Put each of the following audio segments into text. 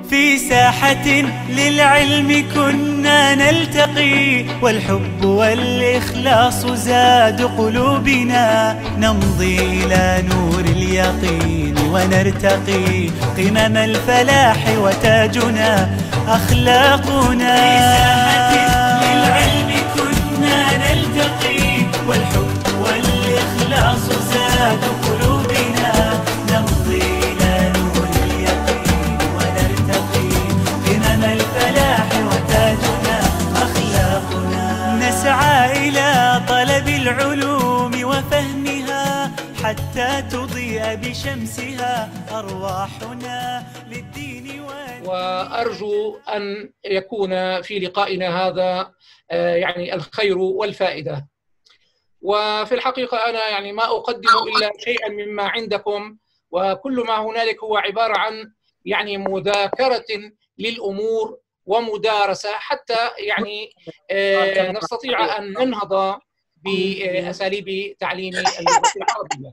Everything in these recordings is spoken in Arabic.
في ساحة للعلم كنا نلتقي، والحب والإخلاص زاد قلوبنا، نمضي إلى نور اليقين ونرتقي قمم الفلاح وتاجنا أخلاقنا. في ساحة للعلم كنا نلتقي، والحب والإخلاص زاد قلوبنا، نمضي إلى نور اليقين ونرتقي قمم الفلاح وتاجنا أخلاقنا. نسعى إلى طلب العلوم وفهمها حتى تضيء بشمسها أرواحنا للدين. وأرجو أن يكون في لقائنا هذا يعني الخير والفائدة. وفي الحقيقة أنا يعني ما أقدم إلا شيئا مما عندكم، وكل ما هنالك هو عبارة عن يعني مذاكرة للأمور ومدارسة حتى يعني نستطيع أن ننهض بأساليب تعليم اللغة العربية.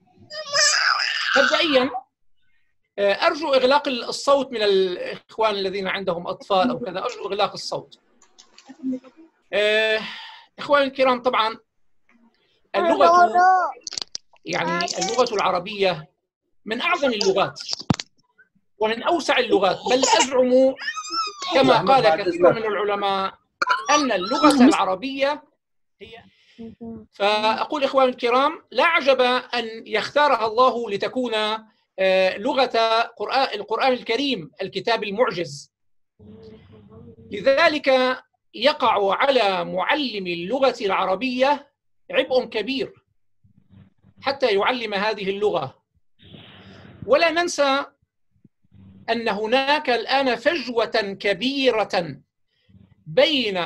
مبدئيا أرجو إغلاق الصوت من الإخوان الذين عندهم أطفال أو كذا، أرجو إغلاق الصوت. إخواني الكرام، طبعا اللغة العربية من أعظم اللغات ومن أوسع اللغات، بل أزعم كما قال كثير من العلماء أن اللغة العربية هي. فأقول إخواني الكرام، لا عجب أن يختارها الله لتكون لغة القرآن الكريم، الكتاب المعجز. لذلك يقع على معلم اللغة العربية عبء كبير حتى يعلم هذه اللغة. ولا ننسى أن هناك الآن فجوة كبيرة بين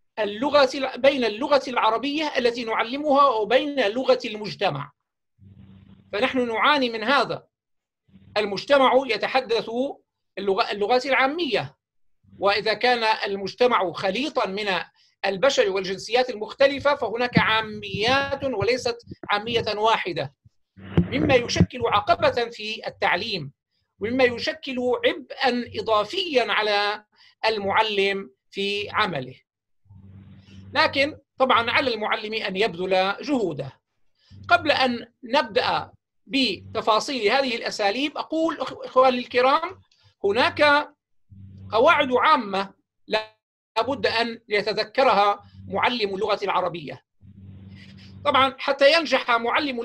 اللغة العربية التي نعلمها وبين لغة المجتمع. فنحن نعاني من هذا. المجتمع يتحدث اللغات العامية، وإذا كان المجتمع خليطا من البشر والجنسيات المختلفة فهناك عاميات وليست عامية واحدة، مما يشكل عقبة في التعليم، ومما يشكل عبئا إضافيا على المعلم في عمله. لكن طبعا على المعلم أن يبذل جهوده. قبل أن نبدأ بتفاصيل هذه الأساليب أقول إخواني الكرام، هناك قواعد عامة لابد أن يتذكرها معلم اللغة العربية. طبعا حتى ينجح معلم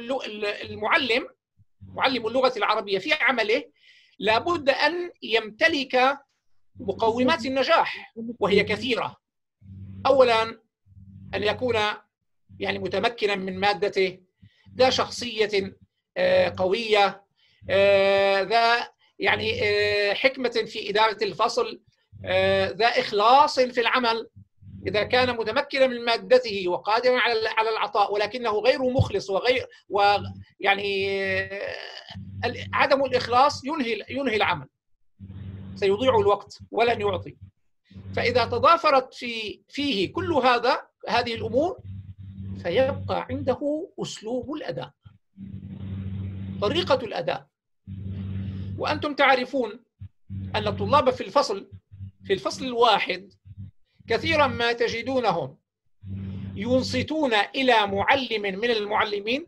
اللغة العربية في عمله لابد أن يمتلك مقومات النجاح، وهي كثيرة. أولا أن يكون يعني متمكنا من مادته، ذا شخصية قوية، ذا يعني حكمة في إدارة الفصل، ذا إخلاص في العمل. إذا كان متمكنا من مادته وقادرا على العطاء ولكنه غير مخلص يعني عدم الإخلاص ينهي العمل، سيضيع الوقت ولن يعطي. فإذا تضافرت فيه كل هذه الأمور فيبقى عنده أسلوب الأداء، طريقة الأداء. وأنتم تعرفون أن الطلاب في الفصل الواحد كثيرا ما تجدونهم ينصتون إلى معلم من المعلمين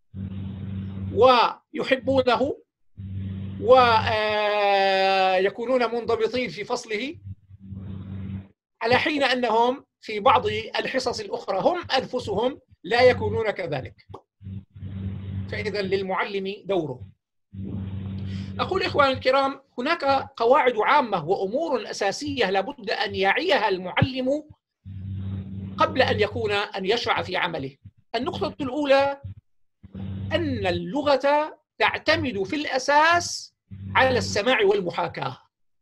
ويحبونه ويكونون منضبطين في فصله، على حين أنهم في بعض الحصص الأخرى هم أنفسهم لا يكونون كذلك. فإذا للمعلم دوره. أقول إخواني الكرام، هناك قواعد عامة وأمور أساسية لابد أن يعيها المعلم قبل أن يشرع في عمله. النقطة الأولى أن اللغة تعتمد في الأساس على السماع والمحاكاة.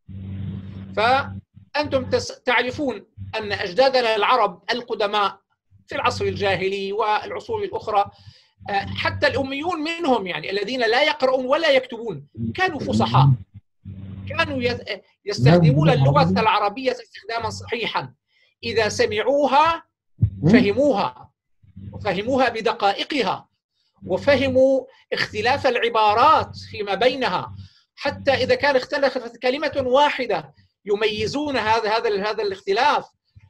فأنتم تعرفون أن أجدادنا العرب القدماء في العصر الجاهلي والعصور الأخرى، حتى الأميون منهم يعني الذين لا يقرؤون ولا يكتبون كانوا فصحاء، كانوا يستخدمون اللغة العربية استخداما صحيحا. إذا سمعوها فهموها بدقائقها، وفهموا اختلاف العبارات فيما بينها، حتى إذا كان اختلفت كلمة واحدة يميزون هذا الاختلاف.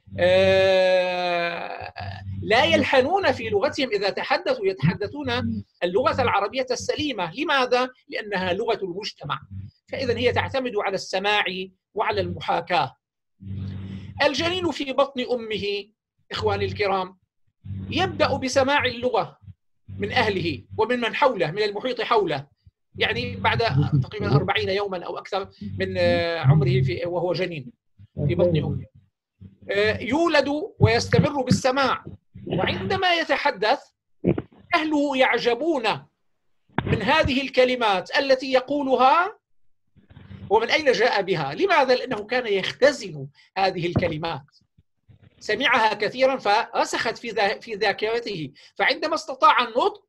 لا يلحنون في لغتهم إذا تحدثوا، يتحدثون اللغة العربية السليمة. لماذا؟ لأنها لغة المجتمع، فإذا هي تعتمد على السماع وعلى المحاكاة. الجنين في بطن أمه إخواني الكرام يبدأ بسماع اللغة من أهله ومن من حوله، من المحيط حوله، يعني بعد تقريبا 40 يوما أو أكثر من عمره وهو جنين في بطن أمه. يولد ويستمر بالسماع، وعندما يتحدث أهله يعجبون من هذه الكلمات التي يقولها ومن أين جاء بها. لماذا؟ لأنه كان يختزن هذه الكلمات، سمعها كثيرا فرسخت في ذاكرته، فعندما استطاع النطق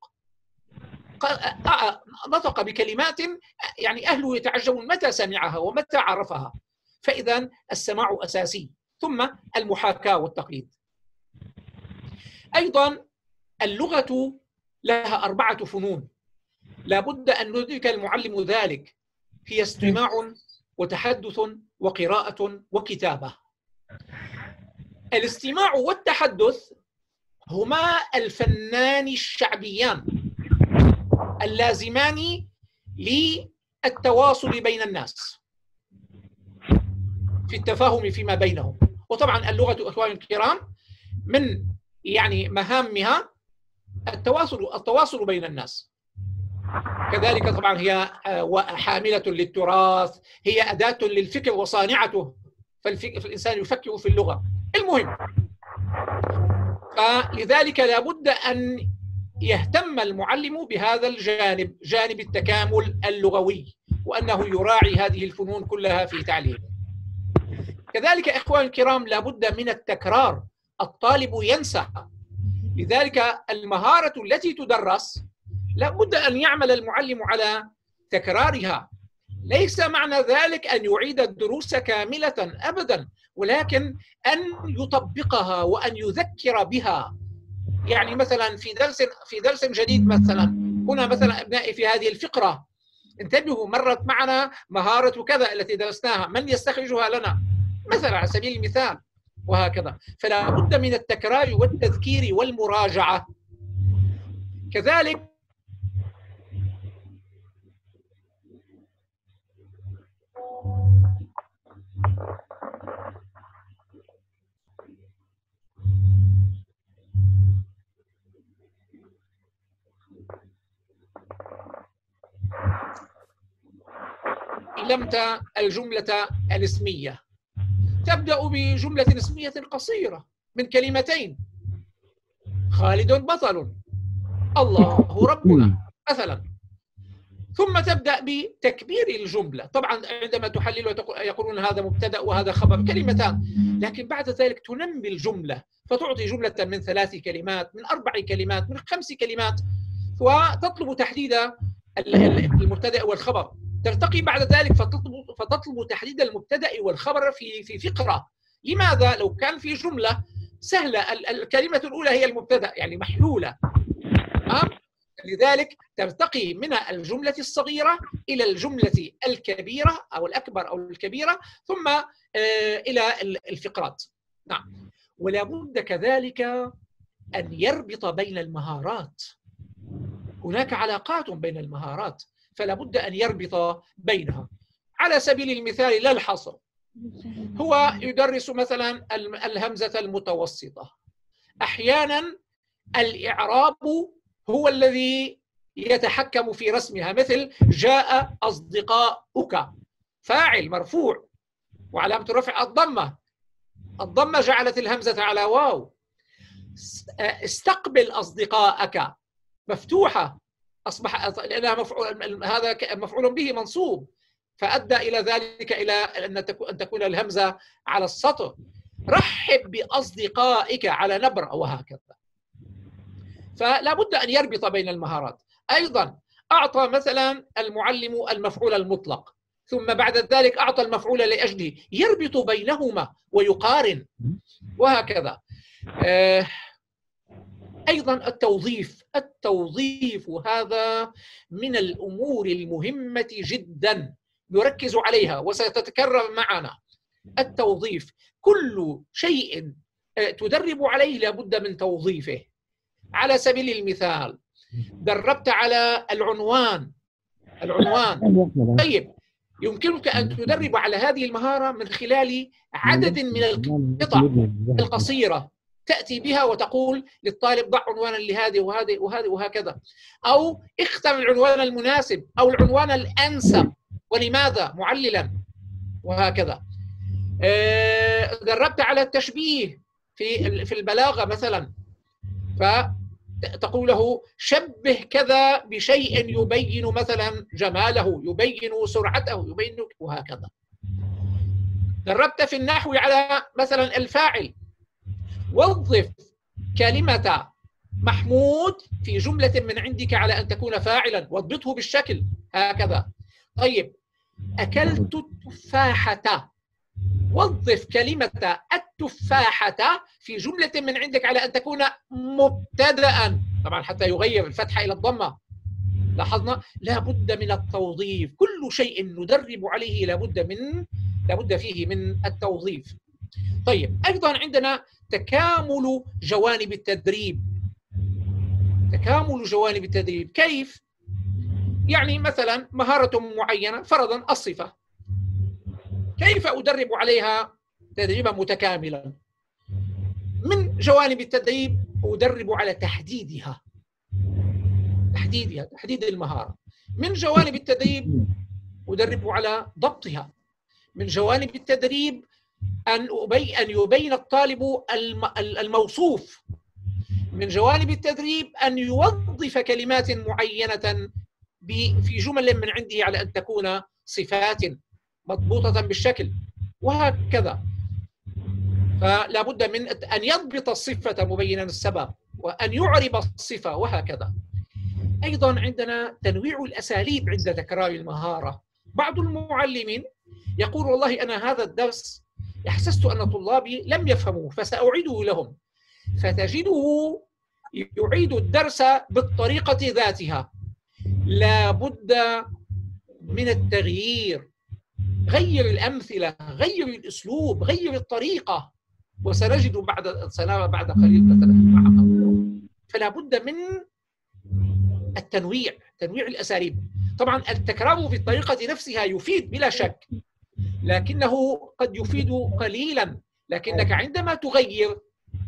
نطق بكلمات يعني أهله يتعجبون متى سمعها ومتى عرفها. فإذا السماع أساسي، ثم المحاكاة والتقليد. أيضا اللغة لها 4 فنون لا بد أن يدرك المعلم ذلك، هي استماع وتحدث وقراءة وكتابة. الاستماع والتحدث هما الفنان الشعبيان اللازمان للتواصل بين الناس في التفاهم فيما بينهم. وطبعا اللغة إخواني الكرام من يعني مهامها التواصل بين الناس. كذلك طبعا هي حاملة للتراث، هي أداة للفكر وصانعته، فالإنسان يفكر في اللغة. المهم، فلذلك لا بد أن يهتم المعلم بهذا الجانب، جانب التكامل اللغوي، وأنه يراعي هذه الفنون كلها في تعليمه. كذلك إخواني الكرام لا بد من التكرار، الطالب ينسى، لذلك المهارة التي تدرس لا بد أن يعمل المعلم على تكرارها. ليس معنى ذلك أن يعيد الدروس كاملة أبدا، ولكن أن يطبقها وأن يذكر بها. يعني مثلا في درس جديد، مثلا هنا مثلا أبنائي في هذه الفقرة انتبهوا، مرت معنا مهارة كذا التي درسناها، من يستخرجها لنا مثلا على سبيل المثال، وهكذا. فلا بد من التكرار والتذكير والمراجعة. كذلك علمت الجملة الاسمية، تبدأ بجملة اسمية قصيرة من كلمتين: خالد بطل، الله ربنا مثلا. ثم تبدأ بتكبير الجملة. طبعا عندما تحلل يقولون هذا مبتدأ وهذا خبر، كلمتان، لكن بعد ذلك تنمي الجملة فتعطي جملة من 3 كلمات، من 4 كلمات، من 5 كلمات، وتطلب تحديد المبتدأ والخبر. ترتقي بعد ذلك فتطلب تحديد المبتدأ والخبر في فقرة. لماذا؟ لو كان في جملة سهلة الكلمة الأولى هي المبتدأ يعني محلولة، لذلك ترتقي من الجملة الصغيرة إلى الجملة الكبيرة أو الأكبر أو الكبيرة، ثم إلى الفقرات. نعم. ولا بد كذلك أن يربط بين المهارات، هناك علاقات بين المهارات، فلا بد أن يربط بينها. على سبيل المثال لا الحصر، هو يدرس مثلا الهمزة المتوسطة، أحيانا الإعراب هو الذي يتحكم في رسمها، مثل جاء أصدقاؤك، فاعل مرفوع وعلامة رفع الضمة جعلت الهمزة على واو. استقبل أصدقاءك مفتوحة، أصبح لأنها هذا مفعول به منصوب، فأدى إلى ذلك إلى أن تكون الهمزة على السطر. رحب بأصدقائك على نبر، وهكذا. فلا بد أن يربط بين المهارات. أيضا أعطى مثلا المعلم المفعول المطلق، ثم بعد ذلك أعطى المفعول لأجله، يربط بينهما ويقارن، وهكذا. أيضا التوظيف هذا من الأمور المهمة جدا نركز عليها وستتكرر معنا. التوظيف، كل شيء تدرب عليه لابد من توظيفه. على سبيل المثال دربت على العنوان. طيب يمكنك أن تدرب على هذه المهارة من خلال عدد من القطع القصيرة تأتي بها وتقول للطالب ضع عنوانا لهذه وهذه وهذه وهكذا، أو اختر العنوان المناسب أو العنوان الأنسب ولماذا معللا وهكذا. دربت على التشبيه في البلاغة مثلا، فتقول له شبه كذا بشيء يبين مثلا جماله، يبين سرعته، يبين وهكذا. دربت في النحو على مثلا الفاعل، وظف كلمة محمود في جملة من عندك على أن تكون فاعلا، واضبطه بالشكل هكذا. طيب أكلت التفاحة، وظف كلمة التفاحة في جملة من عندك على أن تكون مبتدأ، طبعا حتى يغير الفتحة إلى الضمة. لاحظنا لا بد من التوظيف، كل شيء ندرب عليه لا بد فيه من التوظيف. طيب أيضا عندنا تكامل جوانب التدريب. كيف؟ يعني مثلا مهارة معينة، فرضا الصفة، كيف أدرب عليها تدريبا متكاملا؟ من جوانب التدريب أدرب على تحديدها، تحديد المهارة. من جوانب التدريب أدرب على ضبطها. من جوانب التدريب أن يبين الطالب الموصوف. من جوانب التدريب أن يوظف كلمات معينة في جمل من عنده على أن تكون صفات مضبوطة بالشكل وهكذا. فلا بد من أن يضبط الصفة مبينا السبب، وأن يعرب الصفة وهكذا. أيضا عندنا تنويع الأساليب عند تكرار المهارة. بعض المعلمين يقول والله أنا هذا الدرس احسست أن طلابي لم يفهموه فسأعيده لهم، فتجده يعيد الدرس بالطريقة ذاتها. لا بد من التغيير، غير الأمثلة، غير الأسلوب، غير الطريقة، وسنجد بعد قليل مثلا معه. فلا بد من تنويع الأساليب. طبعا التكرار في الطريقة نفسها يفيد بلا شك، لكنه قد يفيد قليلا، لكنك عندما تغير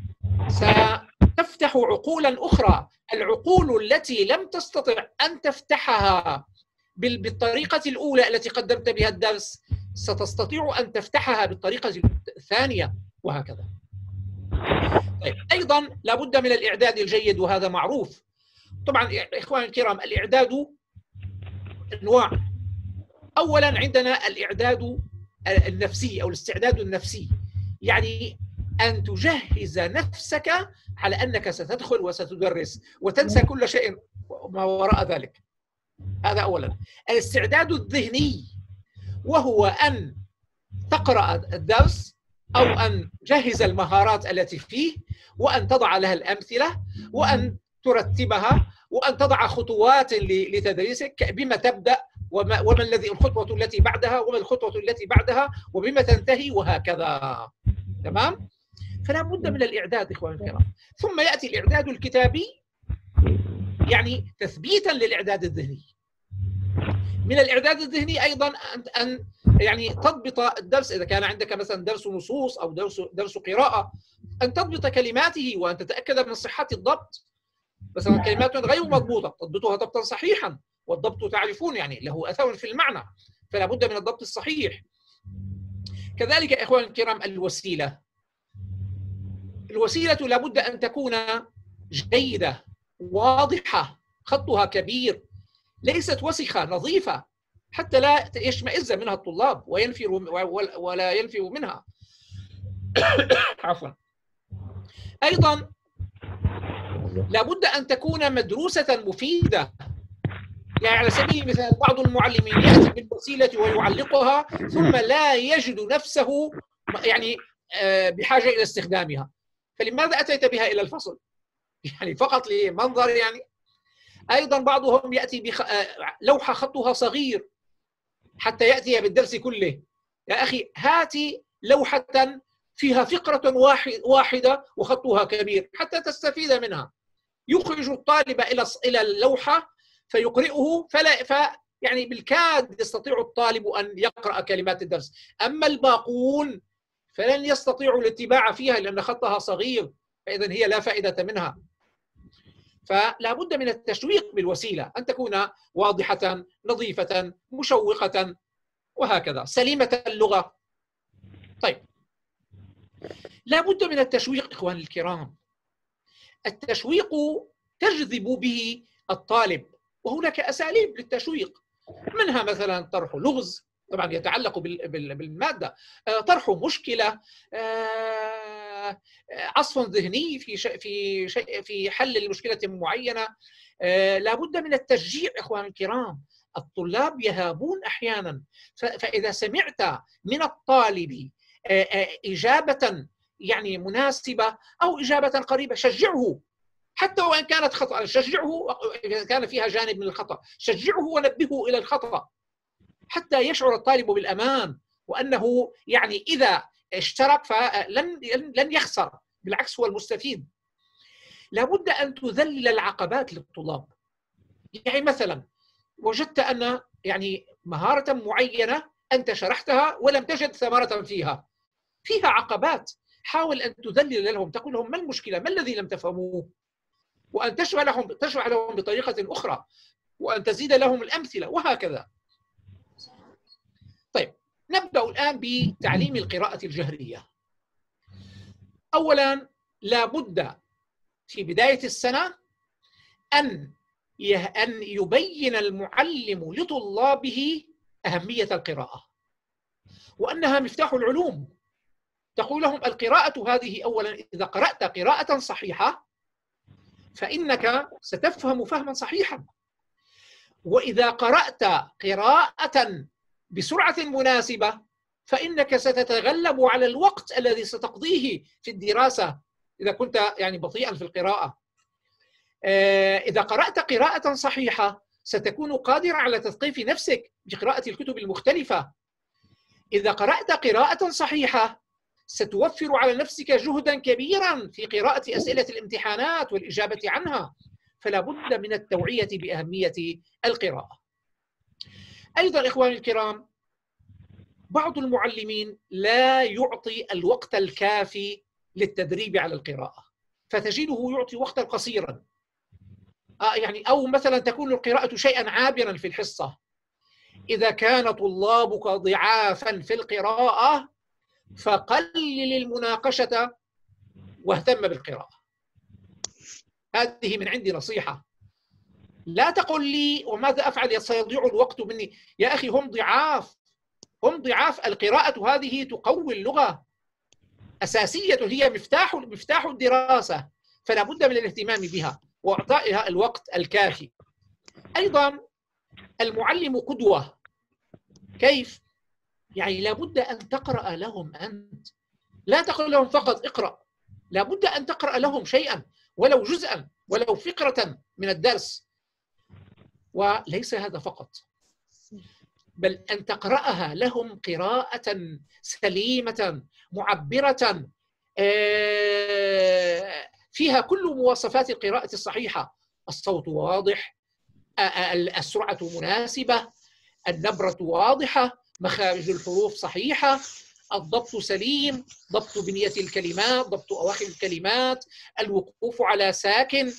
ستفتح عقولا أخرى. العقول التي لم تستطع أن تفتحها بالطريقة الأولى التي قدمت بها الدرس ستستطيع أن تفتحها بالطريقة الثانية وهكذا. طيب أيضا لابد من الإعداد الجيد، وهذا معروف. طبعا إخواني الكرام الإعداد أنواع. أولا عندنا الإعداد النفسي أو الاستعداد النفسي، يعني أن تجهز نفسك على أنك ستدخل وستدرس وتنسى كل شيء ما وراء ذلك. هذا أولا. الاستعداد الذهني، وهو أن تقرأ الدرس أو أن تجهز المهارات التي فيه، وأن تضع لها الأمثلة، وأن ترتبها، وأن تضع خطوات لتدريسك، بما تبدأ وما الذي الخطوة التي بعدها وما الخطوة التي بعدها وبما تنتهي وهكذا. تمام؟ فلا بد من الإعداد إخواني الكرام. ثم يأتي الإعداد الكتابي، يعني تثبيتا للإعداد الذهني. من الإعداد الذهني أيضا أن يعني تضبط الدرس. إذا كان عندك مثلا درس نصوص أو درس قراءة، أن تضبط كلماته وأن تتأكد من صحة الضبط. مثلا كلمات غير مضبوطة تضبطها ضبطا صحيحا، والضبط تعرفون يعني له أثر في المعنى، فلا بد من الضبط الصحيح. كذلك إخواني الكرام الوسيلة لا بد أن تكون جيدة واضحة، خطها كبير، ليست وسخة، نظيفة، حتى لا يشمئز منها الطلاب ولا ينفروا منها. عفوا. أيضا لا بد أن تكون مدروسة مفيدة. يعني على سبيل المثال بعض المعلمين يأتي بالوسيلة ويعلقها ثم لا يجد نفسه يعني بحاجة إلى استخدامها، فلماذا أتيت بها إلى الفصل؟ يعني فقط لمنظر يعني. أيضا بعضهم يأتي بلوحة خطها صغير، حتى يأتي بالدرس كله. يا أخي هاتي لوحة فيها فقرة واحدة وخطها كبير حتى تستفيد منها. يخرج الطالب إلى اللوحة فيقرئه، يعني بالكاد يستطيع الطالب أن يقرأ كلمات الدرس. أما الباقون فلن يستطيعوا الاتباع فيها لأن خطها صغير، فإذا هي لا فائدة منها. فلا بد من التشويق بالوسيلة، أن تكون واضحة نظيفة مشوقة وهكذا سليمة اللغة. طيب، لا بد من التشويق إخواني الكرام. التشويق تجذب به الطالب، وهناك أساليب للتشويق، منها مثلا طرح لغز، طبعا يتعلق بالمادة، طرح مشكلة، عصف ذهني في حل مشكلة معينة. لابد من التشجيع إخواني الكرام. الطلاب يهابون أحيانا، فإذا سمعت من الطالب إجابة يعني مناسبة أو إجابة قريبة شجعه، حتى وإن كانت خطأ شجعه. إذا كان فيها جانب من الخطأ شجعه ونبهه إلى الخطأ حتى يشعر الطالب بالأمان، وأنه يعني إذا اشترك فلن يخسر، بالعكس هو المستفيد. لابد أن تذلل العقبات للطلاب. يعني مثلا وجدت أن يعني مهارة معينة أنت شرحتها ولم تجد ثمرة فيها عقبات، حاول أن تذلل لهم، تقول لهم ما المشكلة، ما الذي لم تفهموه، وأن تشرح لهم بطريقة أخرى، وأن تزيد لهم الأمثلة وهكذا. طيب، نبدأ الآن بتعليم القراءة الجهرية. أولا لا بد في بداية السنة أن يبين المعلم لطلابه أهمية القراءة، وأنها مفتاح العلوم. تقول لهم القراءة هذه أولا، إذا قرأت قراءة صحيحة فإنك ستفهم فهما صحيحا، وإذا قرأت قراءة بسرعة مناسبة فإنك ستتغلب على الوقت الذي ستقضيه في الدراسة إذا كنت يعني بطيئا في القراءة. إذا قرأت قراءة صحيحة ستكون قادرا على تثقيف نفسك بقراءة الكتب المختلفة. إذا قرأت قراءة صحيحة ستوفر على نفسك جهدا كبيرا في قراءة أسئلة الامتحانات والإجابة عنها. فلا بد من التوعية بأهمية القراءة. أيضا إخواني الكرام، بعض المعلمين لا يعطي الوقت الكافي للتدريب على القراءة، فتجده يعطي وقتا قصيرا، يعني أو مثلا تكون القراءة شيئا عابرا في الحصة. إذا كان طلابك ضعافا في القراءة فقلل المناقشة واهتم بالقراءة. هذه من عندي نصيحة. لا تقل لي وماذا أفعل سيضيع الوقت مني. يا أخي هم ضعاف. القراءة هذه تقوي اللغة، أساسية، هي مفتاح الدراسة، فلا بد من الاهتمام بها وإعطائها الوقت الكافي. أيضا المعلم قدوة. كيف؟ يعني لا بد أن تقرأ لهم أنت، لا تقل لهم فقط اقرأ، لا بد أن تقرأ لهم شيئا ولو جزءا ولو فقرة من الدرس. وليس هذا فقط، بل أن تقرأها لهم قراءة سليمة معبرة فيها كل مواصفات القراءة الصحيحة: الصوت واضح، السرعة مناسبة، النبرة واضحة، مخارج الحروف صحيحة، الضبط سليم، ضبط بنية الكلمات، ضبط أواخر الكلمات، الوقوف على ساكن،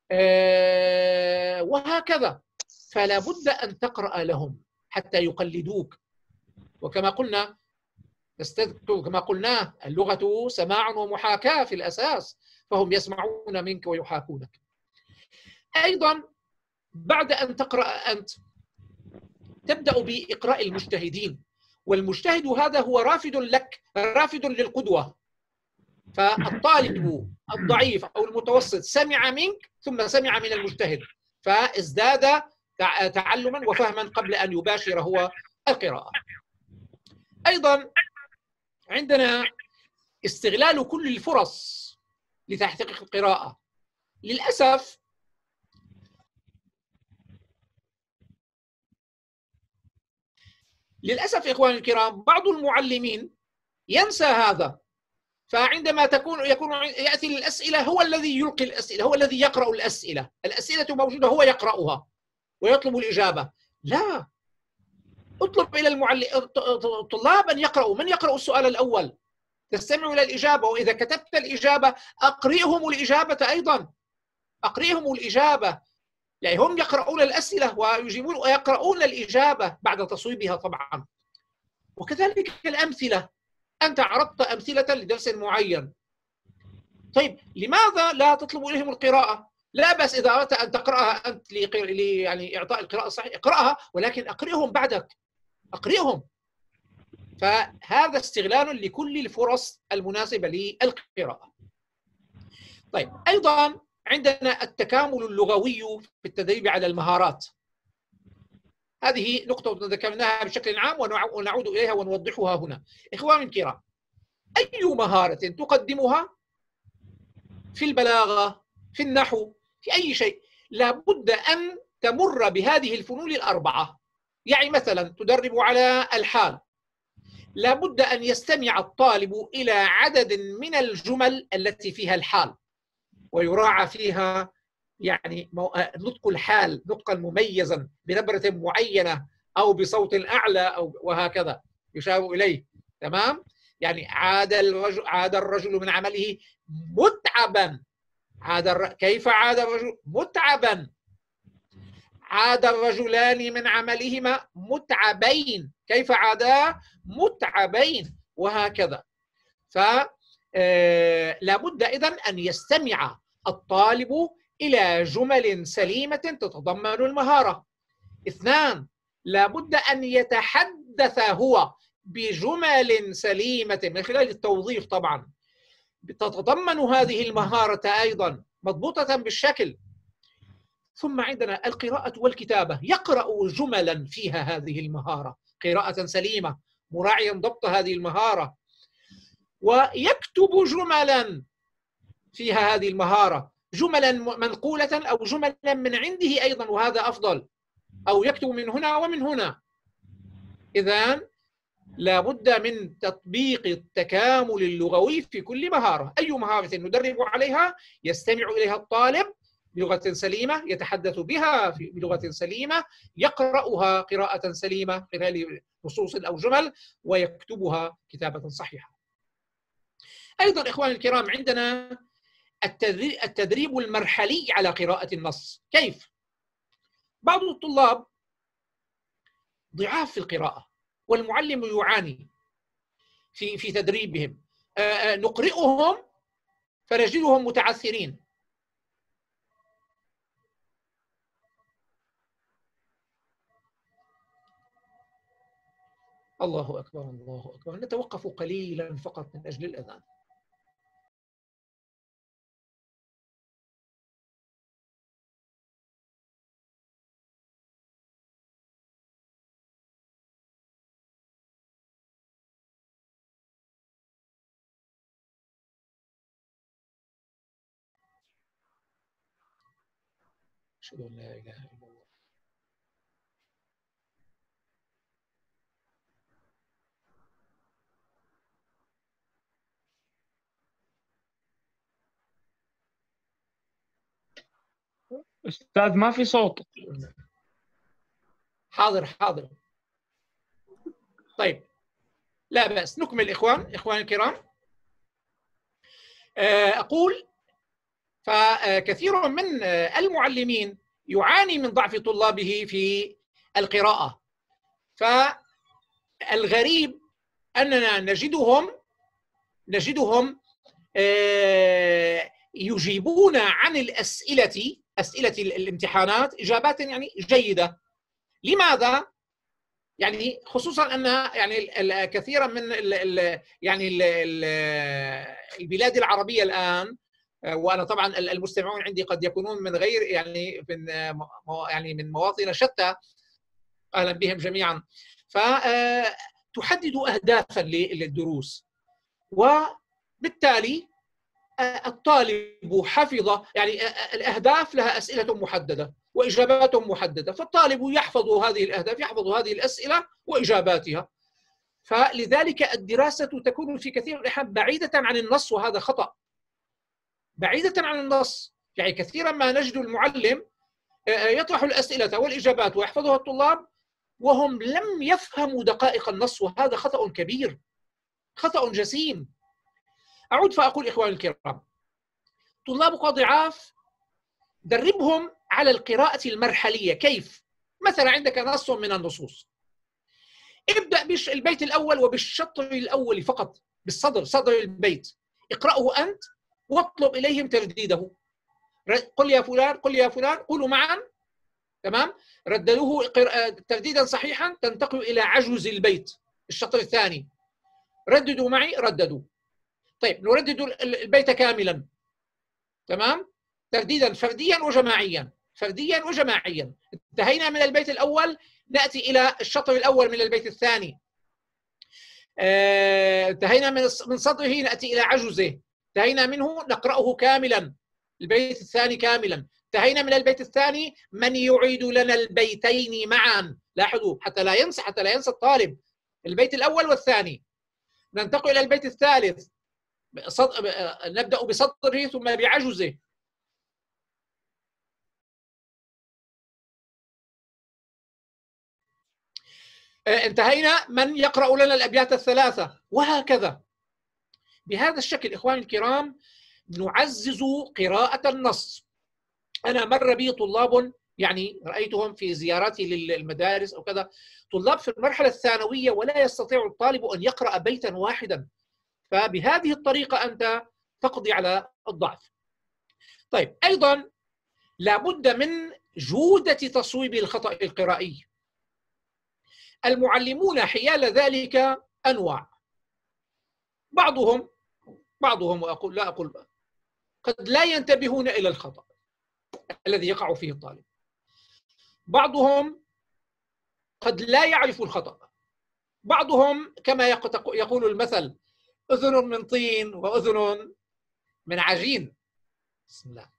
وهكذا. فلا بد أن تقرأ لهم حتى يقلدوك. وكما قلنا كما قلناه اللغة سماع ومحاكاة في الأساس، فهم يسمعون منك ويحاكونك. أيضا بعد أن تقرأ أنت تبدأ بإقراء المجتهدين، والمجتهد هذا هو رافد لك، رافد للقدوة. فالطالب الضعيف أو المتوسط سمع منك ثم سمع من المجتهد، فازداد تعلما وفهما قبل أن يباشر هو القراءة. أيضا عندنا استغلال كل الفرص لتحقيق القراءة. للأسف للأسف إخواني الكرام بعض المعلمين ينسى هذا، فعندما يكون يأتي للأسئلة هو الذي يلقي الأسئلة، هو الذي يقرأ الأسئلة، الأسئلة موجودة هو يقرأها ويطلب الإجابة. لا، اطلب إلى الطلاب أن يقرأوا. من يقرأ السؤال الأول؟ تستمع إلى الإجابة، وإذا كتبت الإجابة أقرئهم الإجابة أيضا، أقرئهم الإجابة، يعني هم يقرؤون الأسئلة ويجيبون ويقرؤون الإجابة بعد تصويبها طبعا. وكذلك الأمثلة، أنت عرضت أمثلة لدرس معين، طيب لماذا لا تطلب إليهم القراءة؟ لا بس إذا أردت أن تقرأها أنت يعني إعطاء القراءة الصحيحة اقرأها، ولكن أقرئهم بعدك، أقرئهم. فهذا استغلال لكل الفرص المناسبة للقراءة. طيب أيضا عندنا التكامل اللغوي في التدريب على المهارات. هذه نقطة ذكرناها بشكل عام ونعود إليها ونوضحها هنا. إخواني الكرام، أي مهارة تقدمها في البلاغة، في النحو، في أي شيء، لابد أن تمر بهذه الفنون الأربعة. يعني مثلا تدرب على الحال، لابد أن يستمع الطالب إلى عدد من الجمل التي فيها الحال، ويراعى فيها يعني نطق الحال نطقا مميزا بنبرة معينة أو بصوت أعلى أو وهكذا يشار إليه. تمام؟ يعني عاد الرجل من عمله متعبا. كيف عاد الرجل متعبا؟ عاد الرجلان من عملهما متعبين. كيف عادا؟ متعبين، وهكذا. فلابد إذن أن يستمع الطالب إلى جمل سليمة تتضمن المهارة. 2، لابد أن يتحدث هو بجمل سليمة من خلال التوظيف طبعا تتضمن هذه المهارة أيضا مضبوطة بالشكل. ثم عندنا القراءة والكتابة، يقرأ جملا فيها هذه المهارة قراءة سليمة مراعيا ضبط هذه المهارة، ويكتب جملا فيها هذه المهارة، جملا منقولة أو جملا من عنده أيضا، وهذا أفضل، أو يكتب من هنا ومن هنا. إذن لابد من تطبيق التكامل اللغوي في كل مهارة. أي مهارة ندرب عليها يستمع إليها الطالب بلغة سليمة، يتحدث بها بلغة سليمة، يقرأها قراءة سليمة خلال نصوص أو جمل، ويكتبها كتابة صحيحة. أيضا إخواني الكرام عندنا التدريب المرحلي على قراءة النص. كيف؟ بعض الطلاب ضعاف في القراءة والمعلم يعاني في تدريبهم، نقرئهم فنجدهم متعثرين. الله أكبر الله أكبر. نتوقف قليلا فقط من أجل الأذان. أشهد أن لا إله إلا الله. أستاذ ما في صوت. حاضر حاضر. طيب لا بأس، نكمل إخواني الكرام. أقول فكثير من المعلمين يعاني من ضعف طلابه في القراءة، فالغريب أننا نجدهم يجيبون عن أسئلة الامتحانات إجابات يعني جيدة. لماذا؟ يعني خصوصا أن يعني الكثير من البلاد العربية الآن، وأنا طبعا المستمعون عندي قد يكونون من غير من مواطن شتى، أهلا بهم جميعا، فتحدد أهدافا للدروس، وبالتالي الطالب حفظ يعني الأهداف لها أسئلة محددة، وإجاباتهم محددة، فالطالب يحفظ هذه الأهداف، يحفظ هذه الأسئلة وإجاباتها. فلذلك الدراسة تكون في كثير من الأحيان بعيدة عن النص، وهذا خطأ. بعيدة عن النص، يعني كثيرا ما نجد المعلم يطرح الأسئلة والإجابات ويحفظها الطلاب وهم لم يفهموا دقائق النص، وهذا خطأ كبير، خطأ جسيم. أعود فأقول إخواني الكرام، طلابك ضعاف، دربهم على القراءة المرحلية. كيف؟ مثلا عندك نص من النصوص، ابدأ بالبيت الأول وبالشطر الأول فقط، بالصدر، صدر البيت، اقرأه أنت واطلب إليهم ترديده. قل يا فلان، قل يا فلان، قولوا معا، تمام؟ رددوه ترديدا صحيحا، تنتقل إلى عجز البيت، الشطر الثاني، رددوا معي، رددوا. طيب نردد البيت كاملا، تمام؟ ترديدا فرديا وجماعيا، فرديا وجماعيا. انتهينا من البيت الأول، نأتي إلى الشطر الأول من البيت الثاني. انتهينا من صدره، نأتي إلى عجزه. انتهينا منه، نقرأه كاملا، البيت الثاني كاملا. انتهينا من البيت الثاني، من يعيد لنا البيتين معا. لاحظوا حتى لا ينسى الطالب البيت الأول والثاني. ننتقل إلى البيت الثالث، نبدأ بصدره ثم بعجزه. انتهينا، من يقرأ لنا الأبيات الثلاثة، وهكذا. بهذا الشكل إخواني الكرام نعزز قراءة النص. أنا مر بي طلاب، يعني رأيتهم في زياراتي للمدارس أو كذا، طلاب في المرحلة الثانوية ولا يستطيع الطالب أن يقرأ بيتا واحدا. فبهذه الطريقة أنت تقضي على الضعف. طيب أيضا لابد من جودة تصويب الخطأ القرائي. المعلمون حيال ذلك أنواع، بعضهم وأقول لا أقول قد لا ينتبهون إلى الخطأ الذي يقع فيه الطالب، بعضهم قد لا يعرف الخطأ، بعضهم كما يقول المثل أذن من طين وأذن من عجين. بسم الله.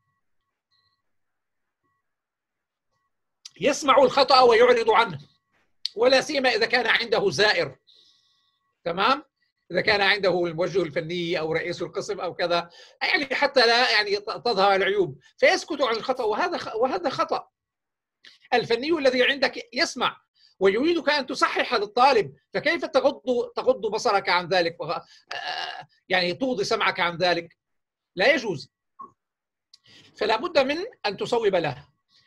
يسمع الخطأ ويعرض عنه، ولا سيما إذا كان عنده زائر، تمام؟ إذا كان عنده الموجه الفني أو رئيس القسم أو كذا، يعني حتى لا يعني تظهر العيوب فيسكت عن الخطأ، وهذا خطأ. الفني الذي عندك يسمع ويريدك أن تصحح للطالب، فكيف تغض بصرك عن ذلك، يعني توضي سمعك عن ذلك؟ لا يجوز. فلا بد من أن تصوب له.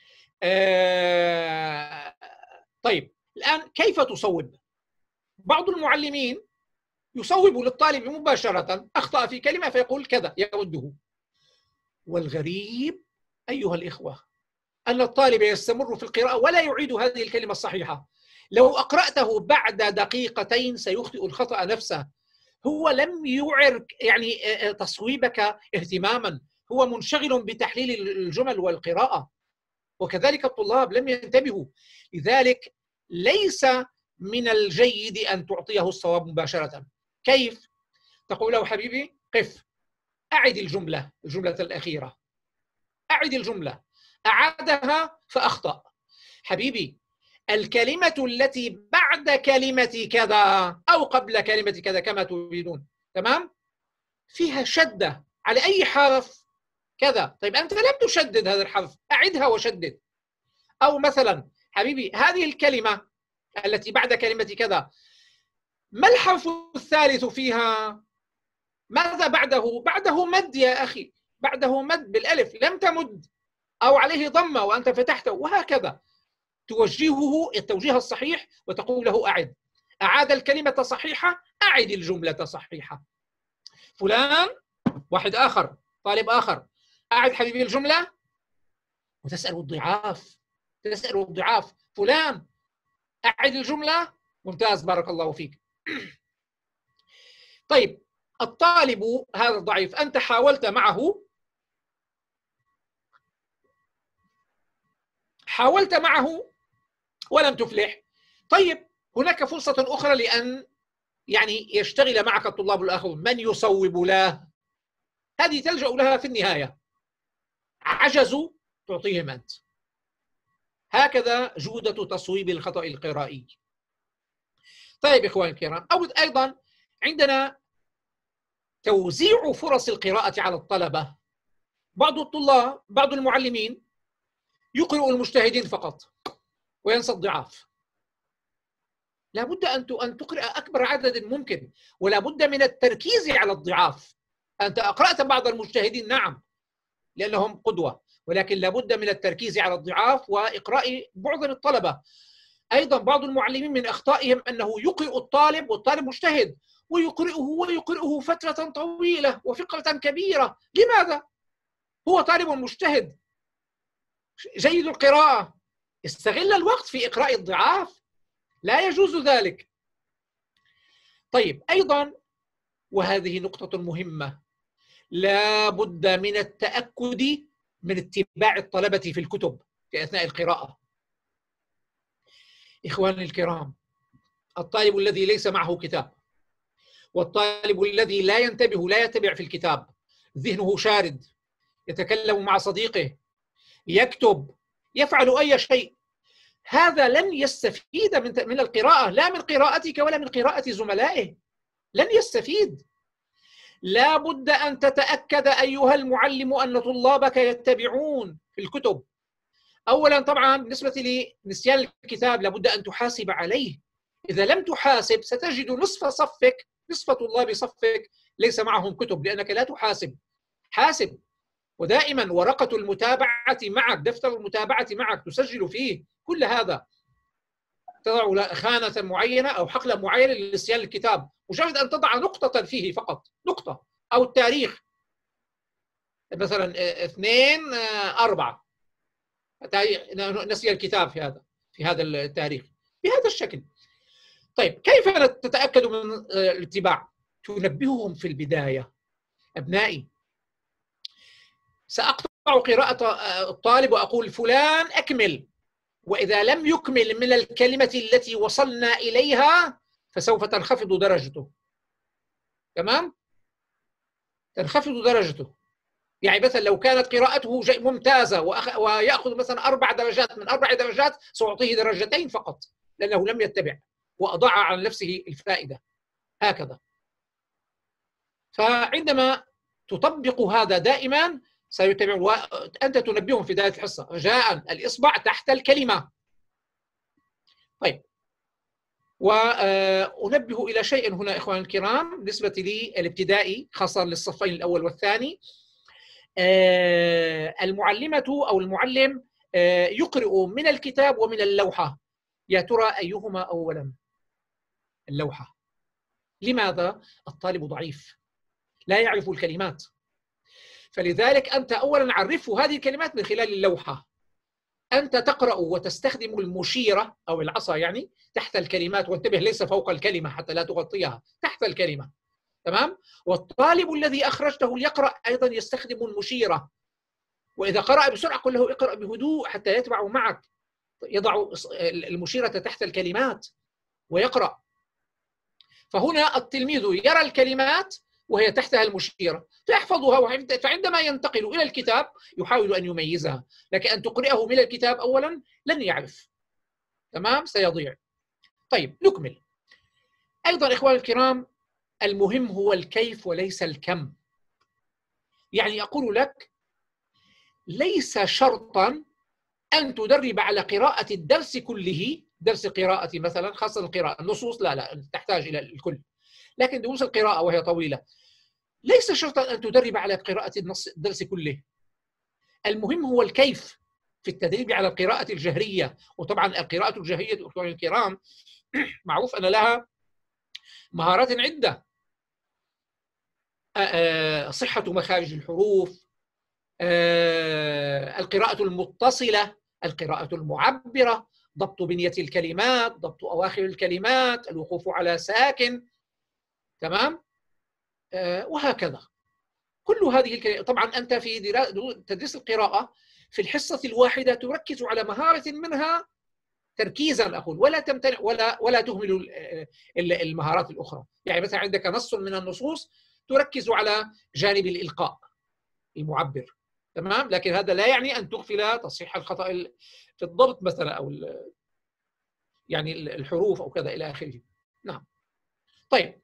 طيب الآن كيف تصوب؟ بعض المعلمين يصوب للطالب مباشرة، أخطأ في كلمة فيقول كذا، يرده. والغريب أيها الإخوة أن الطالب يستمر في القراءة ولا يعيد هذه الكلمة الصحيحة. لو أقرأته بعد دقيقتين سيخطئ الخطأ نفسه. هو لم يعر يعني تصويبك اهتماما، هو منشغل بتحليل الجمل والقراءة. وكذلك الطلاب لم ينتبهوا. لذلك ليس من الجيد أن تعطيه الصواب مباشرة. كيف؟ تقول له حبيبي قف، أعد الجملة الأخيرة، أعد الجملة، أعادها فأخطأ. حبيبي الكلمة التي بعد كلمة كذا أو قبل كلمة كذا كما تريدون، تمام؟ فيها شدة على أي حرف كذا. طيب أنت لم تشدد هذا الحرف، أعدها وشدد. أو مثلا حبيبي هذه الكلمة التي بعد كلمة كذا، ما الحرف الثالث فيها؟ ماذا بعده؟ بعده مد يا أخي، بعده مد بالألف، لم تمد، أو عليه ضمة وأنت فتحته، وهكذا. توجهه التوجيه الصحيح وتقول له أعد. أعاد الكلمة صحيحة، أعد الجملة صحيحة. فلان، واحد آخر، طالب آخر، أعد حبيبي الجملة، وتسأل الضعاف، تسأل الضعاف، فلان أعد الجملة، ممتاز بارك الله فيك. طيب الطالب هذا الضعيف أنت حاولت معه ولم تفلح. طيب هناك فرصة أخرى لأن يعني يشتغل معك الطلاب الآخرون، من يصوب له؟ هذه تلجأ لها في النهاية. عجزوا تعطيهم أنت، هكذا جودة تصويب الخطأ القرائي. طيب إخواني الكرام، أيضا عندنا توزيع فرص القراءة على الطلبة. بعض الطلاب، بعض المعلمين يقرأ المجتهدين فقط وينسى الضعاف. لا بد أن تقرأ أكبر عدد ممكن، ولا بد من التركيز على الضعاف. أنت قرأت بعض المجتهدين نعم لأنهم قدوة، ولكن لا بد من التركيز على الضعاف وإقراء معظم الطلبة. أيضا بعض المعلمين من أخطائهم أنه يقرأ الطالب والطالب مجتهد ويقرأه فترة طويلة وفقرة كبيرة. لماذا؟ هو طالب مجتهد جيد القراءة، استغل الوقت في إقراء الضعاف، لا يجوز ذلك. طيب أيضا، وهذه نقطة مهمة، لا بد من التأكد من اتباع الطلبة في الكتب في أثناء القراءة. إخواني الكرام، الطالب الذي ليس معه كتاب والطالب الذي لا ينتبه، لا يتبع في الكتاب، ذهنه شارد، يتكلم مع صديقه، يكتب، يفعل أي شيء، هذا لن يستفيد من القراءة، لا من قراءتك ولا من قراءة زملائه، لن يستفيد. لا بد أن تتأكد أيها المعلم أن طلابك يتبعون في الكتب. أولا طبعا بالنسبة لنسيان الكتاب لابد أن تحاسب عليه. إذا لم تحاسب ستجد نصف طلاب صفك ليس معهم كتب، لأنك لا تحاسب. حاسب، ودائما ورقة المتابعة معك، دفتر المتابعة معك تسجل فيه كل هذا، تضع خانة معينة أو حقلة معينة لنسيان الكتاب، مجرد أن تضع نقطة فيه فقط، نقطة، أو التاريخ مثلا 2/4 نسي الكتاب في هذا التاريخ بهذا الشكل. طيب كيف تتأكد من الاتباع؟ تنبههم في البداية: أبنائي سأقطع قراءة الطالب وأقول فلان أكمل، وإذا لم يكمل من الكلمة التي وصلنا إليها فسوف تنخفض درجته. تمام؟ تنخفض درجته. يعني مثلا لو كانت قراءته ممتازة ويأخذ مثلا 4 درجات، من 4 درجات سأعطيه 2 درجات فقط لأنه لم يتبع وأضاع على نفسه الفائدة. هكذا. فعندما تطبق هذا دائما سيتبع. أنت تنبههم في بداية الحصة: رجاء الإصبع تحت الكلمة. طيب، وأنبه إلى شيء هنا إخواني الكرام بالنسبة للابتدائي، خاصة للصفين الأول والثاني. المعلمة أو المعلم يقرأ من الكتاب ومن اللوحة. يا ترى أيهما أولا؟ اللوحة. لماذا؟ الطالب ضعيف لا يعرف الكلمات، فلذلك أنت أولا عرفه هذه الكلمات من خلال اللوحة. أنت تقرأ وتستخدم المشيرة أو العصا يعني تحت الكلمات، وانتبه ليس فوق الكلمة حتى لا تغطيها، تحت الكلمة. تمام؟ والطالب الذي أخرجته ليقرأ أيضا يستخدم المشيرة، وإذا قرأ بسرعة قل له اقرأ بهدوء حتى يتبع معك، يضع المشيرة تحت الكلمات ويقرأ. فهنا التلميذ يرى الكلمات وهي تحتها المشيرة فيحفظها، فعندما ينتقل إلى الكتاب يحاول أن يميزها، لكن أن تقرأه من الكتاب أولا لن يعرف. تمام؟ سيضيع. طيب نكمل. أيضا إخواني الكرام، المهم هو الكيف وليس الكم. يعني أقول لك ليس شرطا أن تدرب على قراءة الدرس كله، درس قراءة مثلا، خاصة القراءة النصوص لا تحتاج إلى الكل، لكن دروس القراءة وهي طويلة ليس شرطا أن تدرب على قراءة الدرس كله. المهم هو الكيف في التدريب على القراءة الجهرية. وطبعا القراءة الجهرية أخواني الكرام معروف أن لها مهارات عدة: صحة مخارج الحروف، القراءة المتصلة، القراءة المعبرة، ضبط بنية الكلمات، ضبط أواخر الكلمات، الوقوف على ساكن. تمام؟ وهكذا. كل هذه طبعا أنت في تدريس القراءة في الحصة الواحدة تركز على مهارة منها تركيزا أقول، ولا تمتنع ولا تهمل المهارات الأخرى. يعني مثلا عندك نص من النصوص تركز على جانب الإلقاء المعبر، تمام، لكن هذا لا يعني أن تغفل تصحيح الخطأ في الضبط مثلا، أو يعني الحروف أو كذا إلى آخره. نعم. طيب،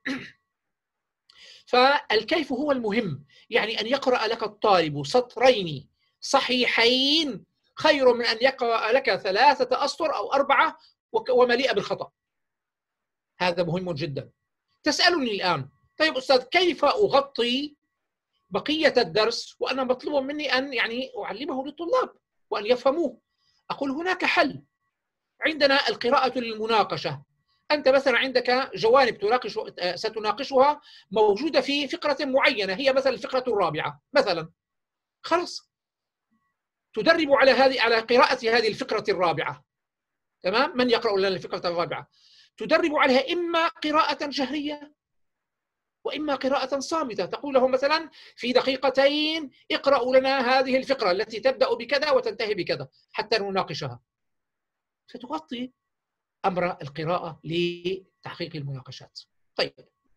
فالكيف هو المهم، يعني أن يقرأ لك الطالب سطرين صحيحين خير من أن يقرأ لك 3 أسطر أو 4 ومليئة بالخطأ. هذا مهم جدا. تسألني الآن، طيب أستاذ كيف أغطي بقية الدرس وأنا مطلوب مني أن يعني أعلمه للطلاب وأن يفهموه؟ أقول هناك حل. عندنا القراءة للمناقشة. أنت مثلا عندك جوانب ستناقشها موجودة في فقرة معينة، هي مثلا الفقرة الرابعة مثلا. خلاص، تدرب على قراءة هذه الفقرة الرابعة. تمام؟ من يقرأ لنا الفقرة الرابعة؟ تدرب عليها إما قراءة جهرية وإما قراءة صامتة. تقول له مثلا في دقيقتين اقرأوا لنا هذه الفقرة التي تبدأ بكذا وتنتهي بكذا حتى نناقشها. ستغطي أمر القراءة لتحقيق المناقشات. طيب،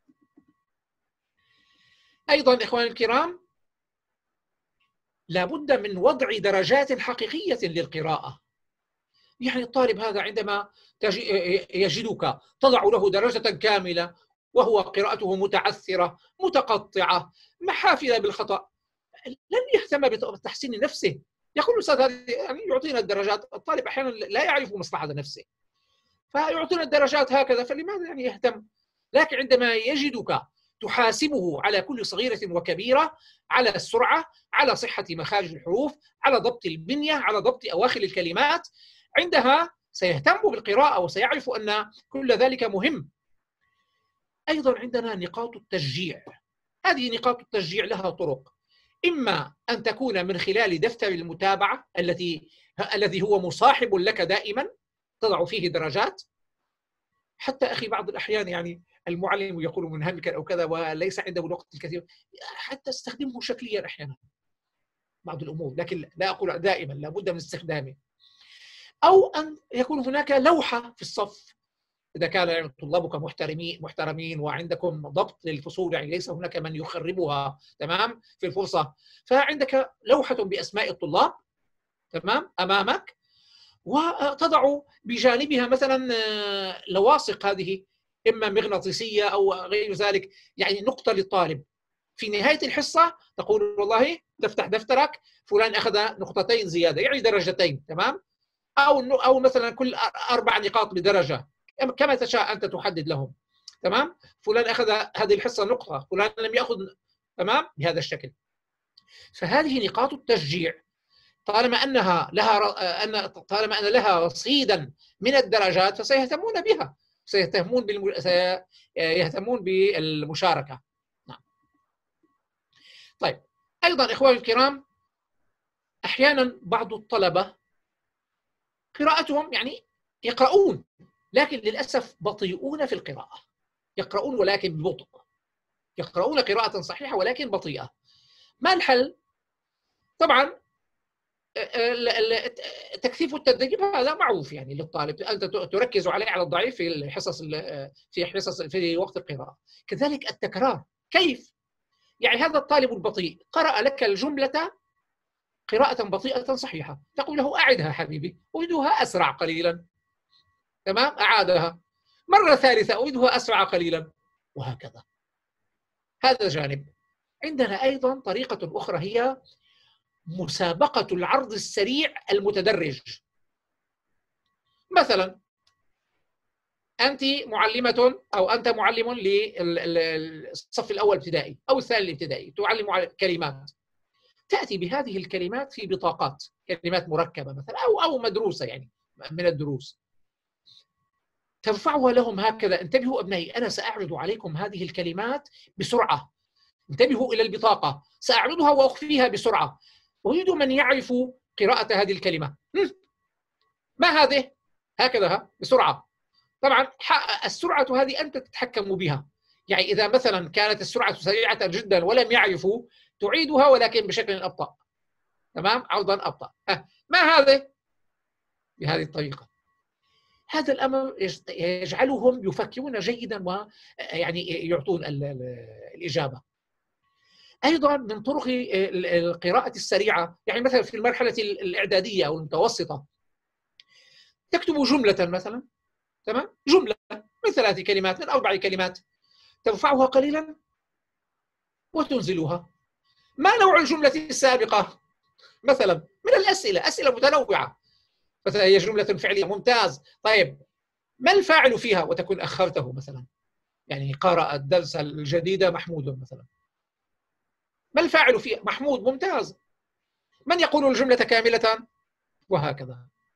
أيضا إخواني الكرام، لابد من وضع درجات حقيقية للقراءة. يعني الطالب هذا عندما يجدك تضع له درجة كاملة وهو قراءته متعثرة متقطعة محافلة بالخطأ، لن يهتم بتحسين نفسه. يقول الأستاذ هذه يعني يعطينا الدرجات. الطالب أحيانا لا يعرف مصلحة نفسه فيعطينا الدرجات هكذا، فلماذا يعني يهتم؟ لكن عندما يجدك تحاسبه على كل صغيرة وكبيرة، على السرعة، على صحة مخارج الحروف، على ضبط البنية، على ضبط أواخر الكلمات، عندها سيهتم بالقراءة وسيعرف أن كل ذلك مهم. أيضا عندنا نقاط التشجيع. هذه نقاط التشجيع لها طرق، إما أن تكون من خلال دفتر المتابعة الذي هو مصاحب لك دائما تضع فيه درجات. حتى أخي بعض الأحيان يعني المعلم يقول منهمكا أو كذا وليس عنده الوقت الكثير، حتى استخدمه شكليا أحيانا بعض الأمور، لكن لا أقول دائما، لابد من استخدامه. أو أن يكون هناك لوحة في الصف إذا كان طلابك محترمين وعندكم ضبط للفصول، يعني ليس هناك من يخربها تمام في الفرصة، فعندك لوحة بأسماء الطلاب تمام أمامك، وتضع بجانبها مثلا لواصق هذه إما مغناطيسية أو غير ذلك، يعني نقطة للطالب. في نهاية الحصة تقول والله تفتح دفترك فلان أخذ نقطتين زيادة، يعني درجتين تمام، أو مثلا كل 4 نقاط بدرجة، كما تشاء أنت تحدد لهم تمام. فلان أخذ هذه الحصة نقطة، فلان لم يأخذ تمام، بهذا الشكل. فهذه نقاط التشجيع طالما أن لها رصيدا من الدرجات فسيهتمون بها، سيهتمون بالمشاركة. نعم. طيب، أيضا إخواني الكرام، أحيانا بعض الطلبة قراءتهم يعني يقرؤون لكن للأسف بطيئون في القراءة، يقرؤون ولكن ببطء، يقرؤون قراءة صحيحة ولكن بطيئة. ما الحل؟ طبعا تكثيف التدريب هذا معروف يعني للطالب، أنت تركز عليه على الضعيف في وقت القراءة. كذلك التكرار. كيف؟ يعني هذا الطالب البطيء قرأ لك الجملة قراءة بطيئة صحيحة، تقول له أعدها حبيبي، أعيدها أسرع قليلا تمام، أعادها مرة ثالثة، أعيدها أسرع قليلا، وهكذا. هذا جانب. عندنا أيضا طريقة أخرى هي مسابقة العرض السريع المتدرج. مثلا أنت معلمة أو أنت معلم للصف الأول ابتدائي أو الثاني الابتدائي، تعلم كلمات، تأتي بهذه الكلمات في بطاقات، كلمات مركبة مثلا أو مدروسة يعني من الدروس، ترفعها لهم هكذا. انتبهوا أبنائي، أنا سأعرض عليكم هذه الكلمات بسرعة، انتبهوا إلى البطاقة، سأعرضها وأخفيها بسرعة، أريد من يعرف قراءة هذه الكلمة. ما هذه؟ هكذا بسرعة. طبعا السرعة هذه أنت تتحكم بها، يعني إذا مثلا كانت السرعة سريعة جدا ولم يعرفوا تعيدها ولكن بشكل أبطأ تمام، عرضا أبطأ. ما هذه؟ بهذه الطريقة. هذا الأمر يجعلهم يفكرون جيدا ويعني يعطون الإجابة. أيضا من طرق القراءة السريعة، يعني مثلا في المرحلة الإعدادية أو المتوسطة تكتب جملة مثلا، تمام، جملة من 3 كلمات من 4 كلمات، ترفعها قليلا وتنزلها. ما نوع الجملة السابقة؟ مثلا من الأسئلة، أسئلة متنوعة، مثلا هي جملة فعلية، ممتاز، طيب ما الفاعل فيها؟ وتكون أخرته مثلا، يعني قرأ الدرس الجديد محمود مثلا، ما الفاعل فيها؟ محمود، ممتاز، من يقول الجملة كاملة؟ وهكذا.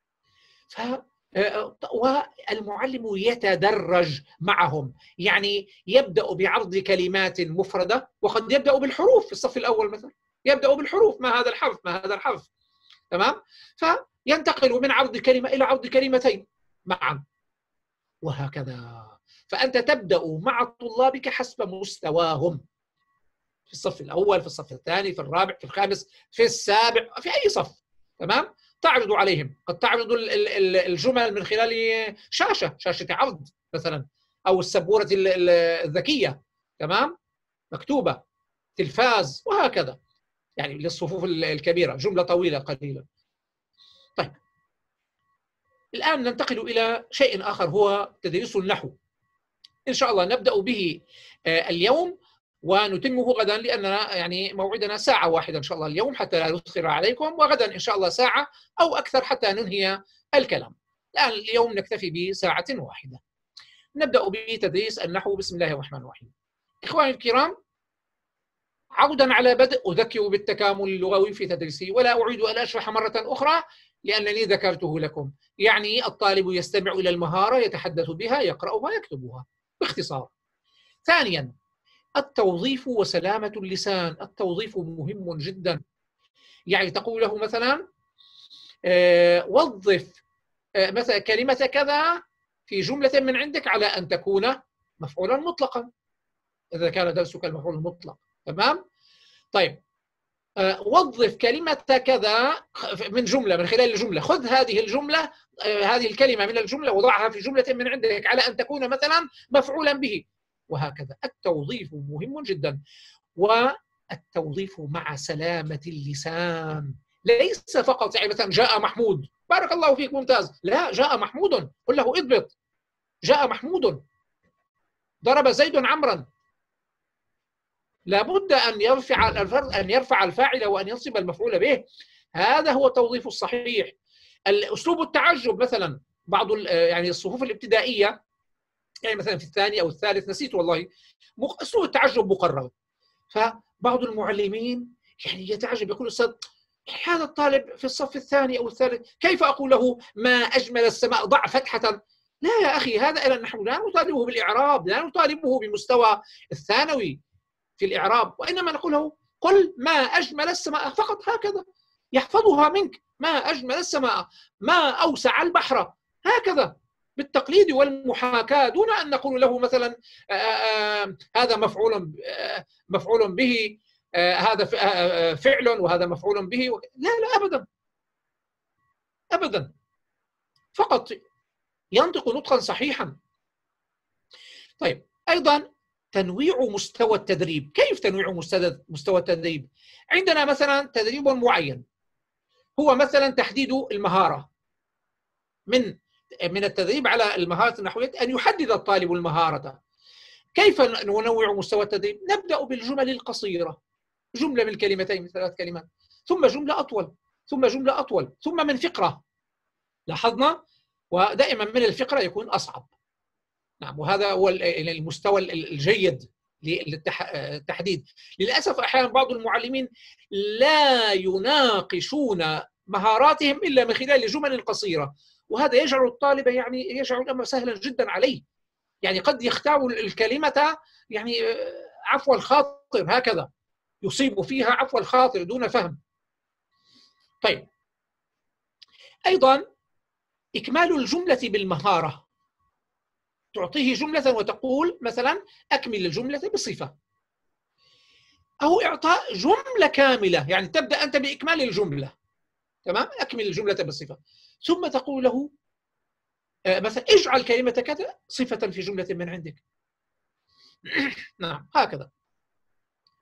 والمعلم يتدرج معهم، يعني يبدأ بعرض كلمات مفردة، وقد يبدأ بالحروف في الصف الأول مثلا، يبدأ بالحروف، ما هذا الحرف، ما هذا الحرف، تمام، فينتقل من عرض كلمة إلى عرض كلمتين معا، وهكذا. فأنت تبدأ مع طلابك حسب مستواهم، في الصف الأول، في الصف الثاني، في الرابع، في الخامس، في السابع، في أي صف، تمام. تعرض عليهم، قد تعرض الجمل من خلال شاشة عرض مثلا، أو السبورة الذكية، تمام، مكتوبة، تلفاز، وهكذا، يعني للصفوف الكبيرة جملة طويلة قليلا. طيب الآن ننتقل إلى شيء آخر، هو تدريس النحو. إن شاء الله نبدأ به اليوم ونتمه غدا، لأننا يعني موعدنا ساعة واحدة إن شاء الله اليوم، حتى لا نؤخر عليكم، وغدا إن شاء الله ساعة أو أكثر حتى ننهي الكلام. الآن اليوم نكتفي بساعة واحدة. نبدأ بتدريس النحو. بسم الله الرحمن الرحيم. إخواني الكرام، عودا على بدء، أذكر بالتكامل اللغوي في تدريسه، ولا أعيد أن أشرح مرة أخرى لأنني ذكرته لكم. يعني الطالب يستمع إلى المهارة، يتحدث بها، يقرأها، يكتبها باختصار. ثانيا، التوظيف وسلامة اللسان. التوظيف مهم جدا، يعني تقول له مثلا وظف مثلا كلمة كذا في جملة من عندك على أن تكون مفعولا مطلقا، إذا كان درسك المفعول المطلق، تمام. طيب وظف كلمة كذا من جملة، من خلال الجملة، خذ هذه الجملة، هذه الكلمة من الجملة وضعها في جملة من عندك على أن تكون مثلا مفعولا به، وهكذا. التوظيف مهم جدا، والتوظيف مع سلامة اللسان، ليس فقط يعني مثلا جاء محمود، بارك الله فيك، ممتاز، لا، جاء محمود، قل له اضبط، جاء محمود، ضرب زيد عمرا. لابد أن يرفع الفاعل وأن ينصب المفعول به، هذا هو التوظيف الصحيح. الأسلوب التعجب مثلا، بعض يعني الصفوف الابتدائية، يعني مثلا في الثاني أو الثالث، نسيت والله، أسلوب التعجب مقرر، فبعض المعلمين يعني يتعجب، يقول أستاذ هذا الطالب في الصف الثاني أو الثالث، كيف أقول له ما أجمل السماء، ضع فتحة؟ لا يا أخي، هذا إلى النحو لا نطالبه بالإعراب، لا نطالبه بمستوى الثانوي في الإعراب، وإنما نقول له قل ما أجمل السماء فقط، هكذا يحفظها منك، ما أجمل السماء، ما أوسع البحر، هكذا بالتقليد والمحاكاة، دون أن نقول له مثلا هذا مفعول به، هذا فعل وهذا مفعول به، لا لا، أبدا أبدا، فقط ينطق نطقا صحيحا. طيب أيضا تنويع مستوى التدريب. كيف تنويع مستوى التدريب؟ عندنا مثلا تدريب معين، هو مثلا تحديد المهارة. من التدريب على المهارة النحوية أن يحدد الطالب المهارة. كيف ننوع مستوى التدريب؟ نبدأ بالجمل القصيرة، جملة من كلمتين، من 3 كلمات، ثم جملة أطول، ثم جملة أطول، ثم من فقرة. لاحظنا؟ ودائما من الفقرة يكون أصعب. نعم، وهذا هو المستوى الجيد للتحديد. للأسف أحيانا بعض المعلمين لا يناقشون مهاراتهم إلا من خلال جمل قصيرة، وهذا يجعل الطالب يعني يجعل الأمر سهلا جدا عليه، يعني قد يختار الكلمة يعني عفو الخاطر، هكذا يصيب فيها عفو الخاطر دون فهم. طيب أيضا إكمال الجملة بالمهارة، تعطيه جملة وتقول مثلا أكمل الجملة بصفة، أو إعطاء جملة كاملة، يعني تبدأ أنت بإكمال الجملة، تمام، أكمل الجملة بصفة، ثم تقول له مثلا اجعل كلمة كذا صفة في جملة من عندك. نعم، هكذا.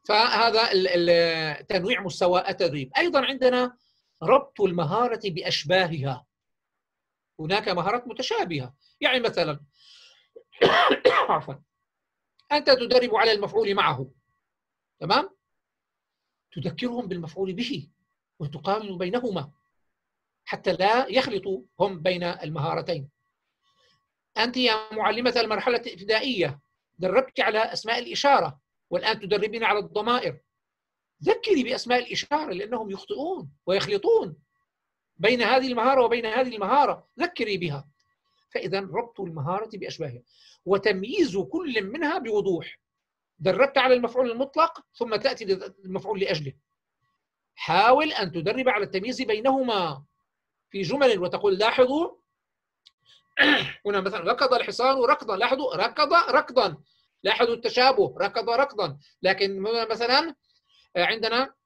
فهذا تنويع مستوى التدريب. أيضا عندنا ربط المهارة بأشباهها. هناك مهارات متشابهة، يعني مثلا عفوا أنت تدرب على المفعول معه، تمام؟ تذكرهم بالمفعول به وتقارن بينهما حتى لا يخلطوا هم بين المهارتين. أنت يا معلمة المرحلة الابتدائية دربت على أسماء الإشارة، والآن تدربين على الضمائر. ذكري بأسماء الإشارة لأنهم يخطئون ويخلطون بين هذه المهارة وبين هذه المهارة، ذكري بها. فإذا ربط المهارة بأشباهها وتمييز كل منها بوضوح. دربت على المفعول المطلق ثم تأتي للمفعول لأجله. حاول أن تدرب على التمييز بينهما في جمل وتقول لاحظوا هنا مثلا ركض الحصان ركضا، لاحظوا ركض ركضا، لاحظوا التشابه ركض ركضا. لكن مثلا عندنا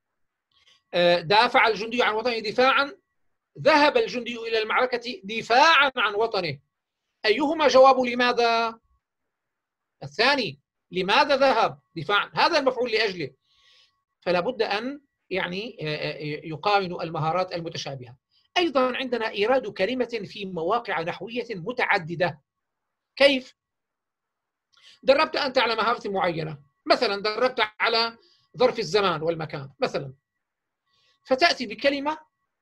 دافع الجندي عن وطنه دفاعا، ذهب الجندي إلى المعركة دفاعا عن وطنه. أيهما جواب لماذا؟ الثاني. لماذا ذهب؟ دفاعا، هذا المفعول لأجله. فلا بد أن يعني يقارن المهارات المتشابهة. أيضا عندنا إيراد كلمة في مواقع نحوية متعددة. كيف؟ دربت أنت على مهارة معينة، مثلا دربت على ظرف الزمان والمكان مثلا، فتأتي بكلمة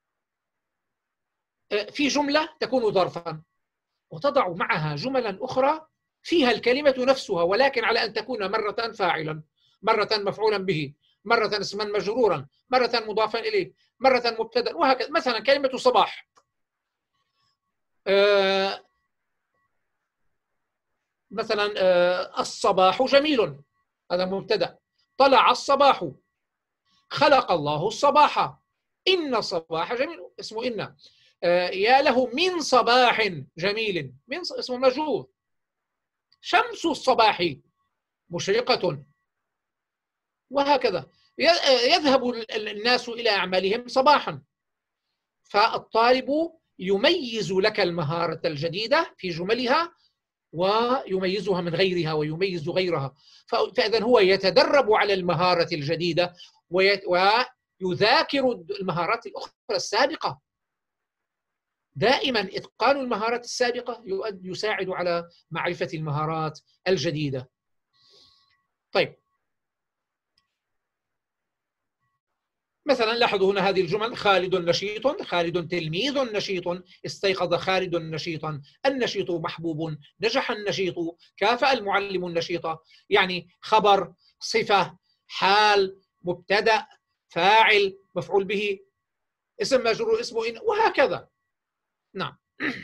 في جملة تكون ظرفا، وتضع معها جملا أخرى فيها الكلمة نفسها، ولكن على أن تكون مرة فاعلا، مرة مفعولا به، مرة اسما مجرورا، مرة مضافا إليه، مرة مبتدا، وهكذا. مثلا كلمة صباح، مثلا الصباح جميل، هذا مبتدا. طلع الصباح، خلق الله الصباح، إن الصباح جميل، اسمه إن. يا له من صباح جميل، من اسمه مجرور. شمس الصباح مشرقة، وهكذا. يذهب الناس إلى أعمالهم صباحا. فالطالب يميز لك المهارة الجديدة في جملها ويميزها من غيرها ويميز غيرها. فإذا هو يتدرب على المهارة الجديدة ويذاكر المهارات الأخرى السابقة. دائما إتقان المهارات السابقة يساعد على معرفة المهارات الجديدة. طيب، مثلا لاحظوا هنا هذه الجمل: خالد نشيط، خالد تلميذ نشيط، استيقظ خالد نشيطا، النشيط محبوب، نجح النشيط، كافأ المعلم النشيط. يعني خبر، صفة، حال، مبتدأ، فاعل، مفعول به، اسم مجرور، اسمه إن، وهكذا. نعم.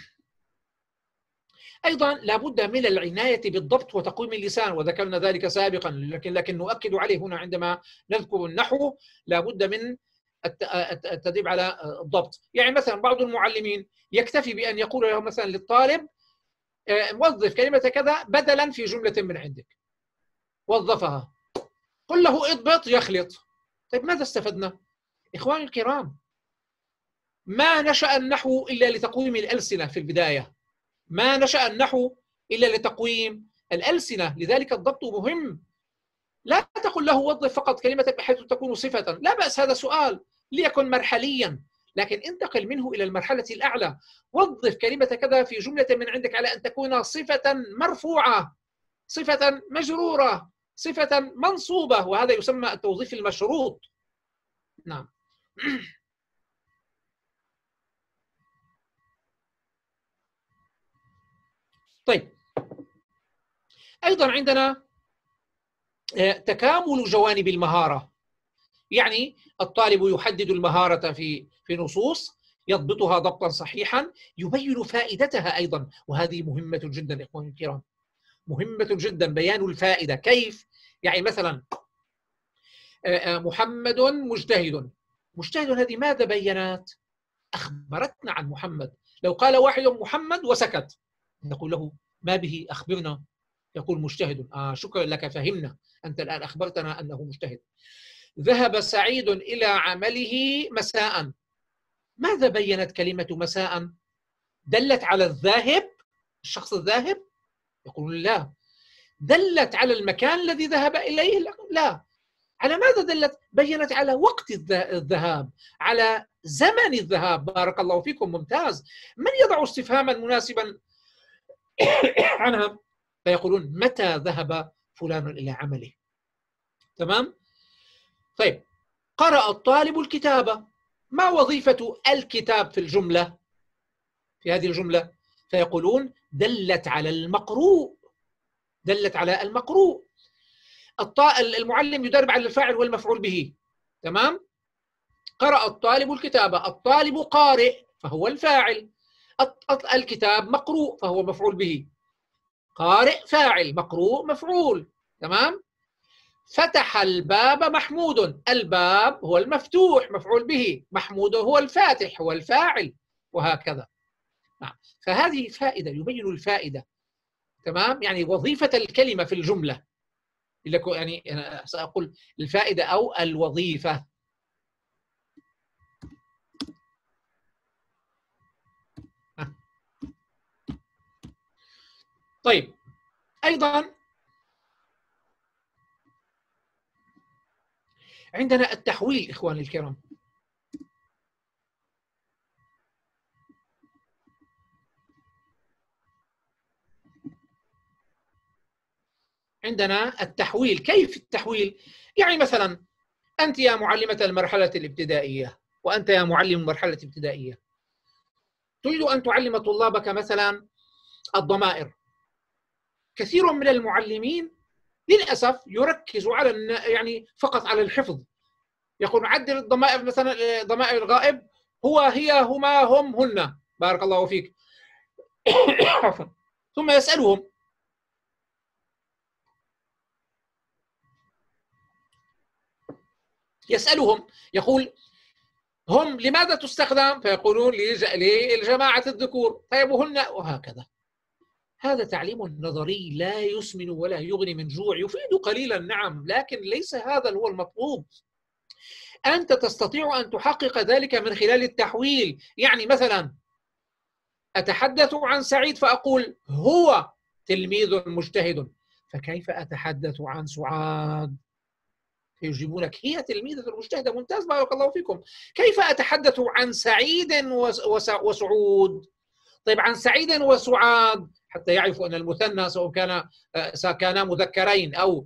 أيضا لابد من العناية بالضبط وتقويم اللسان، وذكرنا ذلك سابقا، لكن نؤكد عليه هنا عندما نذكر النحو. لابد من التدريب على الضبط. يعني مثلا بعض المعلمين يكتفي بأن يقول له مثلا للطالب وظف كلمة كذا بدلا في جملة من عندك، وظفها، قل له اضبط، يخلط. طيب ماذا استفدنا؟ إخواني الكرام، ما نشأ النحو إلا لتقويم الألسنة في البداية، ما نشأ النحو إلا لتقويم الألسنة، لذلك الضبط مهم. لا تقل له وظف فقط كلمة بحيث تكون صفة، لا بأس، هذا سؤال ليكن مرحليا، لكن انتقل منه إلى المرحلة الأعلى. وظف كلمة كذا في جملة من عندك على أن تكون صفة مرفوعة، صفة مجرورة، صفة منصوبة، وهذا يسمى التوظيف المشروط. نعم. طيب، أيضا عندنا تكامل جوانب المهارة. يعني الطالب يحدد المهارة في نصوص، يضبطها ضبطا صحيحا، يبين فائدتها أيضا، وهذه مهمة جدا إخواني الكرام، مهمة جدا بيان الفائدة. كيف؟ يعني مثلا محمد مجتهد، مجتهد هذه ماذا بينت؟ أخبرتنا عن محمد. لو قال واحد محمد وسكت نقول له ما به، أخبرنا. يقول مجتهد. شكرا لك، فهمنا، أنت الآن أخبرتنا أنه مجتهد. ذهب سعيد إلى عمله مساء، ماذا بينت كلمة مساء؟ دلت على الذاهب، الشخص الذاهب؟ يقول لا. دلت على المكان الذي ذهب إليه؟ لا. على ماذا دلت؟ بينت على وقت الذهاب، على زمن الذهاب. بارك الله فيكم، ممتاز. من يضع استفهاما مناسبا عنها؟ فيقولون متى ذهب فلان إلى عمله. تمام؟ طيب، قرأ الطالب الكتاب. ما وظيفة الكتاب في الجملة، في هذه الجملة؟ فيقولون دلت على المقروء، دلت على المقروء. المعلم يدرب على الفاعل والمفعول به. تمام؟ قرأ الطالب الكتاب، الطالب قارئ فهو الفاعل، الكتاب مقروء فهو مفعول به. قارئ فاعل، مقروء مفعول. تمام؟ فتح الباب محمود، الباب هو المفتوح مفعول به، محمود هو الفاتح هو الفاعل، وهكذا. نعم. فهذه فائدة، يبين الفائدة. تمام؟ يعني وظيفة الكلمة في الجملة، يعني أنا سأقول الفائدة أو الوظيفة. طيب، أيضا عندنا التحويل إخواني الكرام. عندنا التحويل. كيف التحويل؟ يعني مثلا أنت يا معلمة المرحلة الابتدائية، وأنت يا معلم المرحلة الابتدائية، تريد أن تعلم طلابك مثلا الضمائر. كثير من المعلمين للأسف يركز على يعني فقط على الحفظ. يقول عدل الضمائر، مثلا ضمائر الغائب هو هي هما هم هن، بارك الله فيك. ثم يسألهم يقول هم لماذا تستخدم؟ فيقولون للجماعة الذكور. طيب وهن؟ وهكذا. هذا تعليم نظري لا يسمن ولا يغني من جوع، يفيد قليلا نعم، لكن ليس هذا هو المطلوب. أنت تستطيع أن تحقق ذلك من خلال التحويل. يعني مثلا أتحدث عن سعيد فأقول هو تلميذ مجتهد، فكيف أتحدث عن سعاد؟ فيجيبونك هي تلميذة مجتهدة. ممتاز، بارك الله فيكم. كيف أتحدث عن سعيد وسعود؟ طيب عن سعيد وسعاد، حتى يعرفوا أن المثنى سواء كان مذكرين أو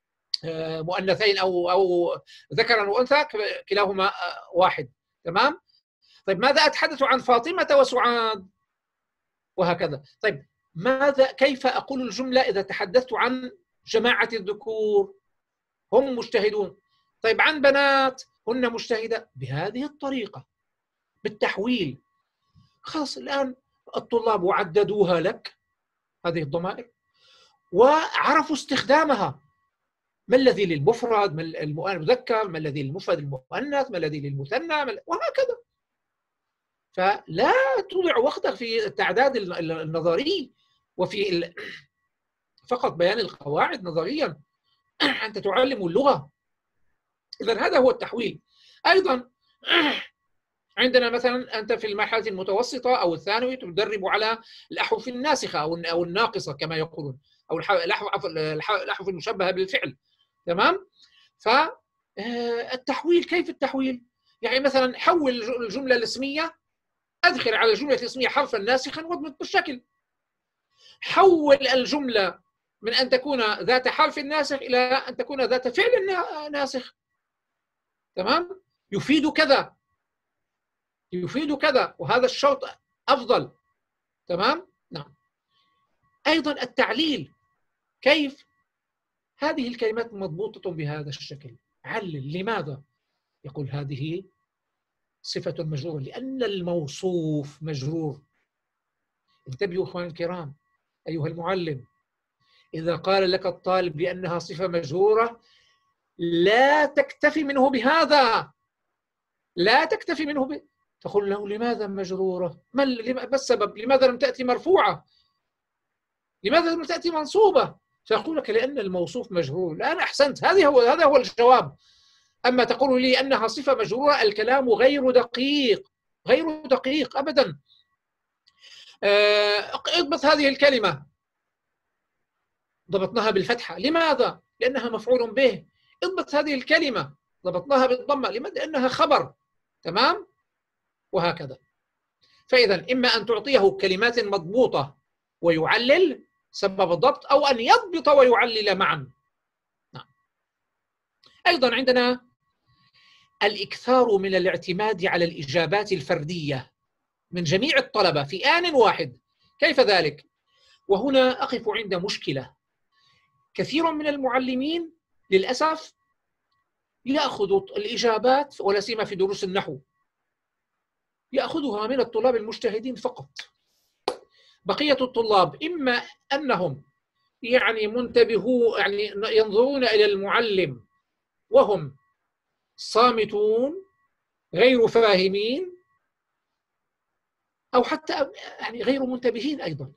مؤنثين أو ذكرا وأنثى كلاهما واحد. تمام؟ طيب ماذا أتحدث عن فاطمة وسعاد؟ وهكذا. طيب كيف أقول الجملة إذا تحدثت عن جماعة الذكور هم مجتهدون؟ طيب عن بنات هن مجتهدة. بهذه الطريقة بالتحويل. خلاص الآن الطلاب عددوها لك هذه الضمائر وعرفوا استخدامها. ما الذي للمفرد، ما المذكر، ما الذي للمفرد المؤنث، ما الذي للمثنى، وهكذا. فلا تضيع وقتك في التعداد النظري وفي فقط بيان القواعد نظريا. أنت تعلم اللغة. إذن هذا هو التحويل. أيضا عندنا مثلا أنت في المرحلة المتوسطة أو الثانوي تدرب على الأحرف الناسخة أو الناقصة كما يقولون، أو الأحرف المشبهة بالفعل. تمام؟ فالتحويل، كيف التحويل؟ يعني مثلا حول الجملة الاسمية، أدخل على الجملة الاسمية حرفا ناسخا واضبط بالشكل. حول الجملة من أن تكون ذات حرف ناسخ إلى أن تكون ذات فعل ناسخ. تمام؟ يفيد كذا يفيد كذا، وهذا الشرط أفضل. تمام؟ نعم. أيضا التعليل. كيف؟ هذه الكلمات مضبوطة بهذا الشكل. علل. لماذا؟ يقول هذه صفة مجرورة لأن الموصوف مجرور. انتبهوا أخواني الكرام، أيها المعلم، إذا قال لك الطالب بأنها صفة مجرورة لا تكتفي منه بهذا، لا تكتفي منه تقول له لماذا مجرورة؟ ما السبب؟ لماذا لم تأتي مرفوعة؟ لماذا لم تأتي منصوبة؟ فيقول لك لأن الموصوف مجرور. الآن أحسنت، هذا هو الجواب. أما تقول لي أنها صفة مجرورة، الكلام غير دقيق، غير دقيق أبدا. اضبط هذه الكلمة، ضبطناها بالفتحة. لماذا؟ لأنها مفعول به. اضبط هذه الكلمة، ضبطناها بالضمة لماذا؟ لأنها خبر. تمام؟ وهكذا. فإذا إما أن تعطيه كلمات مضبوطة ويعلل سبب الضبط، أو أن يضبط ويعلل معا. نعم. أيضا عندنا الإكثار من الاعتماد على الإجابات الفردية من جميع الطلبة في آن واحد. كيف ذلك؟ وهنا أقف عند مشكلة. كثير من المعلمين للأسف يأخذ الإجابات، ولا سيما في دروس النحو، يأخذها من الطلاب المجتهدين فقط. بقية الطلاب إما أنهم يعني منتبهون، يعني ينظرون إلى المعلم وهم صامتون غير فاهمين، أو حتى يعني غير منتبهين أيضا.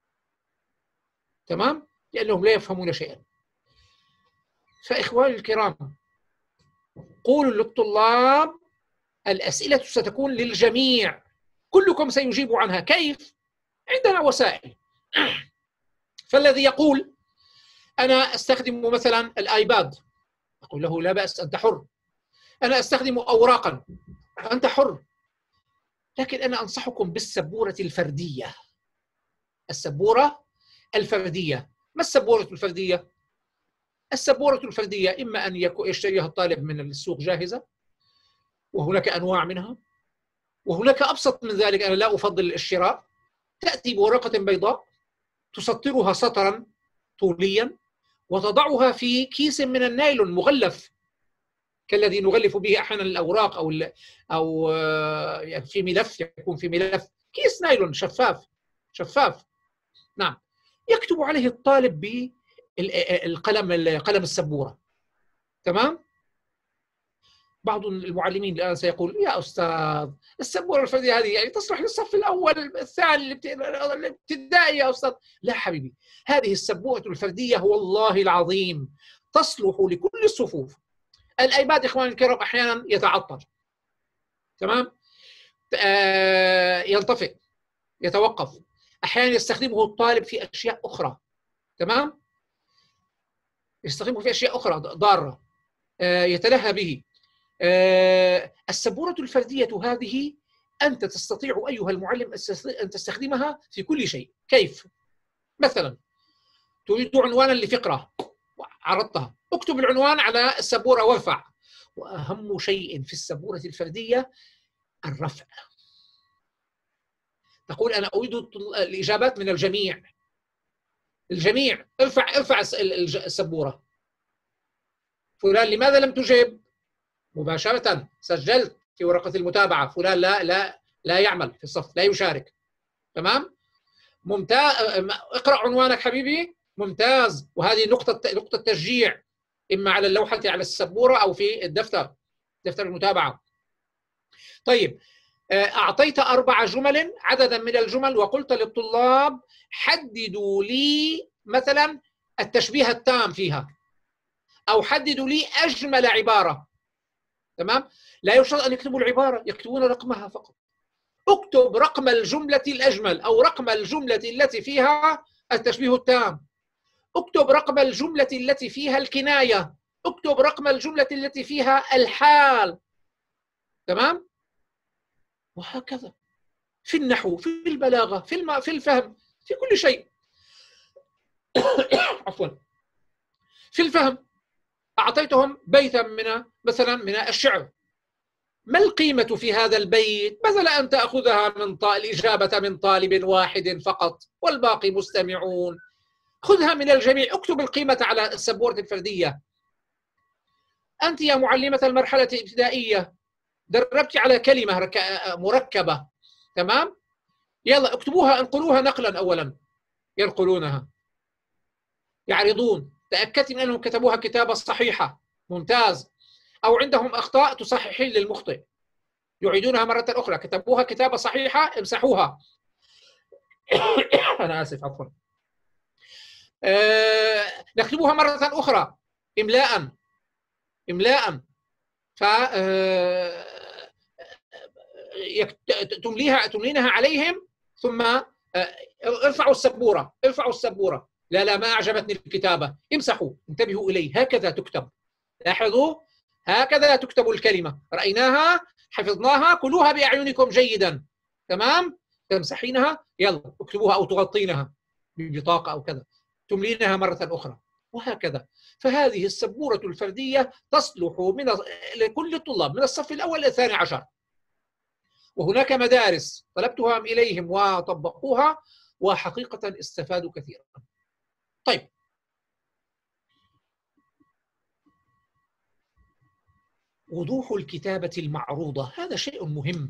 تمام؟ لأنهم لا يفهمون شيئا. فإخواني الكرام، قولوا للطلاب الأسئلة ستكون للجميع، كلكم سيجيب عنها. كيف؟ عندنا وسائل. فالذي يقول أنا أستخدم مثلا الآيباد، أقول له لا بأس، أنت حر. أنا أستخدم أوراقا، أنت حر. لكن أنا أنصحكم بالسبورة الفردية. السبورة الفردية. ما السبورة الفردية؟ السبورة الفردية إما أن يشتريها الطالب من السوق جاهزة، وهناك أنواع منها، وهناك أبسط من ذلك. أنا لا أفضل الشراء. تأتي بورقة بيضاء تسطرها سطرا طوليا، وتضعها في كيس من النايلون مغلف كالذي نغلف به أحيانا الأوراق، أو في ملف، يكون في ملف، كيس نايلون شفاف. نعم. يكتب عليه الطالب قلم السبورة. تمام؟ بعض المعلمين الآن سيقول يا أستاذ السبورة الفردية هذه يعني تصلح للصف الأول الثاني الابتدائي يا أستاذ. لا حبيبي، هذه السبورة الفردية والله العظيم تصلح لكل الصفوف. الآيباد إخواني الكرام أحيانا يتعطل. تمام؟ ينطفئ، يتوقف. أحيانا يستخدمه الطالب في أشياء أخرى. تمام؟ يستخدمه في أشياء أخرى ضارة، يتلهى به. السبورة الفردية هذه أنت تستطيع أيها المعلم أن تستخدمها في كل شيء. كيف؟ مثلا تريد عنوانا لفقرة عرضتها، اكتب العنوان على السبورة وارفع. وأهم شيء في السبورة الفردية الرفع. تقول أنا أريد الإجابات من الجميع. ارفع السبورة. فلان لماذا لم تجب؟ مباشرة سجلت في ورقة المتابعة فلان لا يعمل في الصف، لا يشارك. تمام؟ ممتاز. اقرأ عنوانك حبيبي. ممتاز. وهذه نقطة تشجيع، إما على اللوحة على السبورة أو في دفتر المتابعة. طيب، أعطيت 4 جمل، عددا من الجمل، وقلت للطلاب حددوا لي مثلا التشبيه التام فيها، أو حددوا لي أجمل عبارة. تمام؟ لا يشترط أن يكتبوا العبارة، يكتبون رقمها فقط. اكتب رقم الجملة الأجمل، أو رقم الجملة التي فيها التشبيه التام. اكتب رقم الجملة التي فيها الكناية. اكتب رقم الجملة التي فيها الحال. تمام؟ وهكذا في النحو، في البلاغة، في الفهم، في كل شيء. عفوا. في الفهم أعطيتهم بيتا مثلا من الشعر. ما القيمة في هذا البيت؟ بدل أن تأخذها الإجابة من طالب واحد فقط والباقي مستمعون، خذها من الجميع. اكتب القيمة على السبورة الفردية. أنت يا معلمة المرحلة الابتدائية دربت على كلمة مركبة. تمام؟ يلا اكتبوها، انقلوها نقلا. أولا ينقلونها، يعرضون، تأكدت من أنهم كتبوها كتابة صحيحة. ممتاز. أو عندهم أخطاء تصححين للمخطئ، يعيدونها مرة أخرى. كتبوها كتابة صحيحة، امسحوها. أنا آسف، عفوا. نكتبوها مرة أخرى إملاء. ف تملينها عليهم، ثم ارفعوا السبورة. لا ما أعجبتني الكتابة، امسحوا، انتبهوا إليه، هكذا تكتب. لاحظوا، هكذا تكتب الكلمة، رأيناها، حفظناها، كلوها بأعينكم جيدا، تمام؟ تمسحينها، يلا اكتبوها أو تغطينها ببطاقة أو كذا، تملينها مرة أخرى، وهكذا. فهذه السبورة الفردية تصلح لكل الطلاب من الصف الأول إلى الثاني عشر. وهناك مدارس طلبتها إليهم وطبقوها وحقيقة استفادوا كثيرا. طيب، وضوح الكتابة المعروضة هذا شيء مهم.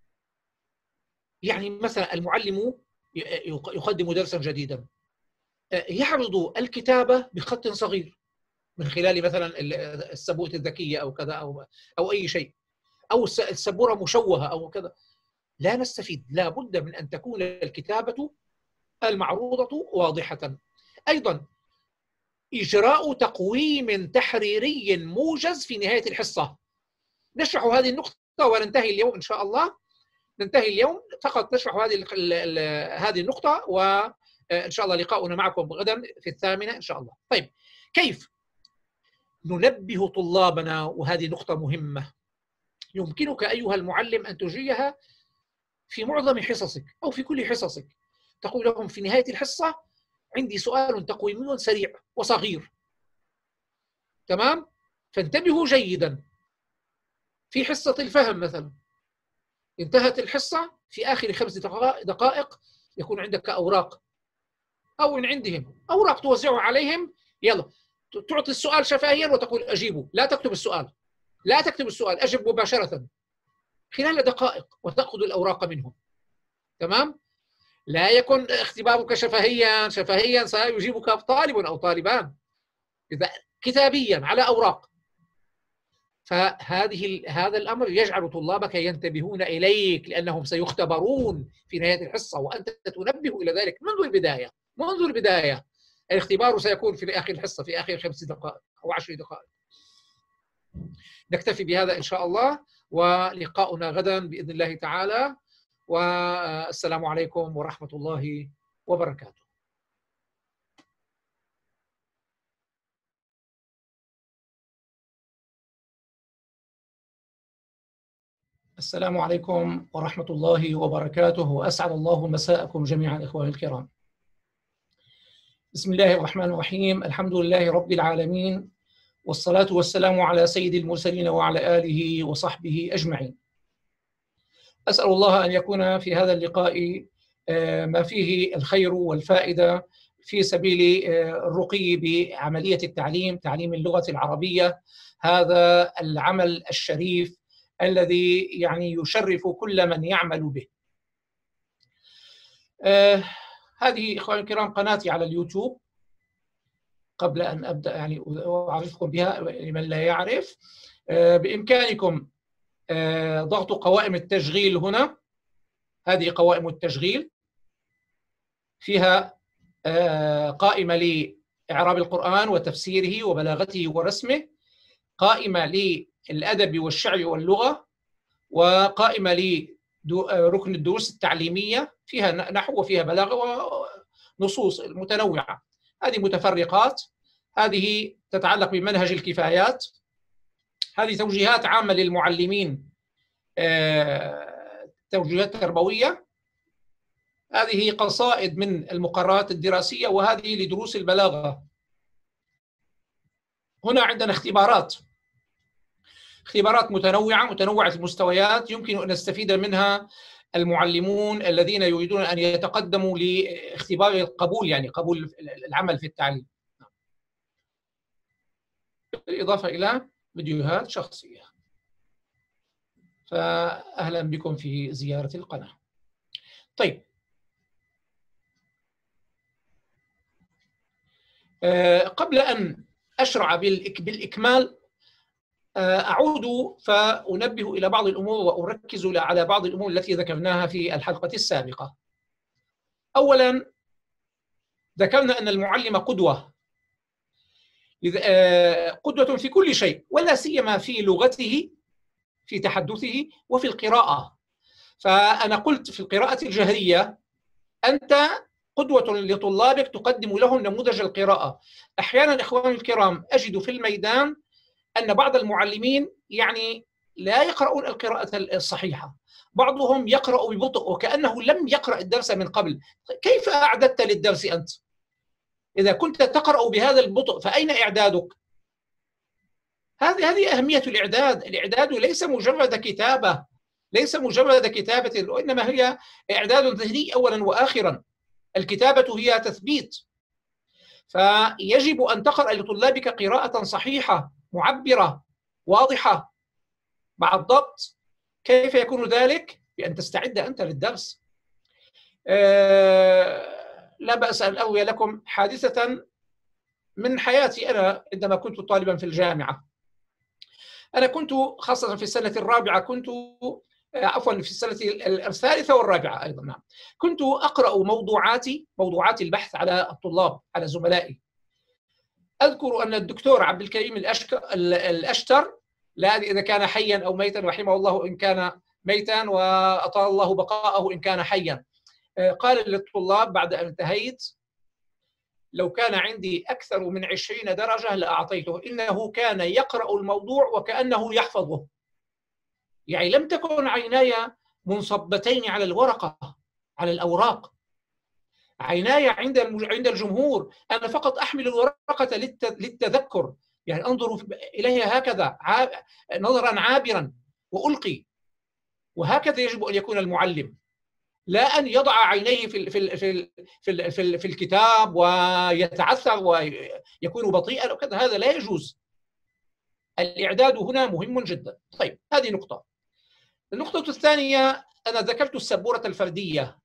يعني مثلا المعلم يقدم درسا جديدا، يعرض الكتابة بخط صغير من خلال مثلا السبورة الذكية أو كذا أو أي شيء، أو السبورة مشوهة أو كذا، لا نستفيد. لا بد من أن تكون الكتابة المعروضة واضحة. أيضا إجراء تقويم تحريري موجز في نهاية الحصة. نشرح هذه النقطة وننتهي اليوم إن شاء الله. ننتهي اليوم فقط نشرح هذه النقطة، وإن شاء الله لقاؤنا معكم غدا في 8 إن شاء الله. طيب، كيف ننبه طلابنا؟ وهذه نقطة مهمة يمكنك أيها المعلم أن تجريها في معظم حصصك أو في كل حصصك. تقول لهم في نهاية الحصة عندي سؤال تقويمي سريع وصغير، تمام؟ فانتبهوا جيدا. في حصة الفهم مثلا، انتهت الحصة، في آخر 5 دقائق يكون عندك أوراق، أو إن عندهم أوراق توزعها عليهم، يلا تعطي السؤال شفهيا وتقول أجيبه، لا تكتب السؤال، لا تكتب السؤال، أجب مباشرة خلال دقائق وتأخذ الأوراق منهم، تمام؟ لا يكن اختبارك شفهيا سيجيبك طالب أو طالبان، إذا كتابيا على أوراق. هذا الأمر يجعل طلابك ينتبهون إليك، لأنهم سيختبرون في نهاية الحصة، وأنت تنبه إلى ذلك منذ البداية. منذ البداية الاختبار سيكون في آخر الحصة، في آخر 5 دقائق أو 10 دقائق. نكتفي بهذا إن شاء الله، ولقاؤنا غدا بإذن الله تعالى، والسلام عليكم ورحمة الله وبركاته. السلام عليكم ورحمة الله وبركاته، وأسعد الله مساءكم جميعا إخواني الكرام. بسم الله الرحمن الرحيم، الحمد لله رب العالمين، والصلاة والسلام على سيد المرسلين وعلى آله وصحبه أجمعين. أسأل الله أن يكون في هذا اللقاء ما فيه الخير والفائدة في سبيل الرقي بعملية التعليم، تعليم اللغة العربية، هذا العمل الشريف الذي يعني يشرف كل من يعمل به. هذه إخواني الكرام قناتي على اليوتيوب. قبل أن أبدأ يعني أعرفكم بها لمن لا يعرف، بإمكانكم ضغط قوائم التشغيل هنا. هذه قوائم التشغيل، فيها قائمة لإعراب القرآن وتفسيره وبلاغته ورسمه، قائمة للأدب والشعر واللغة، وقائمة لركن الدروس التعليمية، فيها نحو وفيها بلاغة ونصوص متنوعة. هذه متفرقات، هذه تتعلق بمنهج الكفايات، هذه توجيهات عامة للمعلمين، توجيهات تربوية، هذه قصائد من المقررات الدراسية، وهذه لدروس البلاغة. هنا عندنا اختبارات متنوعة المستويات، يمكن أن يستفيد منها المعلمون الذين يريدون أن يتقدموا لاختبار القبول، يعني قبول العمل في التعليم، بالإضافة إلى فيديوهات شخصية. فأهلا بكم في زيارة القناة. طيب، قبل أن أشرع بالإكمال، أعود فأنبه إلى بعض الأمور وأركز على بعض الأمور التي ذكرناها في الحلقة السابقة. أولا، ذكرنا أن المعلم قدوة في كل شيء، ولا سيما في لغته، في تحدثه، وفي القراءة. فأنا قلت في القراءة الجهرية أنت قدوة لطلابك، تقدم لهم نموذج القراءة. أحيانا إخواني الكرام أجد في الميدان أن بعض المعلمين يعني لا يقرؤون القراءة الصحيحة، بعضهم يقرأ ببطء وكأنه لم يقرأ الدرس من قبل. كيف أعددت للدرس أنت؟ إذا كنت تقرأ بهذا البطء فأين إعدادك؟ هذه أهمية الإعداد. الإعداد ليس مجرد كتابة، ليس مجرد كتابة، وإنما هي إعداد ذهني أولا وآخرا. الكتابة هي تثبيت، فيجب أن تقرأ لطلابك قراءة صحيحة معبرة واضحة مع الضبط. كيف يكون ذلك؟ بأن تستعد أنت للدرس. لا بأس أن أروي لكم حادثة من حياتي أنا عندما كنت طالبا في الجامعة. أنا كنت خاصة في السنة الرابعة، كنت عفوا في السنة الثالثة والرابعة أيضا، نعم، كنت أقرأ موضوعات البحث على الطلاب، على زملائي. أذكر أن الدكتور عبد الكريم الأشتر، لا أدري إذا كان حيا أو ميتا، رحمه الله إن كان ميتا وأطال الله بقاءه إن كان حيا، قال للطلاب بعد أن انتهيت: لو كان عندي أكثر من 20 درجة لأعطيته. إنه كان يقرأ الموضوع وكأنه يحفظه. يعني لم تكن عيناي منصبتين على الورقة، على الأوراق، عيناي عند الجمهور. أنا فقط أحمل الورقة للتذكر، يعني أنظر إليها هكذا نظرا عابرا وألقي. وهكذا يجب أن يكون المعلم، لا أن يضع عينيه في الكتاب ويتعثر ويكون بطيئا أو كذا، هذا لا يجوز. الإعداد هنا مهم جدا. طيب، هذه نقطة. النقطة الثانية، أنا ذكرت السبورة الفردية.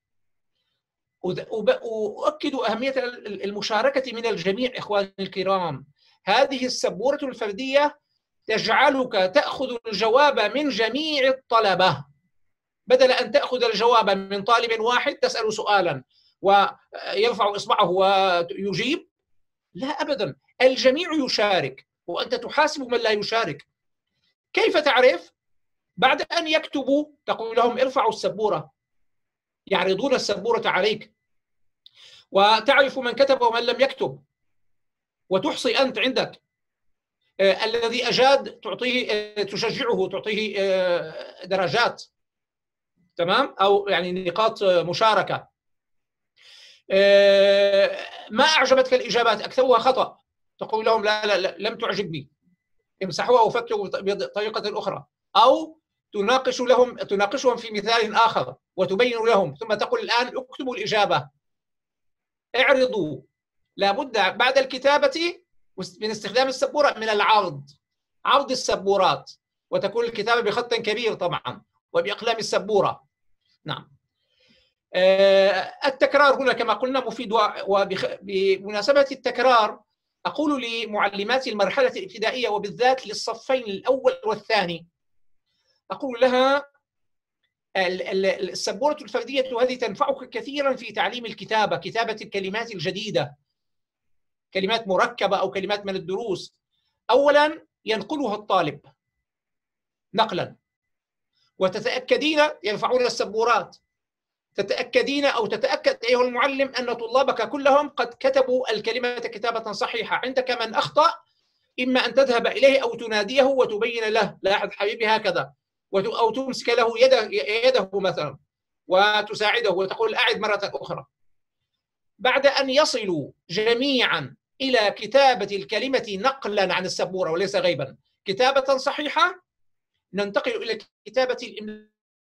أؤكد أهمية المشاركة من الجميع إخواني الكرام. هذه السبورة الفردية تجعلك تأخذ الجواب من جميع الطلبة، بدل أن تأخذ الجواب من طالب واحد تسأل سؤالا ويرفع إصبعه ويجيب. لا أبدا، الجميع يشارك وأنت تحاسب من لا يشارك. كيف تعرف؟ بعد أن يكتبوا تقول لهم: ارفعوا السبورة، يعرضون السبورة عليك، وتعرف من كتب ومن لم يكتب، وتحصي أنت عندك. الذي أجاد تعطيه، تشجعه، تعطيه درجات، تمام، أو يعني نقاط مشاركة. ما أعجبتك الإجابات أكثرها خطأ، تقول لهم: لا لا لا، لم تعجبني، امسحوها وفكروا بطريقة أخرى. أو تناقشهم في مثال آخر وتبين لهم، ثم تقول: الآن اكتبوا الإجابة، اعرضوا. لابد بعد الكتابة من استخدام السبورة من عرض السبورات، وتكون الكتابة بخط كبير طبعا وبأقلام السبورة. نعم. التكرار هنا كما قلنا مفيد. وبمناسبة التكرار أقول لمعلمات المرحلة الابتدائية وبالذات للصفين الأول والثاني، أقول لها: السبورة الفردية هذه تنفعك كثيرا في تعليم الكتابة، كتابة الكلمات الجديدة، كلمات مركبة أو كلمات من الدروس. أولا ينقلها الطالب نقلا، وتتأكدين، يرفعون السبورات، تتأكدين أو تتأكد أيها المعلم أن طلابك كلهم قد كتبوا الكلمة كتابة صحيحة. عندك من أخطأ إما أن تذهب إليه أو تناديه وتبين له: لاحظ حبيبي هكذا، أو تمسك له يده مثلا وتساعده وتقول: أعد مرة أخرى. بعد أن يصلوا جميعا إلى كتابة الكلمة نقلا عن السبورة وليس غيبا، كتابة صحيحة، ننتقل إلى كتابة الإملاء.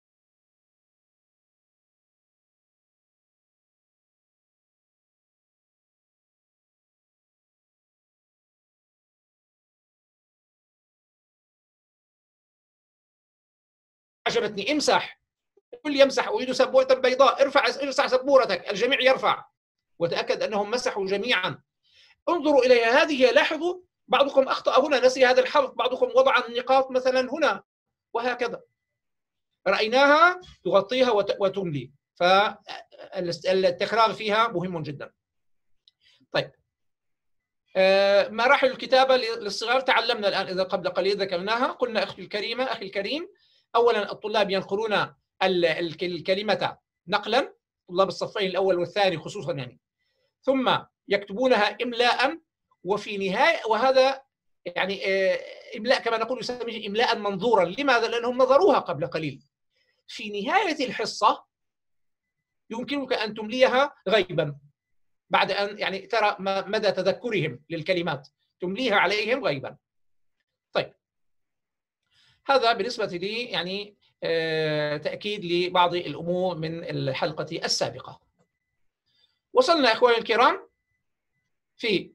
عجبتني، امسح، كل يمسح، أريد سبورة بيضاء، ارفع سبورتك، الجميع يرفع، وتأكد أنهم مسحوا جميعا. انظروا إليها، هذه لاحظوا بعضكم أخطأ هنا، نسي هذا الحرف، بعضكم وضع النقاط مثلا هنا، وهكذا رأيناها تغطيها وتملي. فالتكرار فيها مهم جدا. طيب، مراحل الكتابة للصغار تعلمنا الآن، إذا قبل قليل ذكرناها. قلنا أختي الكريمة، أخي الكريم، أولا الطلاب ينقلون الكلمة نقلا، طلاب الصفين الأول والثاني خصوصا يعني، ثم يكتبونها إملاء، وفي نهاية، وهذا يعني إملاء كما نقول يسميه إملاء منظورا. لماذا؟ لأنهم نظروها قبل قليل. في نهاية الحصة يمكنك أن تمليها غيبا بعد أن يعني ترى مدى تذكرهم للكلمات، تمليها عليهم غيبا. طيب، هذا بالنسبة لي يعني تأكيد لبعض الأمور من الحلقة السابقة. وصلنا أخواني الكرام في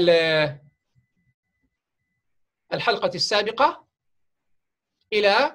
الحلقة السابقة إلى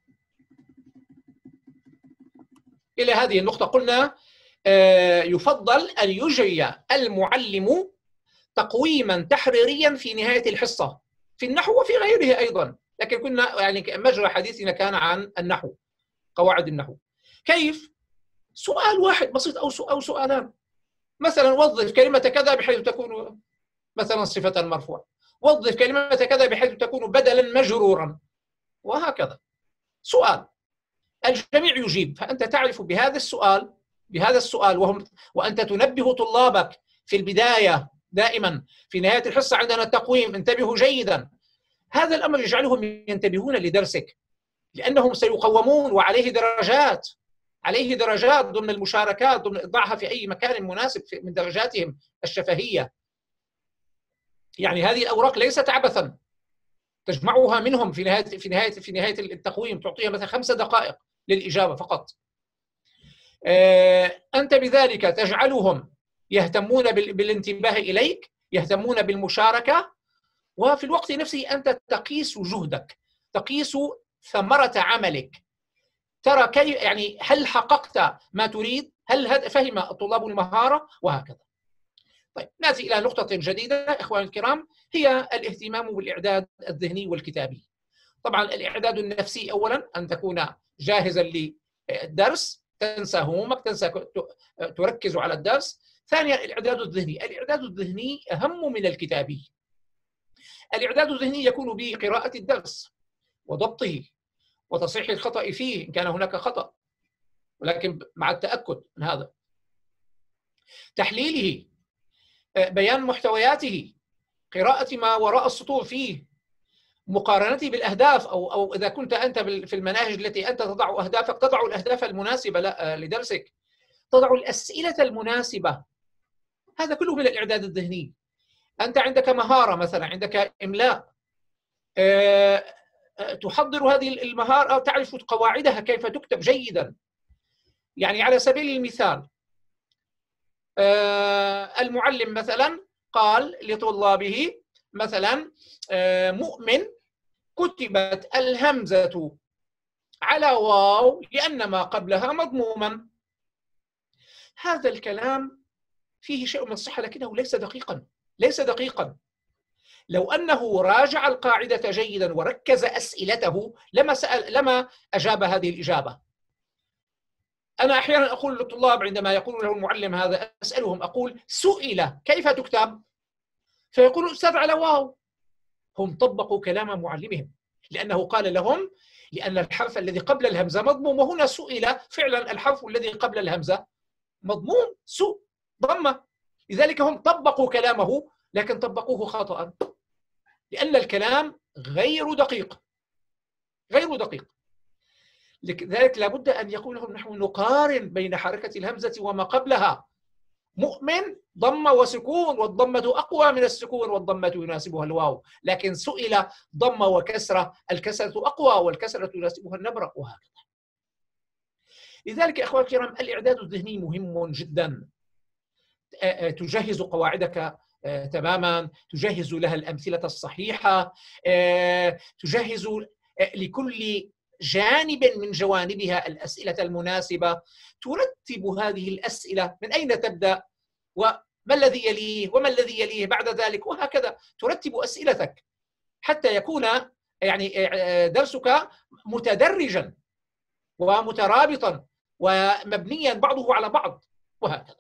هذه النقطة. قلنا يفضل أن يجري المعلم تقويما تحريريا في نهاية الحصة في النحو وفي غيره أيضا، لكن كنا يعني مجرى حديثنا كان عن النحو، قواعد النحو. كيف؟ سؤال واحد بسيط أو سؤالان. مثلا وظف كلمة كذا بحيث تكون مثلا صفة مرفوعة، وظف كلمة كذا بحيث تكون بدلا مجرورا، وهكذا. سؤال الجميع يجيب، فأنت تعرف بهذا السؤال وأنت تنبه طلابك في البداية دائما. في نهاية الحصة عندنا التقويم، انتبهوا جيدا. هذا الأمر يجعلهم ينتبهون لدرسك، لأنهم سيقومون وعليه درجات ضمن المشاركات، ضمن إضاعها في أي مكان مناسب من درجاتهم الشفهية. يعني هذه الأوراق ليست عبثا تجمعها منهم في نهاية التقويم، تعطيها مثلا 5 دقائق للإجابة فقط. أنت بذلك تجعلهم يهتمون بالانتباه إليك، يهتمون بالمشاركة، وفي الوقت نفسه أنت تقيس جهدك، تقيس ثمرة عملك، ترى كيف يعني هل حققت ما تريد، هل فهم الطلاب المهارة، وهكذا. طيب، نأتي إلى نقطة جديدة أخواني الكرام، هي الاهتمام بالإعداد الذهني والكتابي. طبعا الإعداد النفسي أولا، أن تكون جاهزا للدرس، تنسى همومك، تركز على الدرس. ثانيا الإعداد الذهني أهم من الكتابي. الإعداد الذهني يكون بقراءة الدرس وضبطه وتصحيح الخطأ فيه إن كان هناك خطأ، ولكن مع التأكد من هذا، تحليله، بيان محتوياته، قراءة ما وراء السطور فيه، مقارنته بالأهداف، أو إذا كنت أنت في المناهج التي أنت تضع أهدافك، تضع الأهداف المناسبة لدرسك، تضع الأسئلة المناسبة. هذا كله من الإعداد الذهني. أنت عندك مهارة مثلا، عندك إملاء، تحضر هذه المهارة أو تعرف قواعدها كيف تكتب جيدا. يعني على سبيل المثال، المعلم مثلا قال لطلابه مثلا مؤمن كتبت الهمزة على واو لأن ما قبلها مضموما. هذا الكلام فيه شيء من الصحة لكنه ليس دقيقا. لو أنه راجع القاعدة جيدا وركز أسئلته لما أجاب هذه الإجابة. أنا أحيانا أقول للطلاب عندما يقول له المعلم هذا، أسألهم أقول سئل كيف تكتب؟ فيقول أستاذ على واو. هم طبقوا كلام معلمهم، لأنه قال لهم لأن الحرف الذي قبل الهمزة مضموم، وهنا سئل فعلا الحرف الذي قبل الهمزة مضموم، ضمة. لذلك هم طبقوا كلامه، لكن طبقوه خطأ، لأن الكلام غير دقيق. لذلك لابد أن يقول لهم نحن نقارن بين حركة الهمزة وما قبلها. مؤمن ضمة وسكون، والضمة أقوى من السكون، والضمة يناسبها الواو، لكن سئل ضمة وكسرة، الكسرة أقوى والكسرة يناسبها النبرة، وهكذا. لذلك أخواني الكرام الإعداد الذهني مهم جدا. تجهز قواعدك تماما، تجهز لها الأمثلة الصحيحة، تجهز لكل جانب من جوانبها الأسئلة المناسبة، ترتب هذه الأسئلة من أين تبدأ وما الذي يليه وما الذي يليه بعد ذلك، وهكذا ترتب أسئلتك حتى يكون يعني درسك متدرجا ومترابطا ومبنيا بعضه على بعض، وهكذا.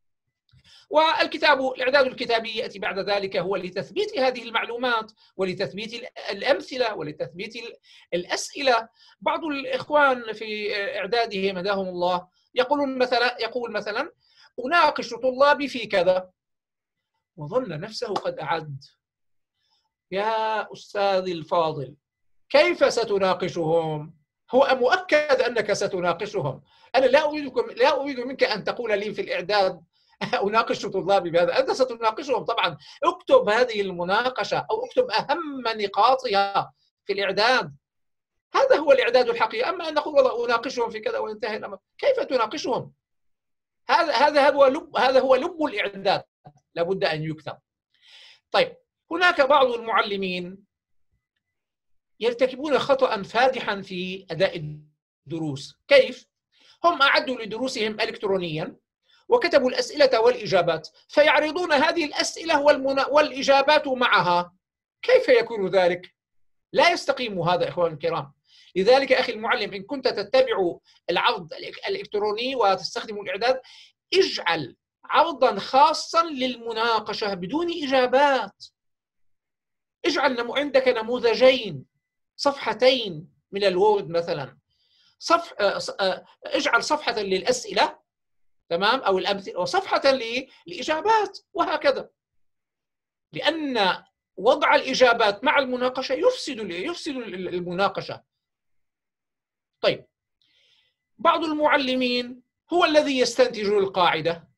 الإعداد الكتابي يأتي بعد ذلك، هو لتثبيت هذه المعلومات ولتثبيت الأمثلة ولتثبيت الأسئلة. بعض الإخوان في إعدادهم هداهم الله يقول مثلا أناقش طلابي في كذا، وظن نفسه قد أعد، يا أستاذي الفاضل، كيف ستناقشهم؟ هو مؤكد أنك ستناقشهم. أنا لا أريد منك أن تقول لي في الإعداد أناقش طلابي بهذا. أنت ستناقشهم طبعا. اكتب هذه المناقشة أو اكتب أهم نقاطها في الإعداد. هذا هو الإعداد الحقيقي. أما أن نقول والله أناقشهم في كذا وينتهي الأمر، كيف تناقشهم؟ هذا هو لب الإعداد، لابد أن يكتب. طيب، هناك بعض المعلمين يرتكبون خطأ فادحا في أداء الدروس. كيف؟ هم أعدوا لدروسهم إلكترونيا وكتبوا الأسئلة والإجابات، فيعرضون هذه الأسئلة والإجابات معها. كيف يكون ذلك؟ لا يستقيم هذا إخواني الكرام. لذلك أخي المعلم، إن كنت تتبع العرض الإلكتروني وتستخدم الإعداد، اجعل عرضا خاصا للمناقشة بدون إجابات. اجعل عندك نموذجين، صفحتين من الوورد مثلا، اجعل صفحة للأسئلة، تمام، أو الأمثلة، وصفحة للإجابات، وهكذا. لأن وضع الإجابات مع المناقشة يفسد المناقشة. طيب، بعض المعلمين هو الذي يستنتج القاعدة.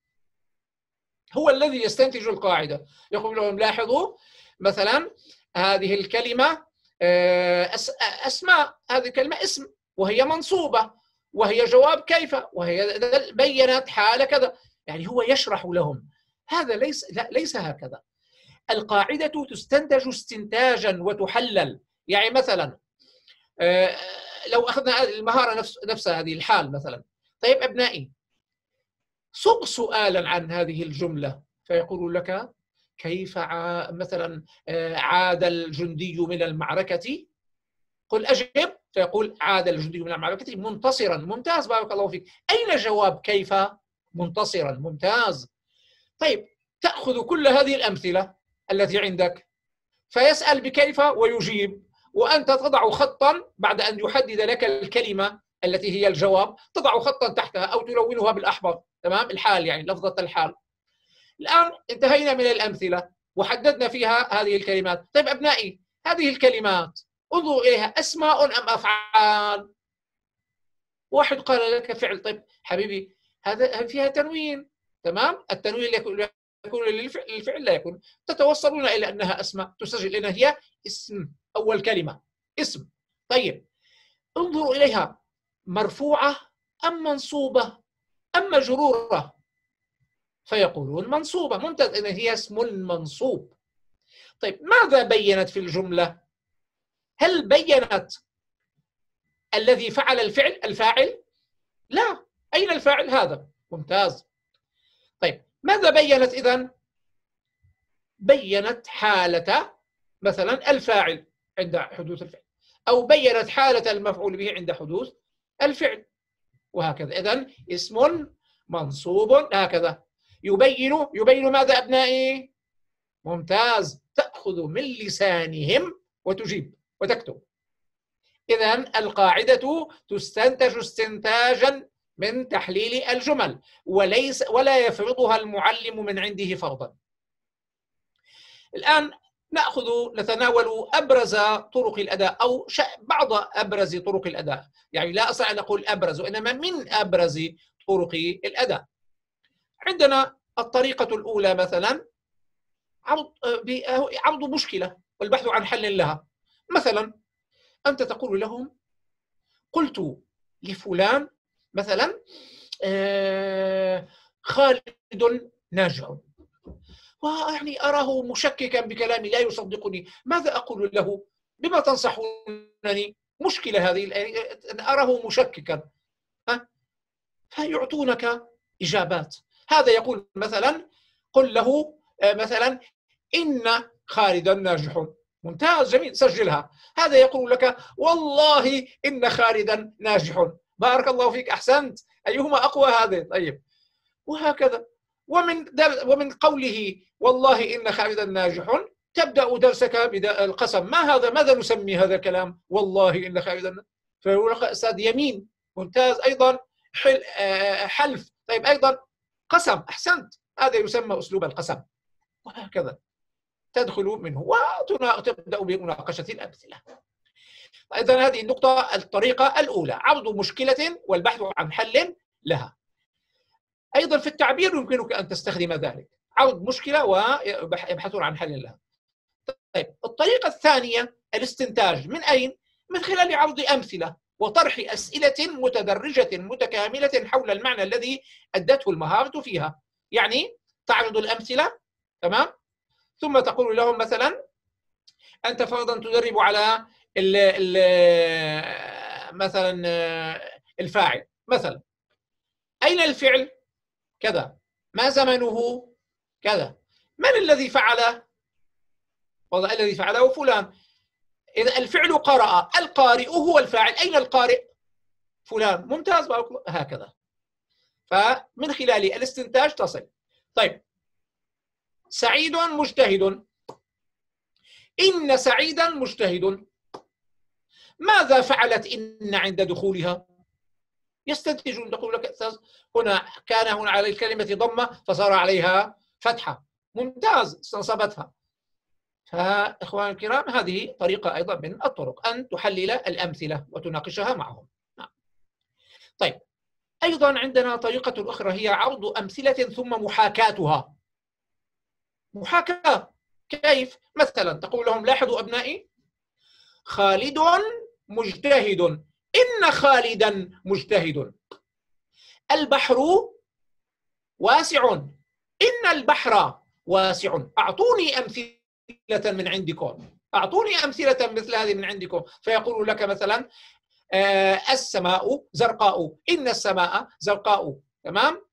يقول لهم لاحظوا مثلا هذه الكلمة أسماء، هذه الكلمة اسم وهي منصوبة وهي جواب كيف وهي بينت حال كذا. يعني هو يشرح لهم. هذا ليس هكذا. القاعدة تستنتج استنتاجا وتحلل. يعني مثلا لو أخذنا المهارة نفسها، هذه الحال مثلا. طيب أبنائي، صغ سؤالا عن هذه الجملة، فيقول لك كيف مثلا عاد الجندي من المعركة؟ قل أجب، فيقول عاد الجندي من المعركة منتصرا. ممتاز، بارك الله فيك. أين جواب كيف؟ منتصرا. ممتاز. طيب، تأخذ كل هذه الأمثلة التي عندك، فيسأل بكيف ويجيب، وأنت تضع خطا بعد أن يحدد لك الكلمة التي هي الجواب، تضع خطا تحتها أو تلونها بالأحمر، تمام، الحال يعني لفظة الحال. الآن انتهينا من الأمثلة وحددنا فيها هذه الكلمات. طيب أبنائي، هذه الكلمات انظروا إليها، أسماء أم أفعال؟ واحد قال لك فعل. طيب حبيبي، هذا فيها تنوين، تمام، التنوين يكون للفعل لا يكون. تتوصلون إلى أنها أسماء، تسجل أنها هي اسم، أول كلمة اسم. طيب، انظروا إليها، مرفوعة أم منصوبة أم مجرورة؟ فيقولون منصوبة. ممتاز، إن هي اسم منصوب. طيب، ماذا بينت في الجملة؟ هل بينت الذي فعل الفاعل؟ لا. أين الفاعل؟ هذا. ممتاز. طيب، ماذا بينت إذن؟ بينت حالة مثلا الفاعل عند حدوث الفعل، أو بينت حالة المفعول به عند حدوث الفعل، وهكذا. إذن اسم منصوب، هكذا يبين ماذا أبنائي؟ ممتاز. تأخذ من لسانهم وتجيب وتكتب. إذن القاعدة تستنتج استنتاجا من تحليل الجمل، ولا يفرضها المعلم من عنده فرضا. الآن نتناول أبرز طرق الأداء، أو بعض أبرز طرق الأداء. يعني لا أستطيع أن أقول أبرز، وإنما من أبرز طرق الأداء. عندنا الطريقة الأولى مثلا عرض مشكلة والبحث عن حل لها. مثلا أنت تقول لهم قلت لفلان مثلا خالد ناجح، ويعني أراه مشككا بكلامي، لا يصدقني. ماذا أقول له؟ بما تنصحونني؟ مشكلة هذه، أراه مشككا. فيعطونك إجابات. هذا يقول مثلا قل له مثلا إن خالدا ناجح. ممتاز، جميل، سجلها. هذا يقول لك والله إن خالدا ناجح. بارك الله فيك، أحسنت. أيهما أقوى هذا؟ طيب، وهكذا. ومن قوله والله إن خالدا ناجح تبدأ درسك بالقسم. ماذا نسمي هذا الكلام؟ والله إن خالدا، فيقول لك أستاذ يمين. ممتاز. أيضا حلف. طيب، أيضا قسم. أحسنت، هذا يسمى أسلوب القسم، وهكذا. تدخل منه وتبدأ بمناقشة الأمثلة. إذن هذه النقطة الطريقة الأولى، عرض مشكلة والبحث عن حل لها. أيضا في التعبير يمكنك أن تستخدم ذلك، عرض مشكلة ويبحثون عن حل لها. طيب الطريقة الثانية الاستنتاج، من أين؟ من خلال عرض أمثلة وطرح أسئلة متدرجة متكاملة حول المعنى الذي أدته المهارة فيها. يعني تعرض الأمثلة، تمام، ثم تقول لهم مثلا أنت فرضا تدرب على مثلا الفاعل، مثلا أين الفعل؟ كذا، ما زمنه؟ كذا، من الذي فعله؟ والله الذي فعله فلان. إذا الفعل قرأ، القارئ هو الفاعل، أين القارئ؟ فلان. ممتاز، هكذا. فمن خلال الاستنتاج تصل. طيب سعيد مجتهد، إن سعيدا مجتهد، ماذا فعلت إن عند دخولها؟ يستنتجون، تقول لك هنا كان هنا على الكلمة ضمة فصار عليها فتحة، ممتاز، استنصبتها. فإخواني الكرام هذه طريقة أيضا من الطرق أن تحلل الأمثلة وتناقشها معهم. طيب أيضا عندنا طريقة أخرى هي عرض أمثلة ثم محاكاتها. محاكاة كيف؟ مثلا تقول لهم لاحظوا أبنائي، خالد مجتهد، إن خالدا مجتهد، البحر واسع، إن البحر واسع، أعطوني أمثلة من عندكم، أعطوني أمثلة مثل هذه من عندكم. فيقول لك مثلا السماء زرقاء، إن السماء زرقاء، تمام،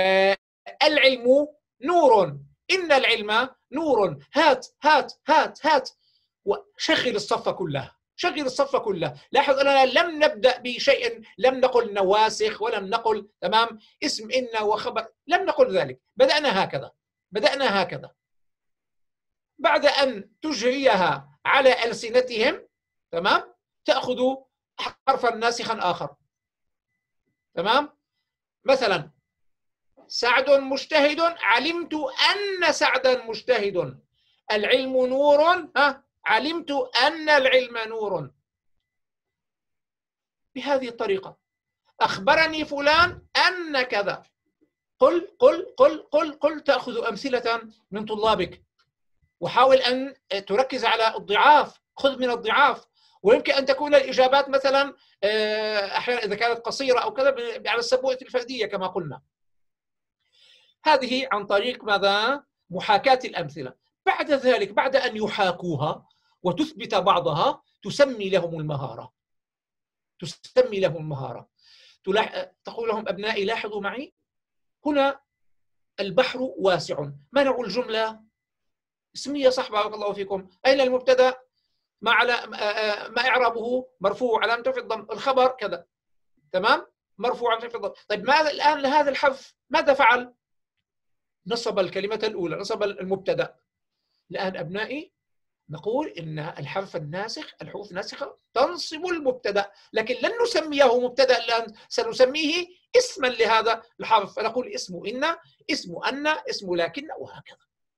العلم نور، إن العلم نور، هات هات هات هات، وشغل الصف كله، شغل الصف كله. لاحظ أننا لم نبدأ بشيء، لم نقل نواسخ ولم نقل تمام اسم إن وخبر، لم نقل ذلك، بدأنا هكذا، بدأنا هكذا. بعد أن تجريها على ألسنتهم، تمام، تأخذ حرفا ناسخا آخر، تمام، مثلا سعد مجتهد، علمت أن سعدا مجتهد، العلم نور، علمت أن العلم نور. بهذه الطريقة أخبرني فلان أن كذا، قل قل قل قل قل، تأخذ أمثلة من طلابك وحاول أن تركز على الضعاف، خذ من الضعاف. ويمكن أن تكون الإجابات مثلا أحيانا إذا كانت قصيرة أو كذا على السبوة الفردية كما قلنا. هذه عن طريق ماذا؟ محاكاة الأمثلة. بعد ذلك بعد أن يحاكوها وتثبت بعضها تسمي لهم المهارة، تسمي لهم المهارة. تقول لهم أبنائي لاحظوا معي، هنا البحر واسع، ما نوع الجملة؟ اسمية، صح، بارك الله فيكم. أين المبتدأ؟ ما إعرابه؟ مرفوع علامة رفع الضم، الخبر كذا، تمام، مرفوع علامة رفع الضم. طيب ماذا الآن لهذا الحذف ماذا فعل؟ نصب الكلمة الأولى، نصب المبتدأ. الآن أبنائي نقول إن الحرف الناسخ، الحروف الناسخة تنصب المبتدأ، لكن لن نسميه مبتدأ الآن، سنسميه اسما لهذا الحرف، فنقول اسم إن، اسم أن، اسم لكن، وهكذا.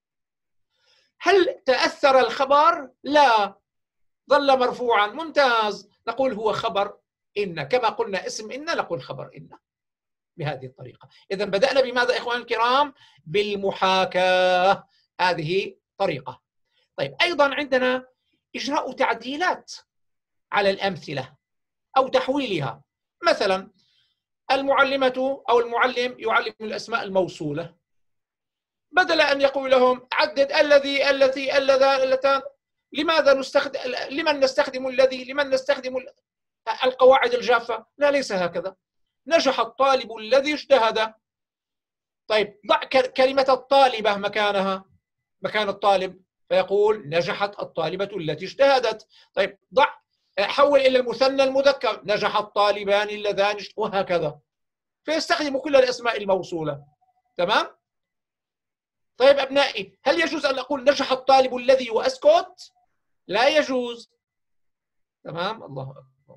هل تأثر الخبر؟ لا، ظل مرفوعا، ممتاز، نقول هو خبر إن، كما قلنا اسم إن نقول خبر إن، بهذه الطريقة. إذن بدأنا بماذا إخواني الكرام؟ بالمحاكاة، هذه طريقة. طيب أيضا عندنا إجراء تعديلات على الأمثلة أو تحويلها. مثلا المعلمة أو المعلم يعلم الأسماء الموصولة، بدل أن يقول لهم عدد الذي التي اللذان اللتان، لماذا نستخدم، لمن نستخدم الذي، لمن نستخدم القواعد الجافة؟ لا، ليس هكذا. نجح الطالب الذي اجتهد. طيب ضع كلمة الطالبة مكانها، مكان الطالب، فيقول نجحت الطالبة التي اجتهدت. طيب حول إلى المثنى المذكر، نجح الطالبان اللذان، وهكذا. فيستخدم كل الأسماء الموصولة، تمام؟ طيب أبنائي، هل يجوز أن أقول نجح الطالب الذي وأسكت؟ لا يجوز، تمام؟ الله أكبر،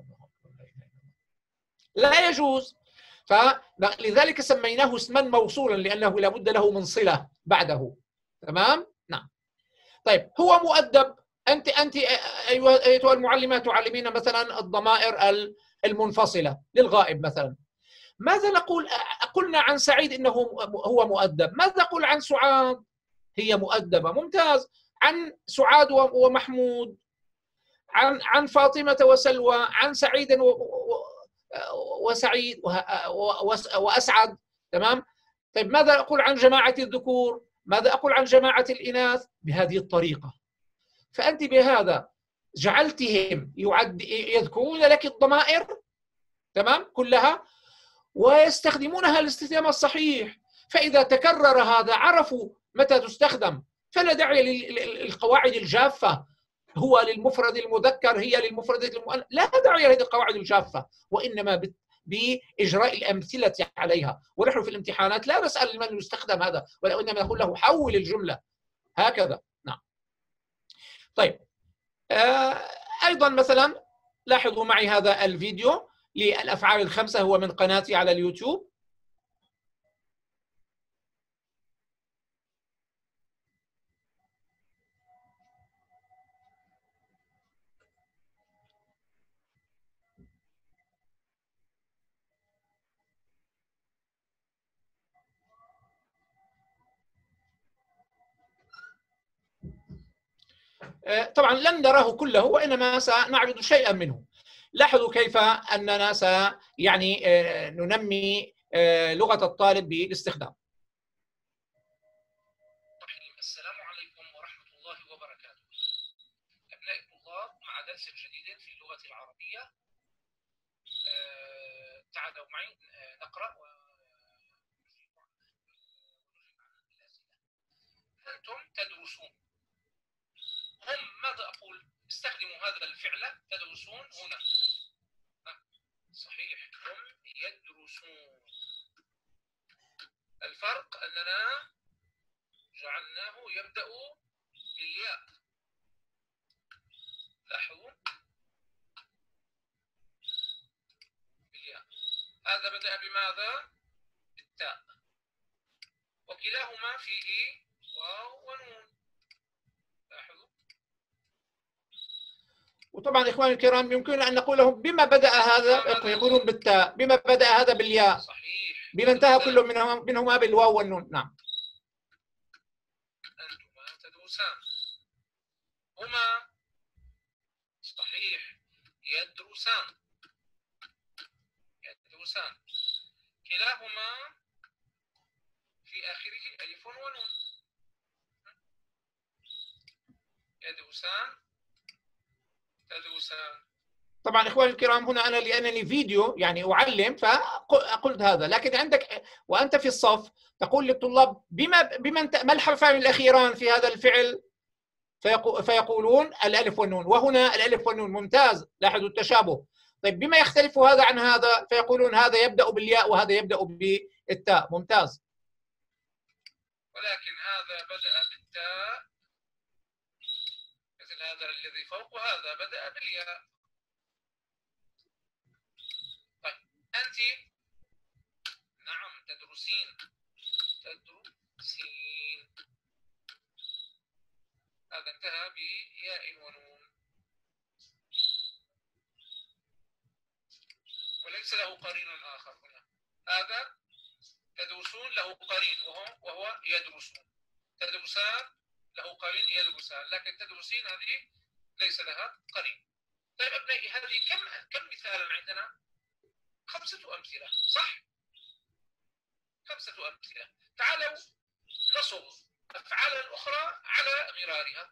لا يجوز. فلذلك سميناه اسما موصولا، لأنه لا بد له من صلة بعده، تمام؟ نعم. طيب هو مؤدب. أنت أيتها المعلمات تعلمين مثلا الضمائر المنفصلة للغائب مثلا. ماذا نقول؟ قلنا عن سعيد إنه هو مؤدب. ماذا نقول عن سعاد؟ هي مؤدبة، ممتاز. عن سعاد ومحمود، عن فاطمة وسلوى، عن سعيد وسعيد وأسعد. تمام. طيب ماذا أقول عن جماعة الذكور؟ ماذا أقول عن جماعة الإناث؟ بهذه الطريقة. فأنت بهذا جعلتهم يذكرون لك الضمائر، تمام، كلها، ويستخدمونها الاستخدام الصحيح. فإذا تكرر هذا عرفوا متى تستخدم، فلا داعي للقواعد الجافة. هو للمفرد المذكر، هي للمفرد المؤنث، لا داعي لهذه القواعد الجافة، وإنما بإجراء الأمثلة عليها. ونحن في الامتحانات لا نسأل من يستخدم هذا، وإنما نقول له حول الجملة هكذا. نعم. طيب أيضا مثلا لاحظوا معي هذا الفيديو للأفعال الخمسة، هو من قناتي على اليوتيوب. طبعا لن نراه كله، وإنما سنعرض شيئا منه. لاحظوا كيف أننا يعني ننمي لغة الطالب بالاستخدام. السلام عليكم ورحمة الله وبركاته. أبناء الطلاب، مع درس جديد في اللغة العربية. تعالوا معي نقرأ ونجيب عن الأسئلة. أنتم تدرسون. هم، ماذا أقول؟ استخدموا هذا الفعل تدرسون هنا. صحيح، هم يدرسون. الفرق أننا جعلناه يبدأ بالياء. لاحظوا بالياء. هذا بدأ بماذا؟ بالتاء. وكلاهما فيه واو ونون. لاحظوا. وطبعا إخواني الكرام يمكن أن نقول لهم بما بدأ هذا، يقولون بالتاء. بما بدأ هذا بالياء. صحيح. بما انتهى كل منهما بالواو والنون. نعم. أنتما تدرسان. هما، صحيح، يدرسان. يدرسان. كلاهما في آخره ألف ونون. يدرسان، تدرسان. طبعا إخواني الكرام هنا أنا لأنني فيديو يعني أعلم فقلت هذا، لكن عندك وأنت في الصف تقول للطلاب ما الحرفان الأخيران في هذا الفعل؟ فيقولون الألف والنون، وهنا الألف والنون. ممتاز، لاحظوا التشابه. طيب بما يختلف هذا عن هذا؟ فيقولون هذا يبدأ بالياء وهذا يبدأ بالتاء. ممتاز. ولكن هذا بدأ بالتاء مثل هذا الذي فوق، هذا بدأ بالياء. طيب أنت، نعم، تدرسين. تدرسين. هذا انتهى بياء ونون وليس له قرين آخر هنا. هذا تدرسون له قرين وهو يدرسون. تدرسان له قرين يدرسان، لكن تدرسين هذه ليس لها قرين. طيب أبنائي، هذه كم مثالا عندنا؟ 5 أمثلة، صح؟ 5 أمثلة. تعالوا نصب أفعالا أخرى على غرارها.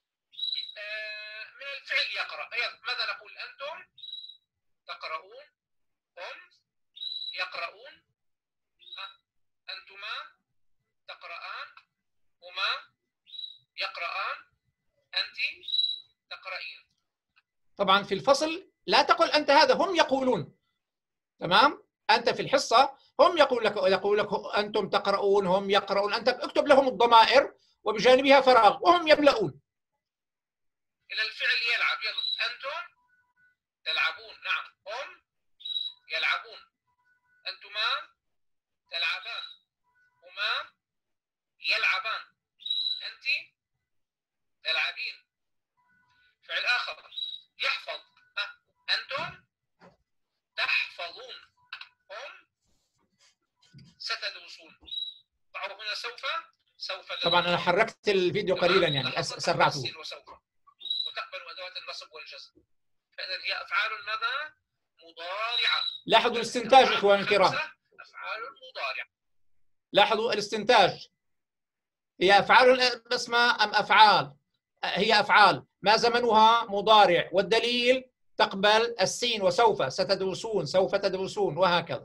من الفعل يقرأ. ماذا نقول؟ أنتم تقرؤون. هم يقرؤون. أنتما تقرآن. هما يقرآن. أنت تقرأين. طبعا في الفصل لا تقل أنت، هذا هم يقولون. تمام؟ أنت في الحصة هم يقول لك أنتم تقرؤون، هم يقرؤون. أنت اكتب لهم الضمائر وبجانبها فراغ وهم يملؤون. إلى الفعل يلعب. يلا، أنتم تلعبون. نعم، هم يلعبون. أنتما تلعبان. هما يلعبان. أنت تلعبين. فعل آخر يحفظ، أنتم تحفظون، هم ستدرسون. ضعوا هنا سوف طبعا أنا حركت الفيديو قليلا يعني سرعته. وسوف، وتقبل أدوات النصب والجزم. فإذا هي أفعال ماذا؟ مضارعة. لاحظوا الاستنتاج إخواني الكرام. أفعال مضارعة. لاحظوا الاستنتاج. هي أفعال اسمها أم أفعال؟ هي أفعال ما زمنها مضارع، والدليل تقبل السين وسوف، ستدرسون، سوف تدرسون، وهكذا.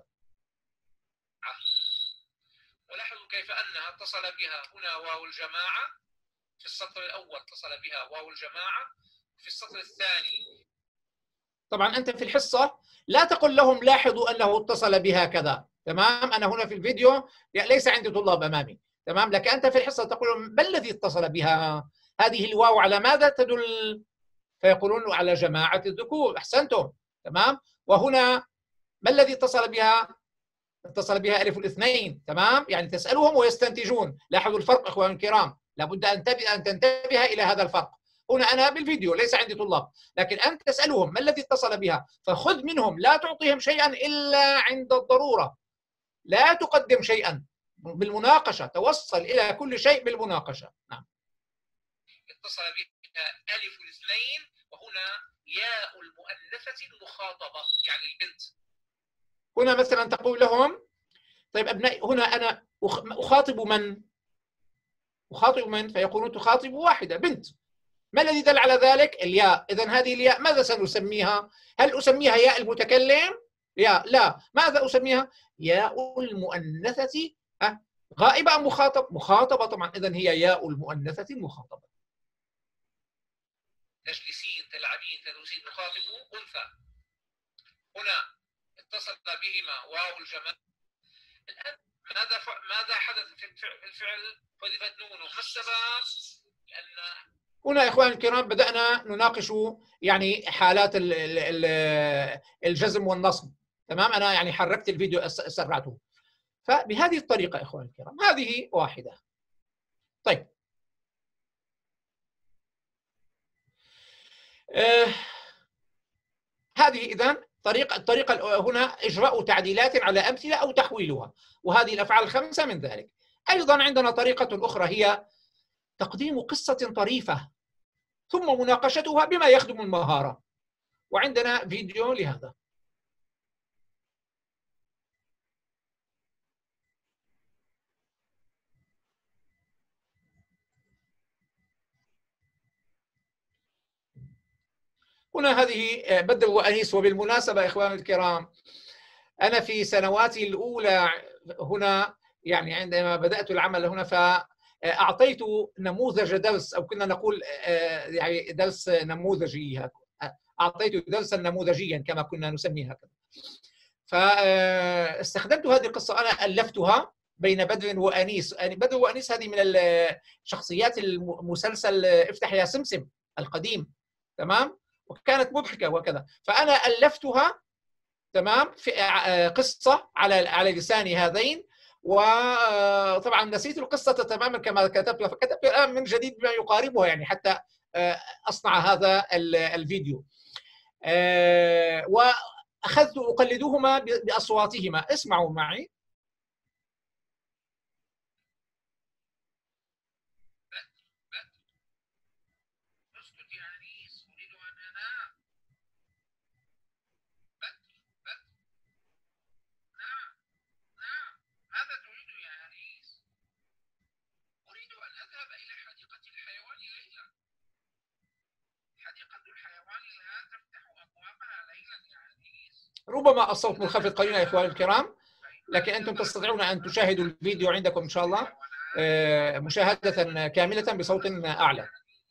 ولاحظوا كيف أنها اتصل بها هنا واو الجماعة في السطر الأول، اتصل بها واو الجماعة في السطر الثاني. طبعا أنت في الحصة لا تقل لهم لاحظوا أنه اتصل بها كذا، تمام؟ أنا هنا في الفيديو ليس عندي طلاب أمامي، تمام؟ لكن أنت في الحصة تقول لهم ما الذي اتصل بها؟ هذه الواو على ماذا تدل؟ فيقولون على جماعة الذكور. أحسنتم، تمام؟ وهنا ما الذي اتصل بها؟ اتصل بها ألف الاثنين، تمام؟ يعني تسألهم ويستنتجون. لاحظوا الفرق إخواني الكرام، لابد أن تنتبه إلى هذا الفرق. هنا أنا بالفيديو ليس عندي طلاب، لكن أنت تسألهم ما الذي اتصل بها، فخذ منهم، لا تعطيهم شيئا إلا عند الضرورة. لا تقدم شيئا، بالمناقشة، توصل إلى كل شيء بالمناقشة. نعم. اتصل بها ألف الاثنين، وهنا ياء المؤنثة المخاطبة يعني البنت. هنا مثلا تقول لهم طيب أبنائي، هنا أنا أخاطب من؟ أخاطب من؟ فيقولون تخاطب واحدة، بنت. ما الذي دل على ذلك؟ الياء. إذن هذه الياء ماذا سنسميها؟ هل أسميها ياء المتكلم؟ لا. ماذا أسميها؟ ياء المؤنثة غائبة أم مخاطب؟ مخاطبة طبعا. إذن هي ياء المؤنثة المخاطبة. تجلسين، تلعبين، تدرسين، تخاطب أنثى. هنا اتصل بهما واو الجماعة. الآن ماذا حدث في الفعل؟ حذفت نونه. ما السبب؟ لأن هنا يا إخواني الكرام بدأنا نناقش يعني حالات الجزم والنصب، تمام؟ أنا يعني حركت الفيديو سرعته. فبهذه الطريقة يا إخواني الكرام، هذه واحدة. طيب هذه إذن الطريقة هنا إجراء تعديلات على أمثلة أو تحويلها، وهذه الأفعال الخمسة من ذلك. أيضا عندنا طريقة أخرى هي تقديم قصة طريفة ثم مناقشتها بما يخدم المهارة، وعندنا فيديو لهذا. هنا هذه بدر وأنيس. وبالمناسبة إخواني الكرام، أنا في سنواتي الأولى هنا يعني عندما بدأت العمل هنا فأعطيت نموذج درس، أو كنا نقول يعني درس نموذجي، أعطيت درسا نموذجيا كما كنا نسميه هكذا. فاستخدمت هذه القصة، أنا ألفتها بين بدر وأنيس. يعني بدر وأنيس هذه من الشخصيات المسلسل افتح يا سمسم القديم، تمام؟ وكانت مضحكة وكذا، فأنا ألفتها، تمام، في قصة على لسان هذين. وطبعا نسيت القصة تماما كما كتبتها، فكتبت الآن من جديد بما يقاربها يعني حتى أصنع هذا الفيديو. وأخذت أقلدهما بأصواتهما. اسمعوا معي. ربما الصوت منخفض قليلا يا إخواني الكرام، لكن أنتم تستطيعون أن تشاهدوا الفيديو عندكم إن شاء الله مشاهدة كاملة بصوت أعلى.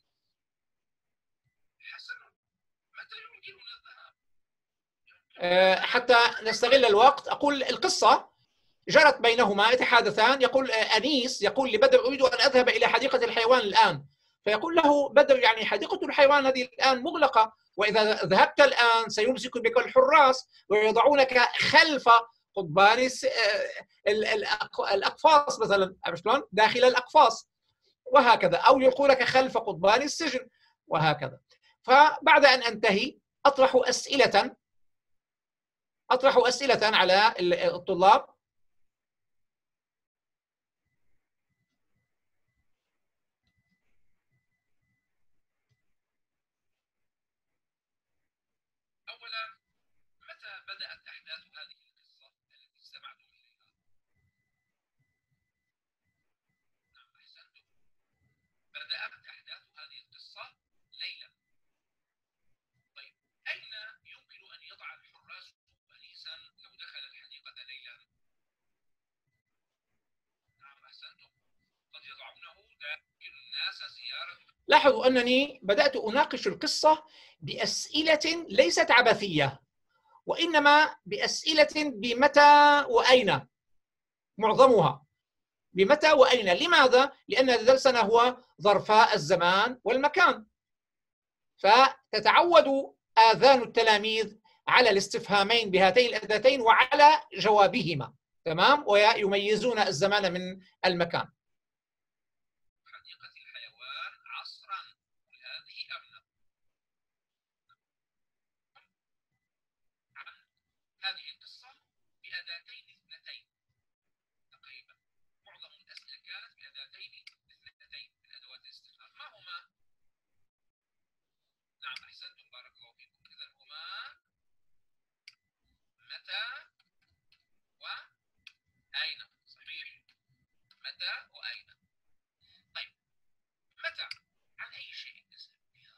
حتى نستغل الوقت أقول القصة جرت بينهما يتحادثان. يقول أنيس يقول لبدر أريد أن أذهب إلى حديقة الحيوان الآن، فيقول له بدر يعني حديقة الحيوان هذه الآن مغلقة، وإذا ذهبت الآن سيمسك بك الحراس ويضعونك خلف قضبان الأقفاص مثلا، شلون؟ داخل الأقفاص. وهكذا، أو يلقوا لك خلف قضبان السجن وهكذا. فبعد أن أنتهي أطرح أسئلة على الطلاب. أولا، متى بدأت أحداث هذه القصة التي استمعتم إليها؟ نعم، أحسنتم. بدأت أحداث هذه القصة ليلا. طيب، أين يمكن أن يضع الحراس أنيسا لو دخل الحديقة ليلا؟ نعم، أحسنتم. قد يضعونه لكن الناس زيارته. لاحظوا أنني بدأت أناقش القصة بأسئلة ليست عبثية، وإنما بأسئلة بمتى وأين، معظمها بمتى وأين. لماذا؟ لأن درسنا هو ظرفاء الزمان والمكان، فتتعود آذان التلاميذ على الاستفهامين بهاتين الأداتين وعلى جوابهما، تمام، ويميزون الزمان من المكان. حديقة الحيوان عصرا، وهذه أمنة. عن هذه القصة بأداتين اثنتين تقريبا. معظم الأسئلة كانت بأداتين اثنتين من أدوات الاستفهام. ما هما؟ نعم، أحسنتم، بارك الله فيكم. إذا هما متى وأين. صحيح، متى وأين. طيب، متى عن أي شيء نسأل بها؟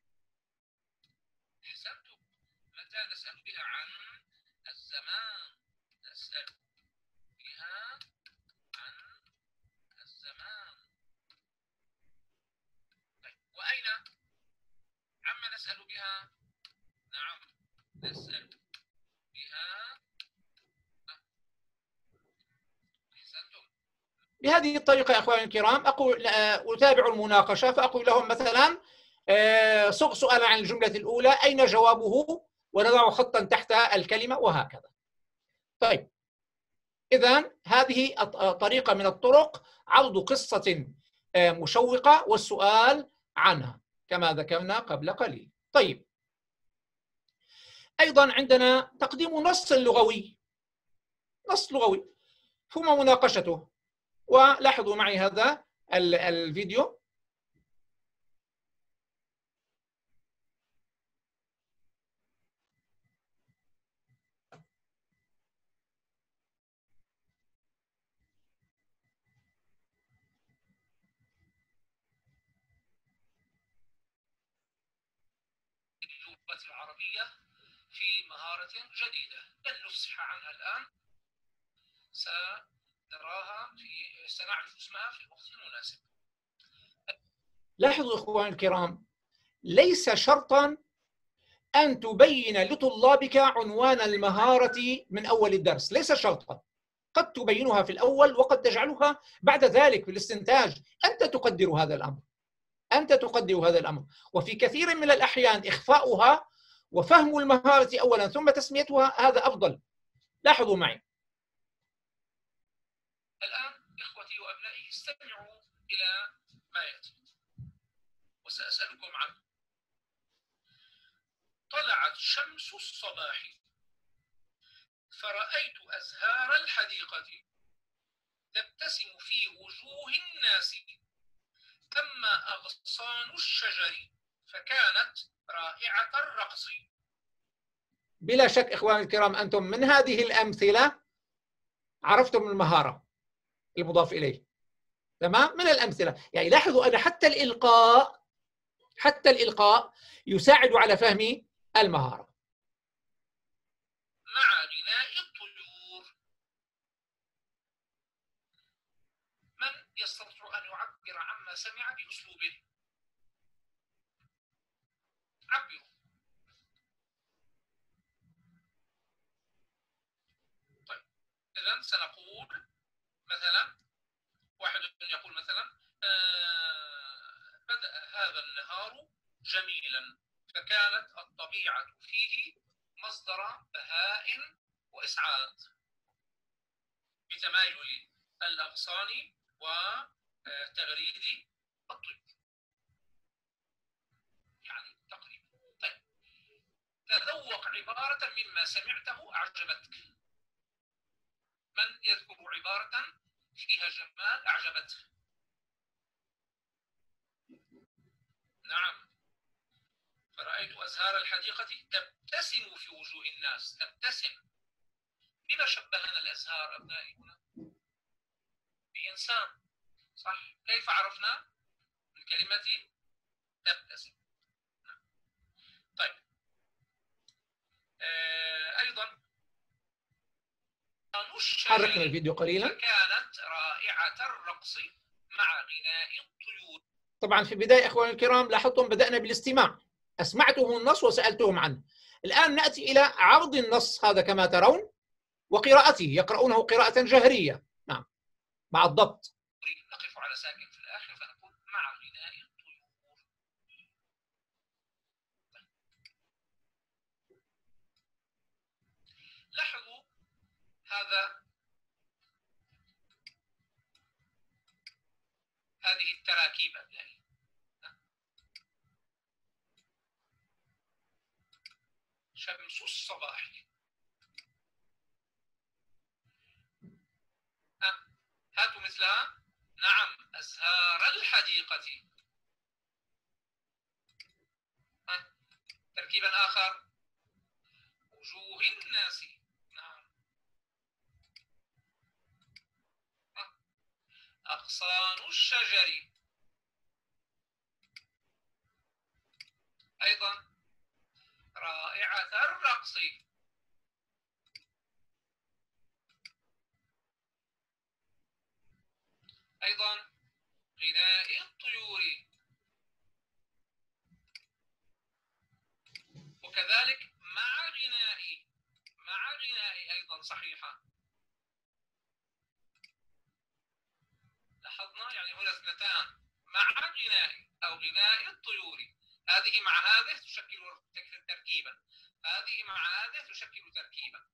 أحسنتم، متى نسأل بها عن الزمان. نسأل بها عن الزمان. طيب، وأين عما نسأل بها؟ نعم، نسأل بها. أحسنتم. بهذه الطريقة يا أخواني الكرام أتابع المناقشة، فأقول لهم مثلا سؤالا عن الجملة الأولى، أين جوابه؟ ونضع خطا تحت الكلمة وهكذا. طيب، إذن هذه طريقة من الطرق عرض قصة مشوقة والسؤال عنها كما ذكرنا قبل قليل. طيب، أيضا عندنا تقديم نص لغوي، ثم مناقشته. ولاحظوا معي هذا الفيديو. اللغة العربية في مهارة جديدة لن نفصح عنها الآن، سنعرف اسمها في وقت مناسب. لاحظوا إخواني الكرام، ليس شرطا أن تبين لطلابك عنوان المهارة من أول الدرس، ليس شرطا. قد تبينها في الأول وقد تجعلها بعد ذلك في الاستنتاج. أنت تقدر هذا الأمر، وفي كثير من الأحيان إخفاؤها وفهم المهارة أولا ثم تسميتها هذا أفضل. لاحظوا معي الآن إخوتي وأبنائي، استمعوا إلى ما يأتي وسأسألكم عنه. طلعت شمس الصباح فرأيت أزهار الحديقة تبتسم في وجوه الناس، أما أغصان الشجر فكانت رائعة الرقص. بلا شك إخواني الكرام، أنتم من هذه الأمثلة عرفتم المهارة المضاف إليه، تمام، من الأمثلة. يعني لاحظوا أن حتى الإلقاء يساعد على فهم المهارة. مع غناء الطيور. من يستطيع أن يعبر عما سمع بأسلوبه؟ عبروا. طيب، إذن سنقول مثلا، واحد يقول مثلا بدأ هذا النهار جميلا فكانت الطبيعة فيه مصدر بهاء وإسعاد بتمايل الأغصان وتغريد الطيور يعني تقريبا. طيب تذوق عبارة مما سمعته أعجبتك. من يذكر عبارة فيها جمال أعجبته؟ نعم. فرأيت أزهار الحديقة تبتسم في وجوه الناس. تبتسم. بما شبهنا الأزهار أبنائي هنا؟ بإنسان. صح؟ كيف عرفنا؟ من كلمة تبتسم. طيب أيضا حركنا الفيديو قليلا. كانت رائعة الرقص مع غناء الطيور. طبعا في البداية أخواني الكرام لاحظتم بدأنا بالاستماع، أسمعتهم النص وسألتهم عنه. الآن نأتي إلى عرض النص هذا كما ترون وقراءته، يقرؤونه قراءة جهرية. نعم مع الضبط. نقف على ساكن في الآخر فنقول مع غناء الطيور. لاحظوا هذه التراكيب أبنائي. شمس الصباح. هاتوا مثلها. نعم أزهار الحديقة. تركيبا آخر وجوه الناس. نعم أغصان الشجر. أيضا رائعة الرقص. أيضا غناء الطيور. وكذلك مع غناء أيضا صحيحة. لاحظنا يعني هنا اثنتان، مع غناء أو غناء الطيور. هذه مع هذه تشكل تركيبا، هذه مع هذه تشكل تركيبا.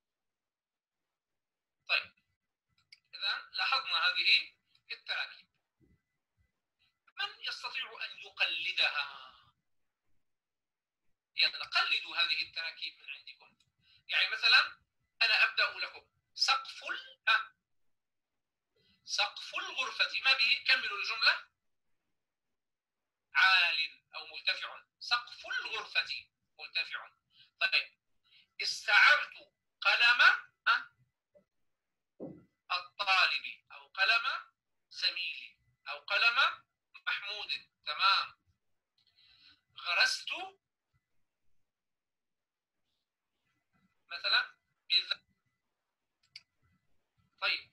طيب إذن لاحظنا هذه التراكيب. من يستطيع أن يقلدها؟ يلا قلدوا هذه التراكيب من عندكم. يعني مثلا أنا أبدأ لكم سقف الغرفة. ما به؟ كملوا الجملة. عال أو مرتفع. سقف الغرفة مرتفع. طيب استعرت قلم الطالب أو قلم زميلي أو قلم محمود. تمام. غرست مثلا. طيب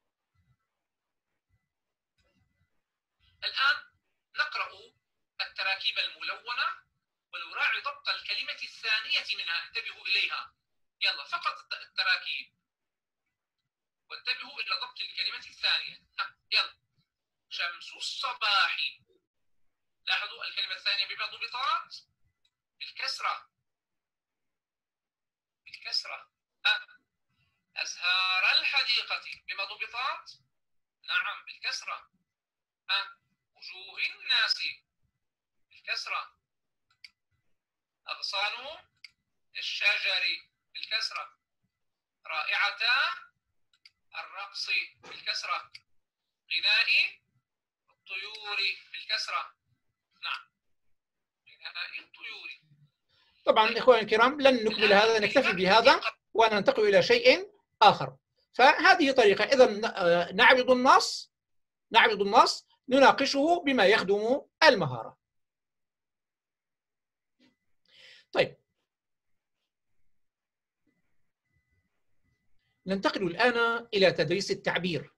الآن نقرأ التراكيب الملونة ونراعي ضبط الكلمة الثانية منها. انتبهوا إليها. يلا فقط التراكيب وانتبهوا إلى ضبط الكلمة الثانية. يلا شمس الصباح. لاحظوا الكلمة الثانية بما ضبطت بالكسرة. أزهار الحديقة بما ضبطت؟ نعم بالكسرة. وجوه الناس بالكسرة. أغصان الشجر بالكسرة. رائعة الرقص بالكسرة. غناء الطيور بالكسرة. نعم غناء الطيور. طبعا إخواني الكرام لن نكمل هذا، نكتفي بهذا وننتقل إلى شيء آخر. فهذه طريقة. إذن نعرض النص نناقشه بما يخدم المهارة. طيب ننتقل الآن إلى تدريس التعبير.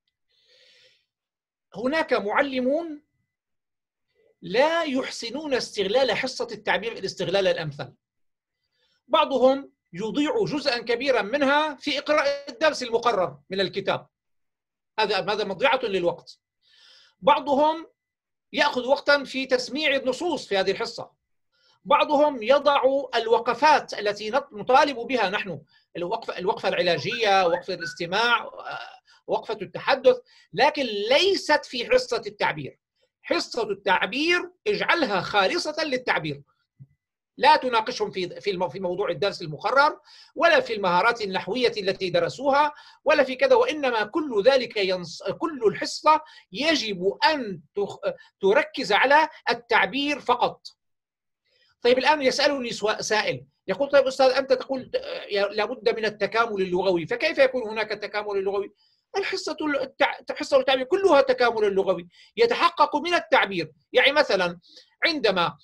هناك معلمون لا يحسنون استغلال حصة التعبير الاستغلال الأمثل. بعضهم يضيع جزءا كبيرا منها في إقراء الدرس المقرر من الكتاب. هذا مضيعة للوقت. بعضهم يأخذ وقتا في تسميع النصوص في هذه الحصة. بعضهم يضع الوقفات التي نطالب بها نحن، الوقفة العلاجية، وقفة الاستماع، وقفة التحدث، لكن ليست في حصة التعبير. حصة التعبير اجعلها خالصة للتعبير، لا تناقشهم في موضوع الدرس المقرر، ولا في المهارات النحوية التي درسوها، ولا في كذا، وإنما كل ذلك كل الحصة يجب أن تركز على التعبير فقط. طيب الآن يسألني سائل يقول: طيب أستاذ أنت تقول لابد من التكامل اللغوي، فكيف يكون هناك تكامل لغوي؟ حصة التعبير كلها تكامل لغوي يتحقق من التعبير. يعني مثلا عندما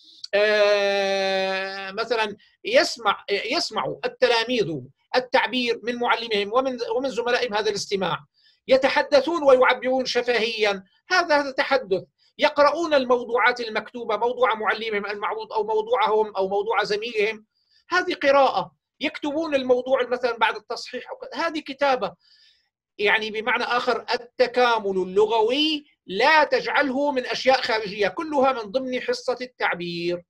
مثلا يسمع التلاميذ التعبير من معلمهم ومن زملائهم هذا الاستماع، يتحدثون ويعبرون شفهيا، هذا تحدث. يقرؤون الموضوعات المكتوبة، موضوع معلمهم المعروض أو موضوعهم أو موضوع زميلهم، هذه قراءة. يكتبون الموضوع مثلا بعد التصحيح، هذه كتابة. يعني بمعنى آخر التكامل اللغوي لا تجعله من أشياء خارجية، كلها من ضمن حصة التعبير.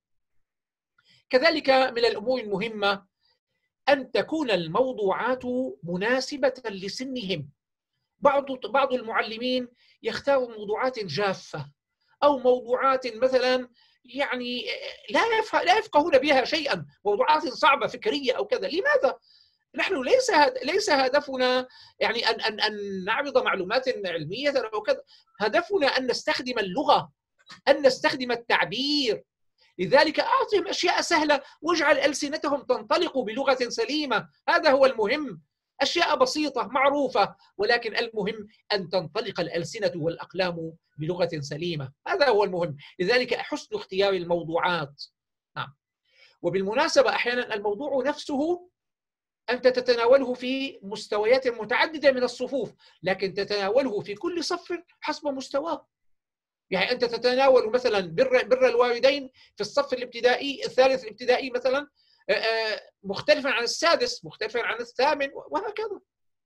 كذلك من الأمور المهمة أن تكون الموضوعات مناسبة لسنهم. بعض المعلمين يختاروا موضوعات جافة أو موضوعات مثلا يعني لا يفقهون بها شيئا، موضوعات صعبة فكرية أو كذا. لماذا؟ نحن ليس هدفنا يعني أن نعرض معلومات علمية أو كذا، هدفنا أن نستخدم اللغة، أن نستخدم التعبير. لذلك أعطهم أشياء سهلة واجعل ألسنتهم تنطلق بلغة سليمة، هذا هو المهم. أشياء بسيطة معروفة، ولكن المهم أن تنطلق الألسنة والأقلام بلغة سليمة، هذا هو المهم. لذلك حسن اختيار الموضوعات. نعم. وبالمناسبة أحيانا الموضوع نفسه أنت تتناوله في مستويات متعددة من الصفوف، لكن تتناوله في كل صف حسب مستواه. يعني أنت تتناول مثلا بر الوالدين في الصف الابتدائي الثالث الابتدائي مثلا مختلفا عن السادس، مختلفا عن الثامن، وهكذا.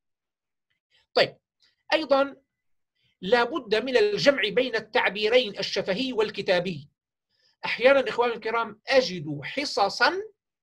طيب أيضا لابد من الجمع بين التعبيرين الشفهي والكتابي. أحيانا إخواني الكرام أجد حصصا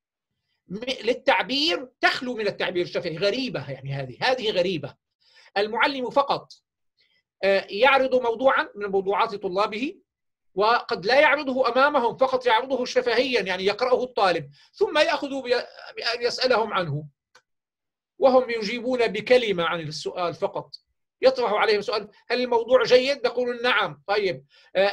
للتعبير تخلو من التعبير الشفهي، غريبة. يعني هذه غريبة. المعلم فقط يعرض موضوعا من موضوعات طلابه، وقد لا يعرضه أمامهم، فقط يعرضه شفهيا، يعني يقرأه الطالب ثم يأخذ بأن يسألهم عنه، وهم يجيبون بكلمة عن السؤال فقط. يطرح عليهم سؤال: هل الموضوع جيد؟ يقولون نعم. طيب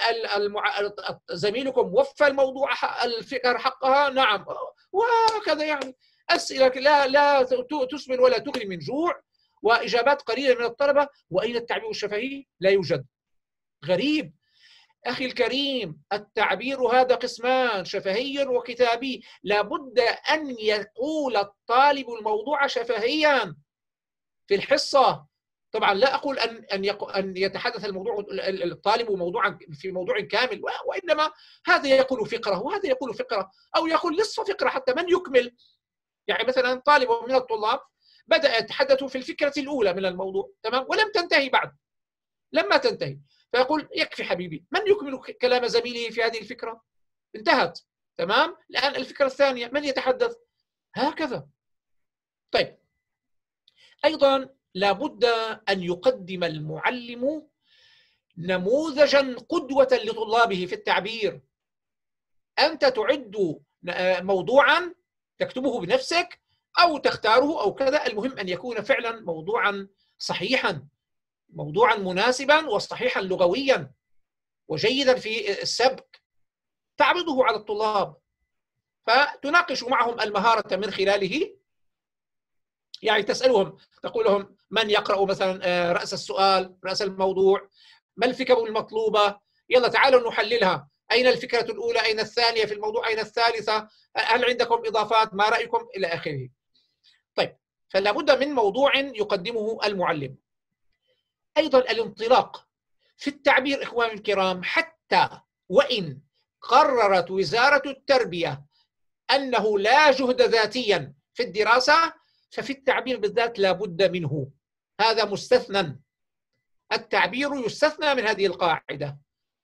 زميلكم وفى الموضوع الفكرة حقها؟ نعم. وهكذا يعني أسئلة لا تسمن ولا تغني من جوع، وإجابات قليلة من الطلبة. وأين التعبير الشفهي؟ لا يوجد. غريب. أخي الكريم، التعبير هذا قسمان: شفهي وكتابي. لابد أن يقول الطالب الموضوع شفهيا في الحصة. طبعا لا أقول أن يتحدث الطالب في موضوع كامل، وإنما هذا يقول فقرة وهذا يقول فقرة، أو يقول نصف فقرة حتى من يكمل. يعني مثلا طالب من الطلاب بدأ يتحدث في الفكرة الأولى من الموضوع، تمام، ولم تنتهي بعد، لما تنتهي، فيقول: يكفي حبيبي، من يكمل كلام زميله في هذه الفكرة؟ انتهت، تمام، الآن الفكرة الثانية من يتحدث؟ هكذا. طيب أيضا لابد أن يقدم المعلم نموذجا قدوة لطلابه في التعبير. أنت تعد موضوعا تكتبه بنفسك أو تختاره أو كذا، المهم أن يكون فعلا موضوعا صحيحا، موضوعا مناسبا وصحيحا لغويا وجيدا في السبك، تعرضه على الطلاب فتناقش معهم المهارة من خلاله. يعني تسألهم، تقول لهم: من يقرأ مثلا رأس السؤال، رأس الموضوع، ما الفكرة المطلوبة؟ يلا تعالوا نحللها. أين الفكرة الأولى؟ أين الثانية في الموضوع؟ أين الثالثة؟ هل عندكم إضافات؟ ما رأيكم؟ إلى آخره. طيب، فلا بد من موضوع يقدمه المعلم. أيضا الانطلاق في التعبير إخواني الكرام، حتى وإن قررت وزارة التربية أنه لا جهد ذاتيا في الدراسة، ففي التعبير بالذات لا بد منه، هذا مستثنى. التعبير يستثنى من هذه القاعدة.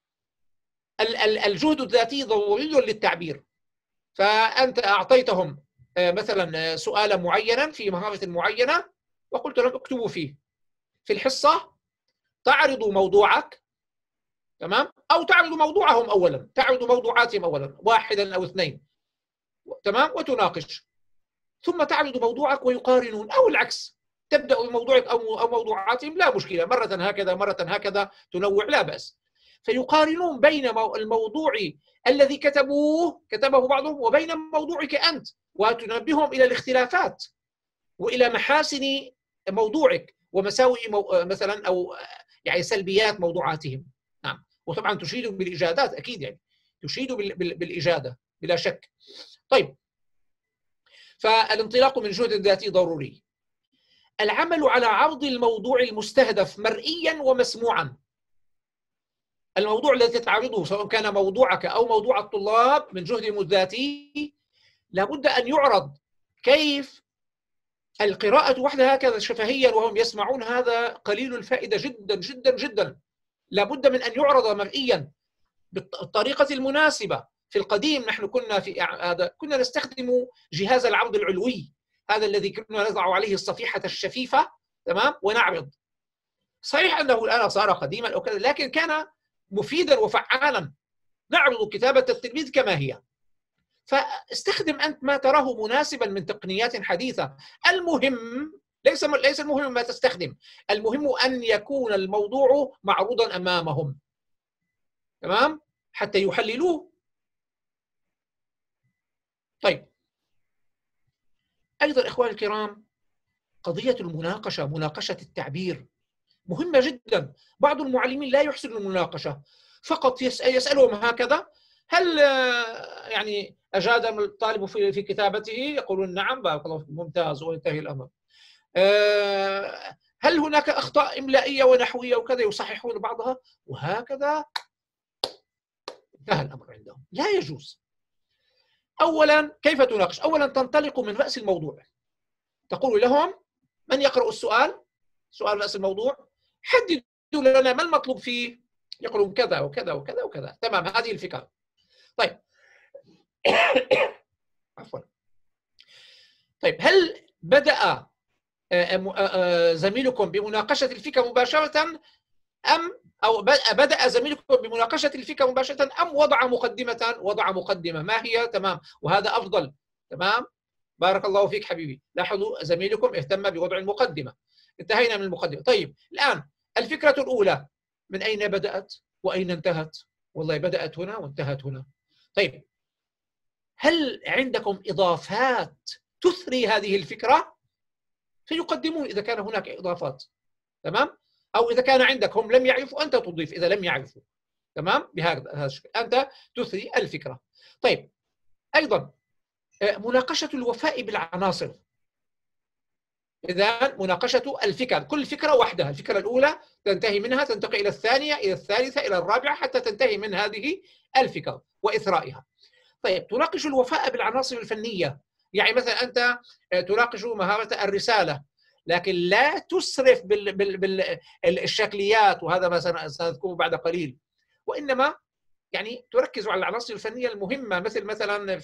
الجهد الذاتي ضروري للتعبير. فأنت أعطيتهم مثلا سؤالا معينا في مهارة معينة وقلت لهم اكتبوا فيه. في الحصة تعرض موضوعك، تمام؟ أو تعرض موضوعهم أولا، تعرض موضوعاتهم أولا، واحدا أو اثنين، تمام؟ وتناقش، ثم تعرض موضوعك ويقارنون، أو العكس، تبدأ بموضوعك أو موضوعاتهم، لا مشكلة، مرة هكذا مرة هكذا، تنوع، لا بأس. فيقارنون بين الموضوع الذي كتبه بعضهم وبين موضوعك أنت، وتنبههم إلى الاختلافات وإلى محاسن موضوعك ومساوئ مثلا أو يعني سلبيات موضوعاتهم. نعم، وطبعا تشيد بالإجادات، أكيد يعني تشيد بالإجادة بلا شك. طيب، فالانطلاق من جهد ذاتي ضروري. العمل على عرض الموضوع المستهدف مرئيا ومسموعا. الموضوع الذي تعرضه سواء كان موضوعك أو موضوع الطلاب من جهدهم الذاتي لابد أن يعرض. كيف؟ القراءة وحدها هكذا شفهيا وهم يسمعون هذا قليل الفائدة جدا جدا جدا. لابد من أن يعرض مرئيا بالطريقة المناسبة. في القديم نحن كنا نستخدم جهاز العرض العلوي، هذا الذي كنا نضع عليه الصفيحة الشفيفة، تمام، ونعرض. صحيح أنه الآن صار قديما أو كذا، لكن كان مفيدا وفعالا. نعرض كتابة التلميذ كما هي. فاستخدم أنت ما تراه مناسبا من تقنيات حديثة. المهم ليس المهم ما تستخدم، المهم أن يكون الموضوع معروضا أمامهم، تمام، حتى يحللوه. طيب، أيضا إخواني الكرام، قضية المناقشة، مناقشة التعبير مهمة جدا. بعض المعلمين لا يحسن المناقشة، فقط يسألهم هكذا: هل يعني أجاد الطالب في كتابته؟ يقولون نعم، بارك الله فيك، ممتاز، وينتهي الأمر. هل هناك أخطاء إملائية ونحوية وكذا؟ يصححون بعضها، وهكذا انتهى الأمر عندهم. لا يجوز. أولا، كيف تناقش؟ أولا تنطلق من رأس الموضوع، تقول لهم: من يقرأ السؤال؟ سؤال رأس الموضوع، حددوا لنا ما المطلوب فيه. يقولون كذا وكذا وكذا وكذا، تمام، هذه الفكرة. طيب عفوا. طيب، هل بدأ زميلكم بمناقشة الفكرة مباشرة أو بدأ زميلكم بمناقشة الفكرة مباشرة أم وضع مقدمة؟ ما هي؟ تمام، وهذا أفضل. تمام، بارك الله فيك حبيبي. لاحظوا زميلكم اهتم بوضع المقدمة. انتهينا من المقدمة. طيب، الآن الفكرة الأولى من أين بدأت وأين انتهت؟ والله بدأت هنا وانتهت هنا. طيب، هل عندكم إضافات تثري هذه الفكرة؟ فيقدمون إذا كان هناك إضافات، تمام، أو إذا كان عندك هم لم يعرفوا أنت تضيف إذا لم يعرفوا، تمام، بهذا الشكل أنت تثري الفكرة. طيب، أيضا مناقشة الوفاء بالعناصر. إذا مناقشة الفكر، كل فكرة وحدها، الفكرة الأولى تنتهي منها، تنتقل إلى الثانية، إلى الثالثة، إلى الرابعة، حتى تنتهي من هذه الفكرة وإثرائها. طيب، تناقش الوفاء بالعناصر الفنية. يعني مثلا أنت تناقش مهارة الرسالة، لكن لا تسرف بالشكليات، وهذا ما سنذكره بعد قليل، وإنما يعني تركز على العناصر الفنية المهمة، مثلا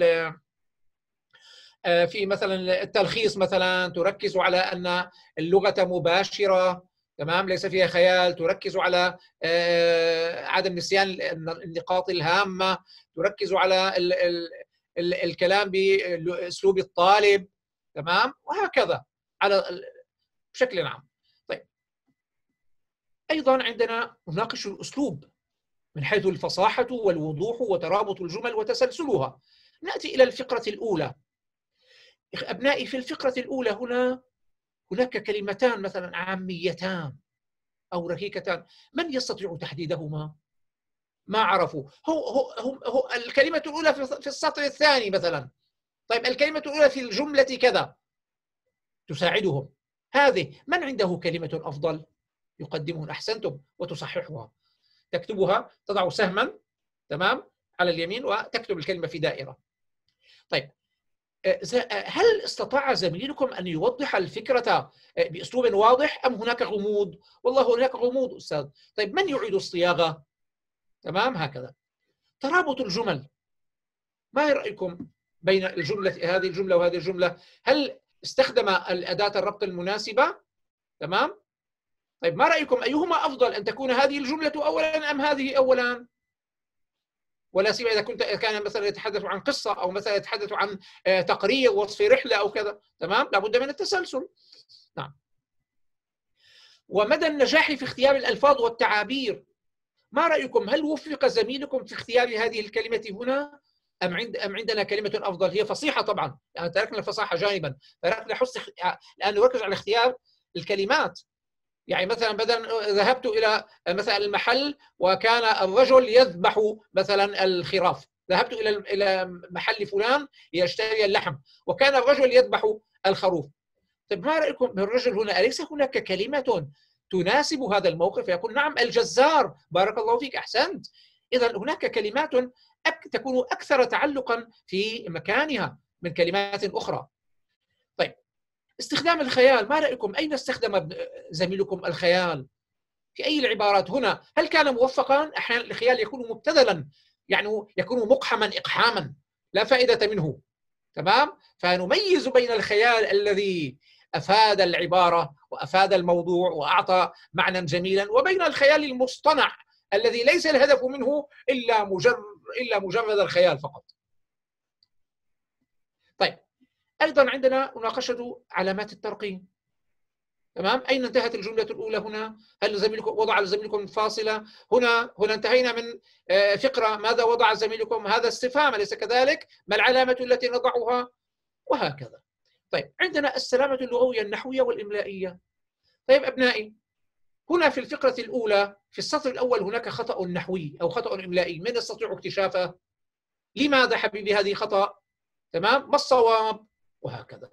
في مثلا التلخيص، مثلا تركز على أن اللغة مباشرة، تمام، ليس فيها خيال، تركز على عدم نسيان النقاط الهامة، تركز على الكلام بأسلوب الطالب، تمام، وهكذا بشكل عام. طيب، أيضا عندنا نناقش الأسلوب من حيث الفصاحة والوضوح وترابط الجمل وتسلسلها. نأتي إلى الفقرة الأولى. أبنائي، في الفقرة الأولى هناك كلمتان مثلا عاميتان أو ركيكتان، من يستطيع تحديدهما؟ ما عرفوا. هو الكلمة الأولى في السطر الثاني مثلا. طيب، الكلمة الأولى في الجملة كذا، تساعدهم. هذه من عنده كلمة أفضل يقدمون، أحسنتم، وتصححها، تكتبها، تضع سهما، تمام، على اليمين وتكتب الكلمة في دائرة. طيب، هل استطاع زميلكم أن يوضح الفكرة بأسلوب واضح أم هناك غموض؟ والله هناك غموض أستاذ. طيب، من يعيد الصياغة؟ تمام، هكذا. ترابط الجمل، ما رأيكم بين هذه الجملة وهذه الجملة؟ هل استخدم الأداة الربط المناسبة؟ تمام. طيب ما رأيكم أيهما أفضل، أن تكون هذه الجملة أولا أم هذه أولا؟ ولا سيما إذا كان مثلا يتحدث عن قصة أو مثلا يتحدث عن تقرير وصف رحلة أو كذا، تمام؟ لابد من التسلسل. نعم. ومدى النجاح في اختيار الألفاظ والتعابير، ما رأيكم، هل وفق زميلكم في اختيار هذه الكلمة هنا أم عندنا كلمة أفضل؟ هي فصيحة طبعا، يعني تركنا الفصاحة جانبا، تركنا الآن نركز على اختيار الكلمات. يعني مثلا بدل ذهبت إلى مثلا المحل وكان الرجل يذبح مثلا الخراف، ذهبت إلى محل فلان ليشتري اللحم وكان الرجل يذبح الخروف. طيب ما رأيكم بالرجل هنا، أليس هناك كلمة تناسب هذا الموقف؟ يقول نعم الجزار، بارك الله فيك، أحسنت. إذا هناك كلمات تكون أكثر تعلقا في مكانها من كلمات أخرى. طيب استخدام الخيال، ما رأيكم أين استخدم زميلكم الخيال؟ في أي العبارات هنا؟ هل كان موفقا؟ أحيانا الخيال يكون مبتذلا، يعني يكون مقحما إقحاما لا فائدة منه، تمام؟ فنميز بين الخيال الذي أفاد العبارة وأفاد الموضوع وأعطى معنى جميلا، وبين الخيال المصطنع الذي ليس الهدف منه إلا مجرد الخيال فقط. طيب أيضا عندنا مناقشة علامات الترقيم، تمام؟ أين انتهت الجملة الأولى هنا؟ هل زميلكم وضع زميلكم فاصلة؟ هنا انتهينا من فقرة ماذا وضع زميلكم، هذا استفهام أليس كذلك؟ ما العلامة التي نضعها؟ وهكذا. طيب عندنا السلامة اللغوية النحوية والإملائية. طيب أبنائي، هنا في الفقرة الأولى في السطر الأول هناك خطأ نحوي أو خطأ إملائي، من يستطيع اكتشافه؟ لماذا حبيبي هذه خطأ؟ تمام؟ ما الصواب؟ وهكذا.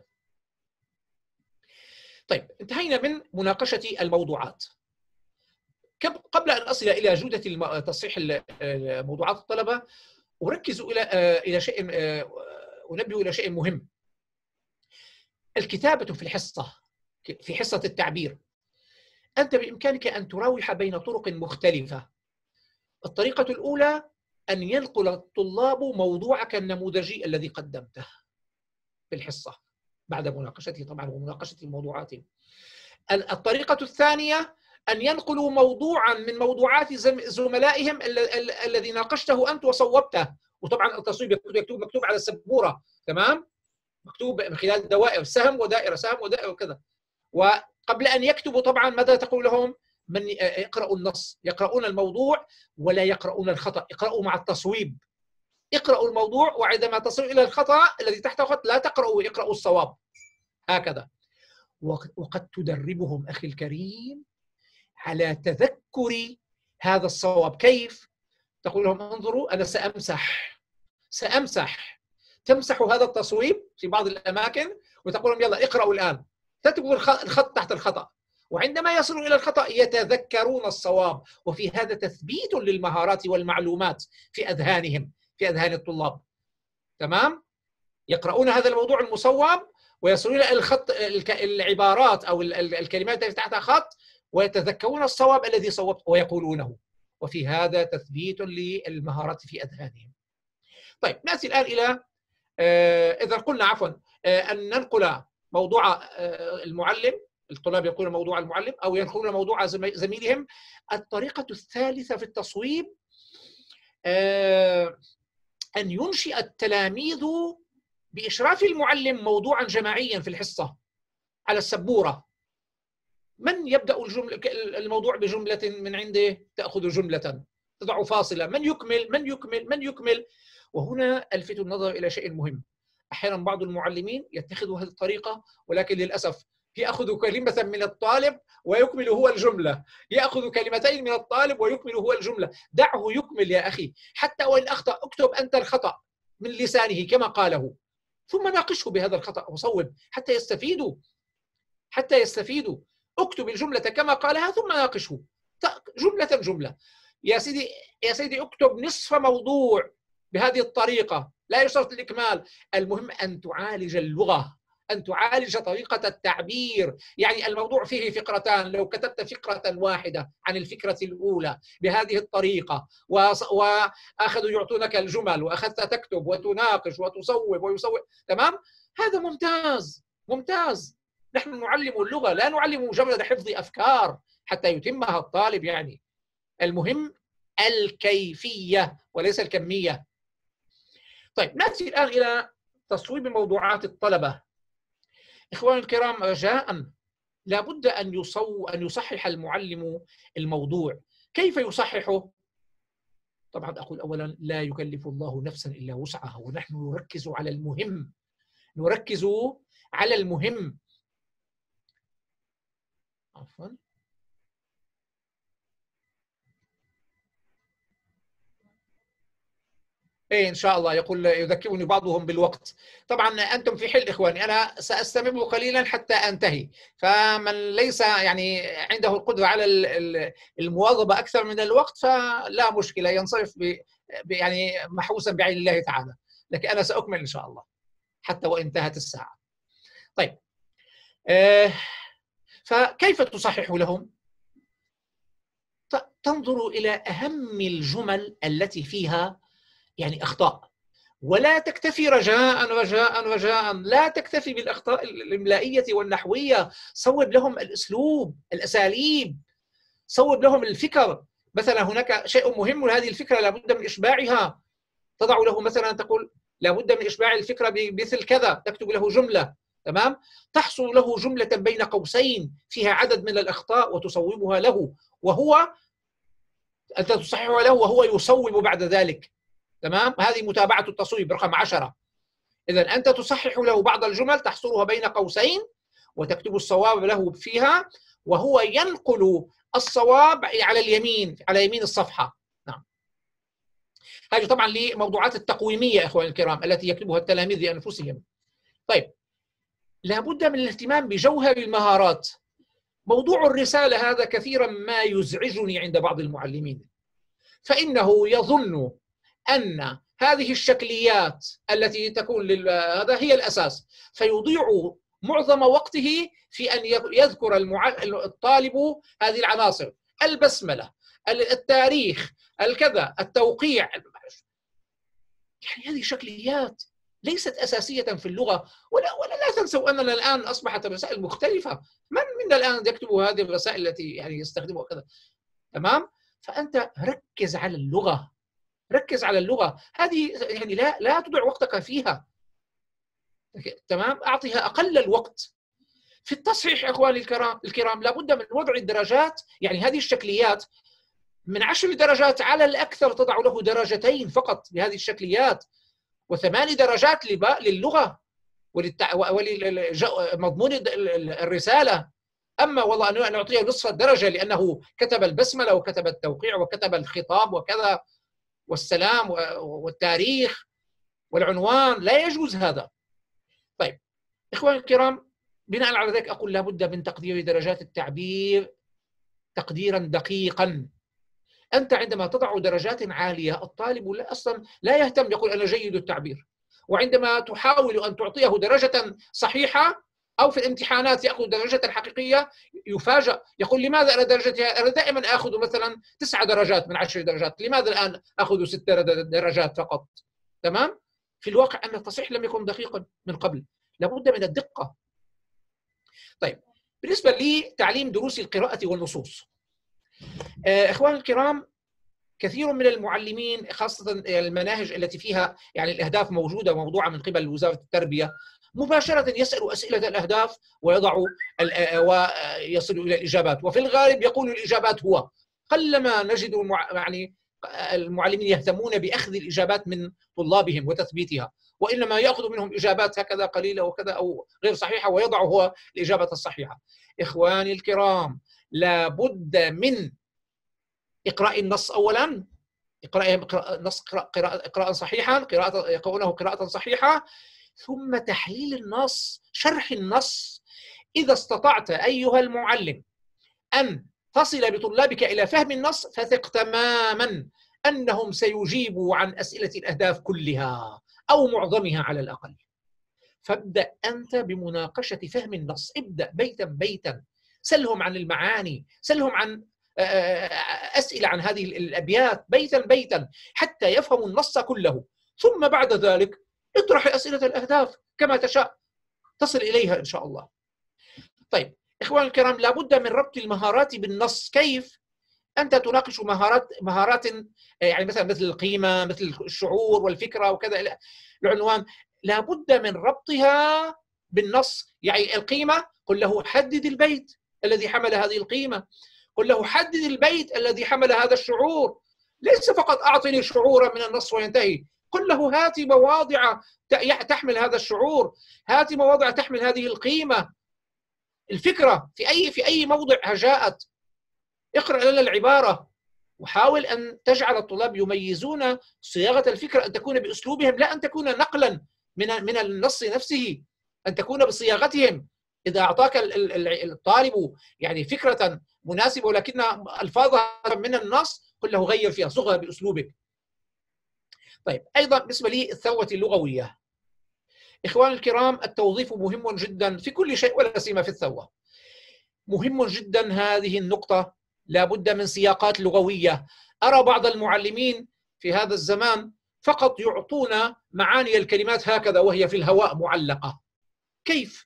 طيب انتهينا من مناقشة الموضوعات. قبل أن أصل إلى جودة تصحيح موضوعات الطلبة، أركز إلى شيء، أنبه إلى شيء مهم. الكتابة في الحصة، في حصة التعبير، أنت بإمكانك أن تراوح بين طرق مختلفة. الطريقة الأولى أن ينقل الطلاب موضوعك النموذجي الذي قدمته في الحصة بعد مناقشته طبعا ومناقشة الموضوعات. الطريقة الثانية أن ينقلوا موضوعا من موضوعات زملائهم الذي ناقشته أنت وصوبته، وطبعا التصويب مكتوب على السبورة، تمام؟ مكتوب من خلال دوائر، سهم ودائرة، سهم ودائرة وكذا. وقبل أن يكتبوا طبعا ماذا تقول لهم؟ من يقرأوا النص، يقرؤون الموضوع ولا يقرؤون الخطأ، يقرأوا مع التصويب. اقرأوا الموضوع وعندما تصلوا إلى الخطأ الذي تحته خط لا تقرأوا، اقرأوا الصواب، هكذا. وقد تدربهم أخي الكريم على تذكر هذا الصواب. كيف؟ تقول لهم انظروا أنا سأمسح، تمسح هذا التصويب في بعض الأماكن وتقول لهم يلا اقرأوا الآن، تكتبوا الخط تحت الخطأ، وعندما يصلوا إلى الخطأ يتذكرون الصواب. وفي هذا تثبيت للمهارات والمعلومات في أذهانهم، في أذهان الطلاب، تمام؟ يقرؤون هذا الموضوع المصوب ويصلون إلى الخط، العبارات أو الكلمات التي تحتها خط، ويتذكرون الصواب الذي صوبت ويقولونه، وفي هذا تثبيت للمهارات في أذهانهم. طيب نأتي الآن إلى إذا قلنا عفوا أن ننقل موضوع المعلم، الطلاب ينقلون موضوع المعلم أو ينقلون موضوع زميلهم. الطريقة الثالثة في التصويب أن ينشئ التلاميذ بإشراف المعلم موضوعا جماعيا في الحصة على السبورة. من يبدأ الموضوع بجملة من عنده، تأخذ جملة، تضع فاصلة، من يكمل. وهنا ألفت النظر إلى شيء مهم. أحيانا بعض المعلمين يتخذوا هذه الطريقة، ولكن للأسف يأخذ كلمة من الطالب ويكمل هو الجملة، يأخذ كلمتين من الطالب ويكمل هو الجملة. دعه يكمل يا أخي، حتى وإن أخطأ اكتب أنت الخطأ من لسانه كما قاله، ثم ناقشه بهذا الخطأ وصوب حتى يستفيدوا. اكتب الجملة كما قالها ثم ناقشه جملة. يا سيدي اكتب نصف موضوع بهذه الطريقة، لا يشترط الإكمال. المهم أن تعالج اللغة، أن تعالج طريقة التعبير. يعني الموضوع فيه فقرتان، لو كتبت فقرة واحدة عن الفكرة الأولى بهذه الطريقة وأخذوا يعطونك الجمل وأخذت تكتب وتناقش وتصوب ويصوب، تمام؟ هذا ممتاز. نحن نعلم اللغة، لا نعلم مجرد حفظ أفكار، حتى يتمها الطالب. يعني المهم الكيفية وليس الكمية. طيب نأتي الآن إلى تصويب موضوعات الطلبة. إخواني الكرام، رجاء لابد أن يصحح المعلم الموضوع. كيف يصححه؟ طبعا أقول أولا لا يكلف الله نفسا إلا وسعها، ونحن نركز على المهم، نركز على المهم. عفوا. إيه إن شاء الله. يقول يذكرني بعضهم بالوقت. طبعا أنتم في حل إخواني، أنا سأستمر قليلا حتى أنتهي، فمن ليس يعني عنده القدرة على المواظبة أكثر من الوقت فلا مشكلة، ينصرف يعني محوسا بعين الله تعالى، لكن أنا سأكمل إن شاء الله حتى وإن انتهت الساعة. طيب فكيف تصحح لهم؟ تنظر إلى أهم الجمل التي فيها يعني أخطاء، ولا تكتفي رجاء لا تكتفي بالأخطاء الإملائية والنحوية، صوب لهم الأسلوب، الأساليب، صوب لهم الفكر. مثلا هناك شيء مهم وهذه الفكرة لابد من إشباعها، تضع له مثلا تقول لابد من إشباع الفكرة بمثل كذا، تكتب له جملة، تمام، تحصل له جملة بين قوسين فيها عدد من الأخطاء وتصوبها له، وهو أنت تصححها له وهو يصوب بعد ذلك، تمام. هذه متابعة التصويب رقم 10. إذا أنت تصحح له بعض الجمل تحصرها بين قوسين وتكتب الصواب له فيها، وهو ينقل الصواب على اليمين، على يمين الصفحة. نعم. هذه طبعا لموضوعات التقويمية إخواني الكرام التي يكتبها التلاميذ لأنفسهم. طيب لابد من الاهتمام بجوهر المهارات. موضوع الرسالة هذا كثيرا ما يزعجني عند بعض المعلمين، فإنه يظن أن هذه الشكليات التي تكون هذا هي الأساس، فيضيع معظم وقته في أن يذكر الطالب هذه العناصر: البسملة، التاريخ، الكذا، التوقيع. يعني هذه شكليات ليست أساسية في اللغة. ولا تنسوا أننا الآن أصبحت الرسائل مختلفة، من منا الآن يكتب هذه الرسائل التي يعني يستخدمها كذا، تمام. فأنت ركز على اللغة، ركز على اللغة هذه، يعني لا تضع وقتك فيها، تمام. أعطيها أقل الوقت. في التصحيح إخواني الكرام لابد من وضع الدرجات، يعني هذه الشكليات من 10 درجات على الأكثر تضع له درجتين فقط لهذه الشكليات، و8 درجات للغة ولمضمون الرسالة. أما والله أن نعطيه نصف الدرجة لأنه كتب البسملة وكتب التوقيع وكتب الخطاب وكذا والسلام والتاريخ والعنوان، لا يجوز هذا. طيب إخواني الكرام، بناء على ذلك أقول لابد من تقدير درجات التعبير تقديرا دقيقا. أنت عندما تضع درجات عالية الطالب أصلا لا يهتم، يقول أنا جيد التعبير، وعندما تحاول أن تعطيه درجة صحيحة أو في الامتحانات يأخذ درجة حقيقية يفاجأ، يقول لماذا أنا درجتي، أنا دائما آخذ مثلا 9 درجات من 10 درجات، لماذا الآن آخذ 6 درجات فقط، تمام. في الواقع أن التصحيح لم يكن دقيقا من قبل، لابد من الدقة. طيب بالنسبة لتعليم دروس القراءة والنصوص، إخواني الكرام، كثير من المعلمين خاصة المناهج التي فيها يعني الأهداف موجودة وموضوعة من قبل وزارة التربية، مباشرة يسأل أسئلة الأهداف ويضع ويصل إلى الإجابات، وفي الغالب يقول الإجابات هو. قلما نجد يعني المعلمين يهتمون بأخذ الإجابات من طلابهم وتثبيتها، وإنما يأخذ منهم إجابات هكذا قليلة وكذا أو غير صحيحة ويضع هو الإجابة الصحيحة. إخواني الكرام، لابد من إقراء النص أولا، النص قراءة صحيحا، يقرؤونه قراءة صحيحة، ثم تحليل النص، شرح النص. إذا استطعت أيها المعلم أن تصل بطلابك إلى فهم النص فثق تماما أنهم سيجيبوا عن أسئلة الأهداف كلها أو معظمها على الأقل. فابدأ أنت بمناقشة فهم النص، ابدأ بيتا بيتا، سلهم عن المعاني، سلهم عن أسئلة عن هذه الأبيات بيتا بيتا حتى يفهموا النص كله، ثم بعد ذلك اطرح أسئلة الأهداف كما تشاء تصل إليها إن شاء الله. طيب إخواني الكرام، لابد من ربط المهارات بالنص. كيف؟ أنت تناقش مهارات يعني مثل القيمة، مثل الشعور والفكرة وكذا العنوان، لابد من ربطها بالنص. يعني القيمة، قل له حدد البيت الذي حمل هذه القيمة، قل له حدد البيت الذي حمل هذا الشعور. ليس فقط أعطني شعورا من النص وينتهي، قل له هات مواضع تحمل هذا الشعور، هات مواضع تحمل هذه القيمة. الفكرة في أي موضع جاءت، اقرأ لنا العبارة، وحاول أن تجعل الطلاب يميزون صياغة الفكرة، أن تكون بأسلوبهم، لا أن تكون نقلا من النص نفسه، أن تكون بصياغتهم. إذا أعطاك الطالب يعني فكرة مناسبة ولكن ألفاظها من النص، قل له غير فيها، صغها بأسلوبك. طيب، أيضا بالنسبة لي الثروة اللغوية، إخواني الكرام، التوظيف مهم جدا في كل شيء ولا سيما في الثروة. مهم جدا هذه النقطة، لابد من سياقات لغوية. أرى بعض المعلمين في هذا الزمان فقط يعطون معاني الكلمات هكذا وهي في الهواء معلقة. كيف؟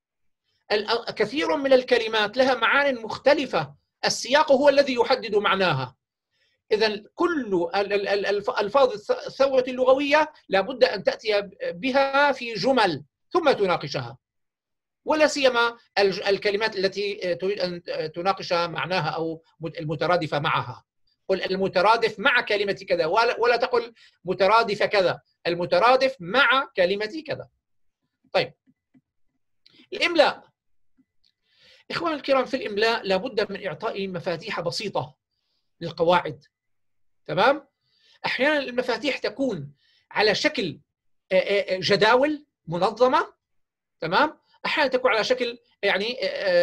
كثير من الكلمات لها معان مختلفة، السياق هو الذي يحدد معناها. إذن كل الألفاظ الثروة اللغوية لابد أن تأتي بها في جمل ثم تناقشها، ولا سيما الكلمات التي تريد أن تناقش معناها أو المترادفة معها. قل المترادف مع كلمة كذا، ولا تقل مترادف كذا، المترادف مع كلمة كذا. طيب، الإملاء، إخواني الكرام، في الإملاء لابد من إعطاء مفاتيح بسيطة للقواعد. تمام؟ أحيانا المفاتيح تكون على شكل جداول منظمة، تمام؟ أحيانا تكون على شكل يعني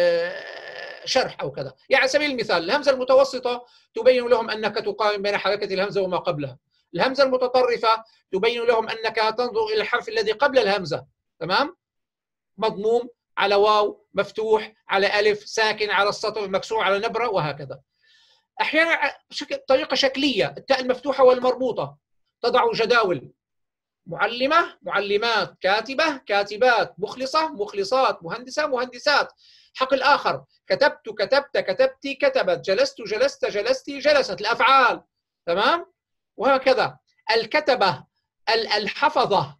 شرح أو كذا. يعني على سبيل المثال، الهمزة المتوسطة تبين لهم أنك تقارن بين حركة الهمزة وما قبلها. الهمزة المتطرفة تبين لهم أنك تنظر إلى الحرف الذي قبل الهمزة، تمام؟ مضموم على واو، مفتوح على ألف، ساكن على السطر، مكسور على نبرة، وهكذا. أحيانا طريقة شكلية، التاء المفتوحة والمربوطة، تضع جداول: معلمة، معلمات، كاتبة، كاتبات، مخلصة، مخلصات، مهندسة، مهندسات. حقل آخر: كتبت، كتبت، كتبتي، كتبت، جلست، جلست، جلستي، جلست. الأفعال، تمام؟ وهكذا. الكتبة، الحفظة،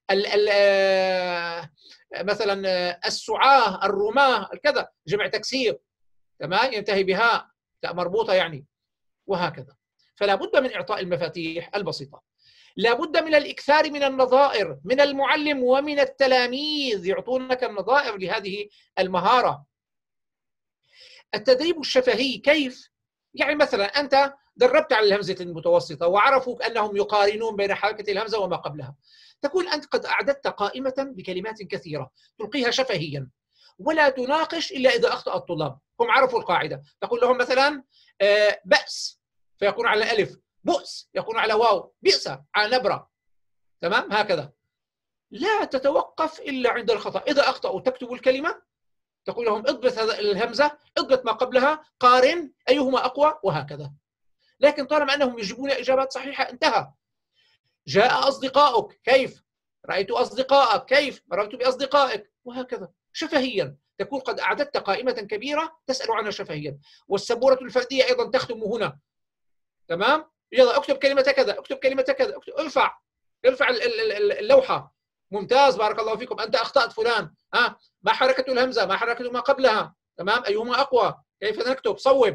مثلا السعاة، الرماة، كذا، جمع تكسير، تمام، ينتهي بهاء، تاء مربوطة يعني، وهكذا. فلا بد من إعطاء المفاتيح البسيطة. لا بد من الإكثار من النظائر من المعلم ومن التلاميذ، يعطونك النظائر لهذه المهارة. التدريب الشفهي، كيف؟ يعني مثلا أنت دربت على الهمزة المتوسطة وعرفوا أنهم يقارنون بين حركة الهمزة وما قبلها، تكون أنت قد أعددت قائمة بكلمات كثيرة تلقيها شفهيا، ولا تناقش إلا إذا أخطأ الطلاب. هم عرفوا القاعدة، تقول لهم مثلا بأس فيكون على ألف، بؤس يكون على واو، بئس على نبرة، تمام؟ هكذا. لا تتوقف إلا عند الخطأ. إذا أخطأوا تكتب الكلمة، تقول لهم اضبط هذا الهمزة، اضبط ما قبلها، قارن أيهما أقوى، وهكذا. لكن طالما أنهم يجيبون إجابات صحيحة انتهى. جاء أصدقائك، كيف؟ رأيت أصدقائك، كيف؟ مررت بأصدقائك، وهكذا. شفهيا تكون قد أعددت قائمة كبيرة تسأل عنها شفهيا. والسبورة الفردية أيضا تختم هنا، تمام؟ يلا اكتب كلمة كذا، اكتب كلمة كذا، اكتب، ارفع اللوحة. ممتاز، بارك الله فيكم، أنت أخطأت فلان، ما حركة الهمزة، ما حركة ما قبلها، تمام، أيهما أقوى، كيف نكتب، صوب.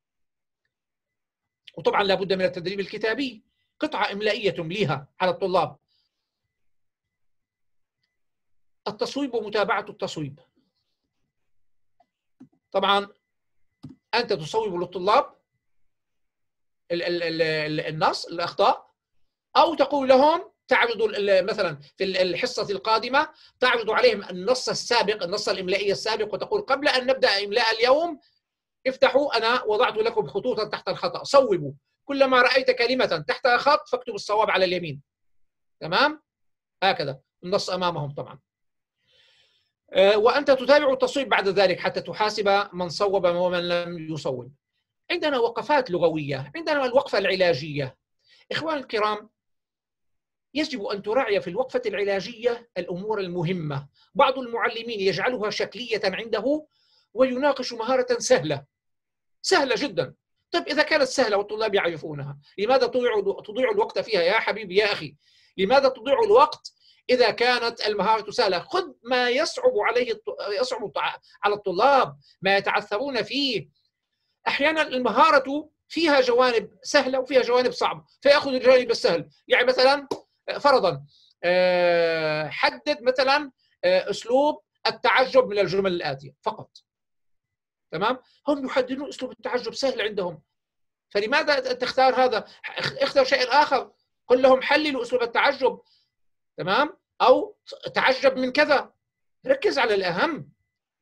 وطبعا لابد من التدريب الكتابي، قطعة إملائية تمليها على الطلاب. التصويب ومتابعة التصويب، طبعا أنت تصوب للطلاب النص، الأخطاء، أو تقول لهم تعرض مثلا في الحصة القادمة تعرض عليهم النص السابق، النص الإملائي السابق، وتقول قبل أن نبدأ إملاء اليوم افتحوا، أنا وضعت لكم خطوطا تحت الخطأ، صوبوا. كلما رأيت كلمة تحتها خط فاكتب الصواب على اليمين، تمام؟ هكذا النص أمامهم طبعا. وأنت تتابع التصويب بعد ذلك حتى تحاسب من صوب ومن لم يصوب. عندنا وقفات لغوية، عندنا الوقفة العلاجية. إخواني الكرام، يجب أن تراعي في الوقفة العلاجية الأمور المهمة. بعض المعلمين يجعلها شكلية عنده ويناقش مهارة سهلة جدا. طيب إذا كانت سهلة والطلاب يعرفونها، لماذا تضيع الوقت فيها يا حبيبي يا أخي؟ لماذا تضيع الوقت إذا كانت المهارة سهلة؟ خذ ما يصعب على الطلاب، ما يتعثرون فيه. أحيانا المهارة فيها جوانب سهلة وفيها جوانب صعبة، فيأخذ الجانب السهل. يعني مثلا فرضا حدد مثلا أسلوب التعجب من الجمل الآتية فقط. تمام؟ هم يحددون أسلوب التعجب سهل عندهم، فلماذا تختار هذا؟ اختر شيء آخر، قل لهم حللوا أسلوب التعجب. تمام؟ أو تعجب من كذا. ركز على الأهم.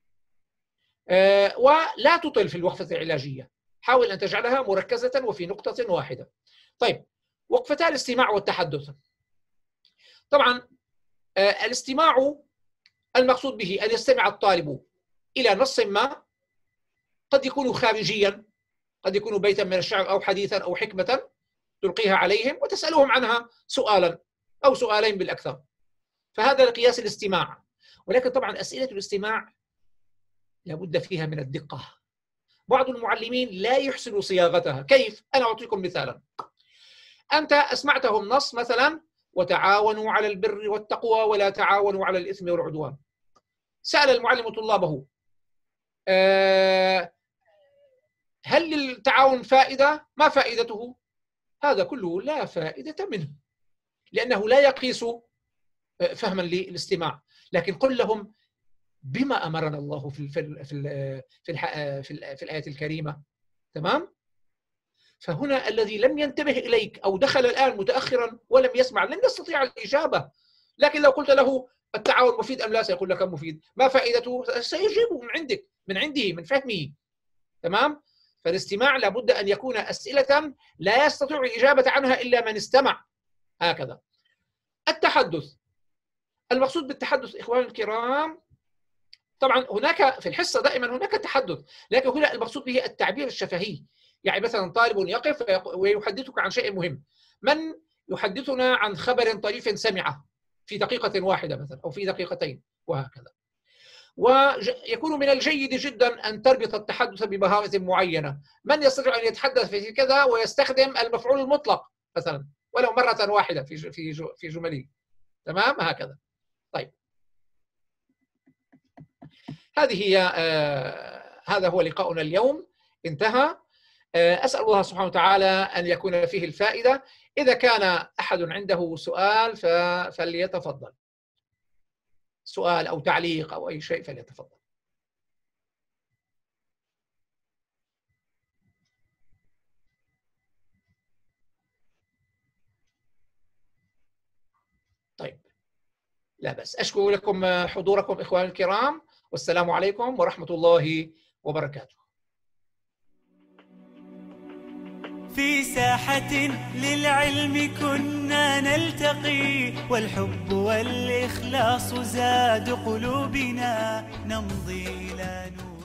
ولا تطل في الوقفة العلاجية، حاول أن تجعلها مركزة وفي نقطة واحدة. طيب، وقفتا الاستماع والتحدث. طبعا الاستماع المقصود به أن يستمع الطالب إلى نص ما، قد يكون خارجيا، قد يكون بيتا من الشعر أو حديثا أو حكمة تلقيها عليهم وتسألهم عنها سؤالا أو سؤالين بالأكثر، فهذا لقياس الاستماع. ولكن طبعا أسئلة الاستماع لابد فيها من الدقة. بعض المعلمين لا يحسن صياغتها. كيف؟ أنا أعطيكم مثالا. أنت أسمعتهم نص مثلا وتعاونوا على البر والتقوى ولا تعاونوا على الإثم والعدوان. سأل المعلم طلابه هل للتعاون فائدة؟ ما فائدته؟ هذا كله لا فائدة منه، لأنه لا يقيس فهما للاستماع. لكن قل لهم بما أمرنا الله في الآية الكريمة. تمام؟ فهنا الذي لم ينتبه إليك أو دخل الآن متأخرا ولم يسمع لن يستطيع الإجابة. لكن لو قلت له التعاون مفيد أم لا، سيقول لك مفيد. ما فائدته؟ سيجيبه من فهمه. تمام؟ فالاستماع لابد أن يكون أسئلة لا يستطيع الإجابة عنها إلا من استمع. هكذا. التحدث. المقصود بالتحدث إخواني الكرام، طبعا هناك في الحصة دائما هناك تحدث، لكن هنا المقصود به التعبير الشفهي. يعني مثلا طالب يقف ويحدثك عن شيء مهم. من يحدثنا عن خبر طريف سمعه في دقيقة واحدة مثلا أو في دقيقتين وهكذا. ويكون من الجيد جدا أن تربط التحدث بمهارة معينة. من يستطيع أن يتحدث في كذا ويستخدم المفعول المطلق مثلا ولو مرة واحدة في جمله. تمام؟ هكذا. طيب، هذا هو لقاؤنا اليوم، انتهى. أسأل الله سبحانه وتعالى أن يكون فيه الفائدة. إذا كان أحد عنده سؤال فليتفضل، سؤال أو تعليق أو أي شيء فليتفضل. طيب، لا بس. أشكر لكم حضوركم إخواني الكرام، والسلام عليكم ورحمة الله وبركاته. في ساحة للعلم كنا نلتقي، والحب والإخلاص زاد قلوبنا، نمضي إلى نور.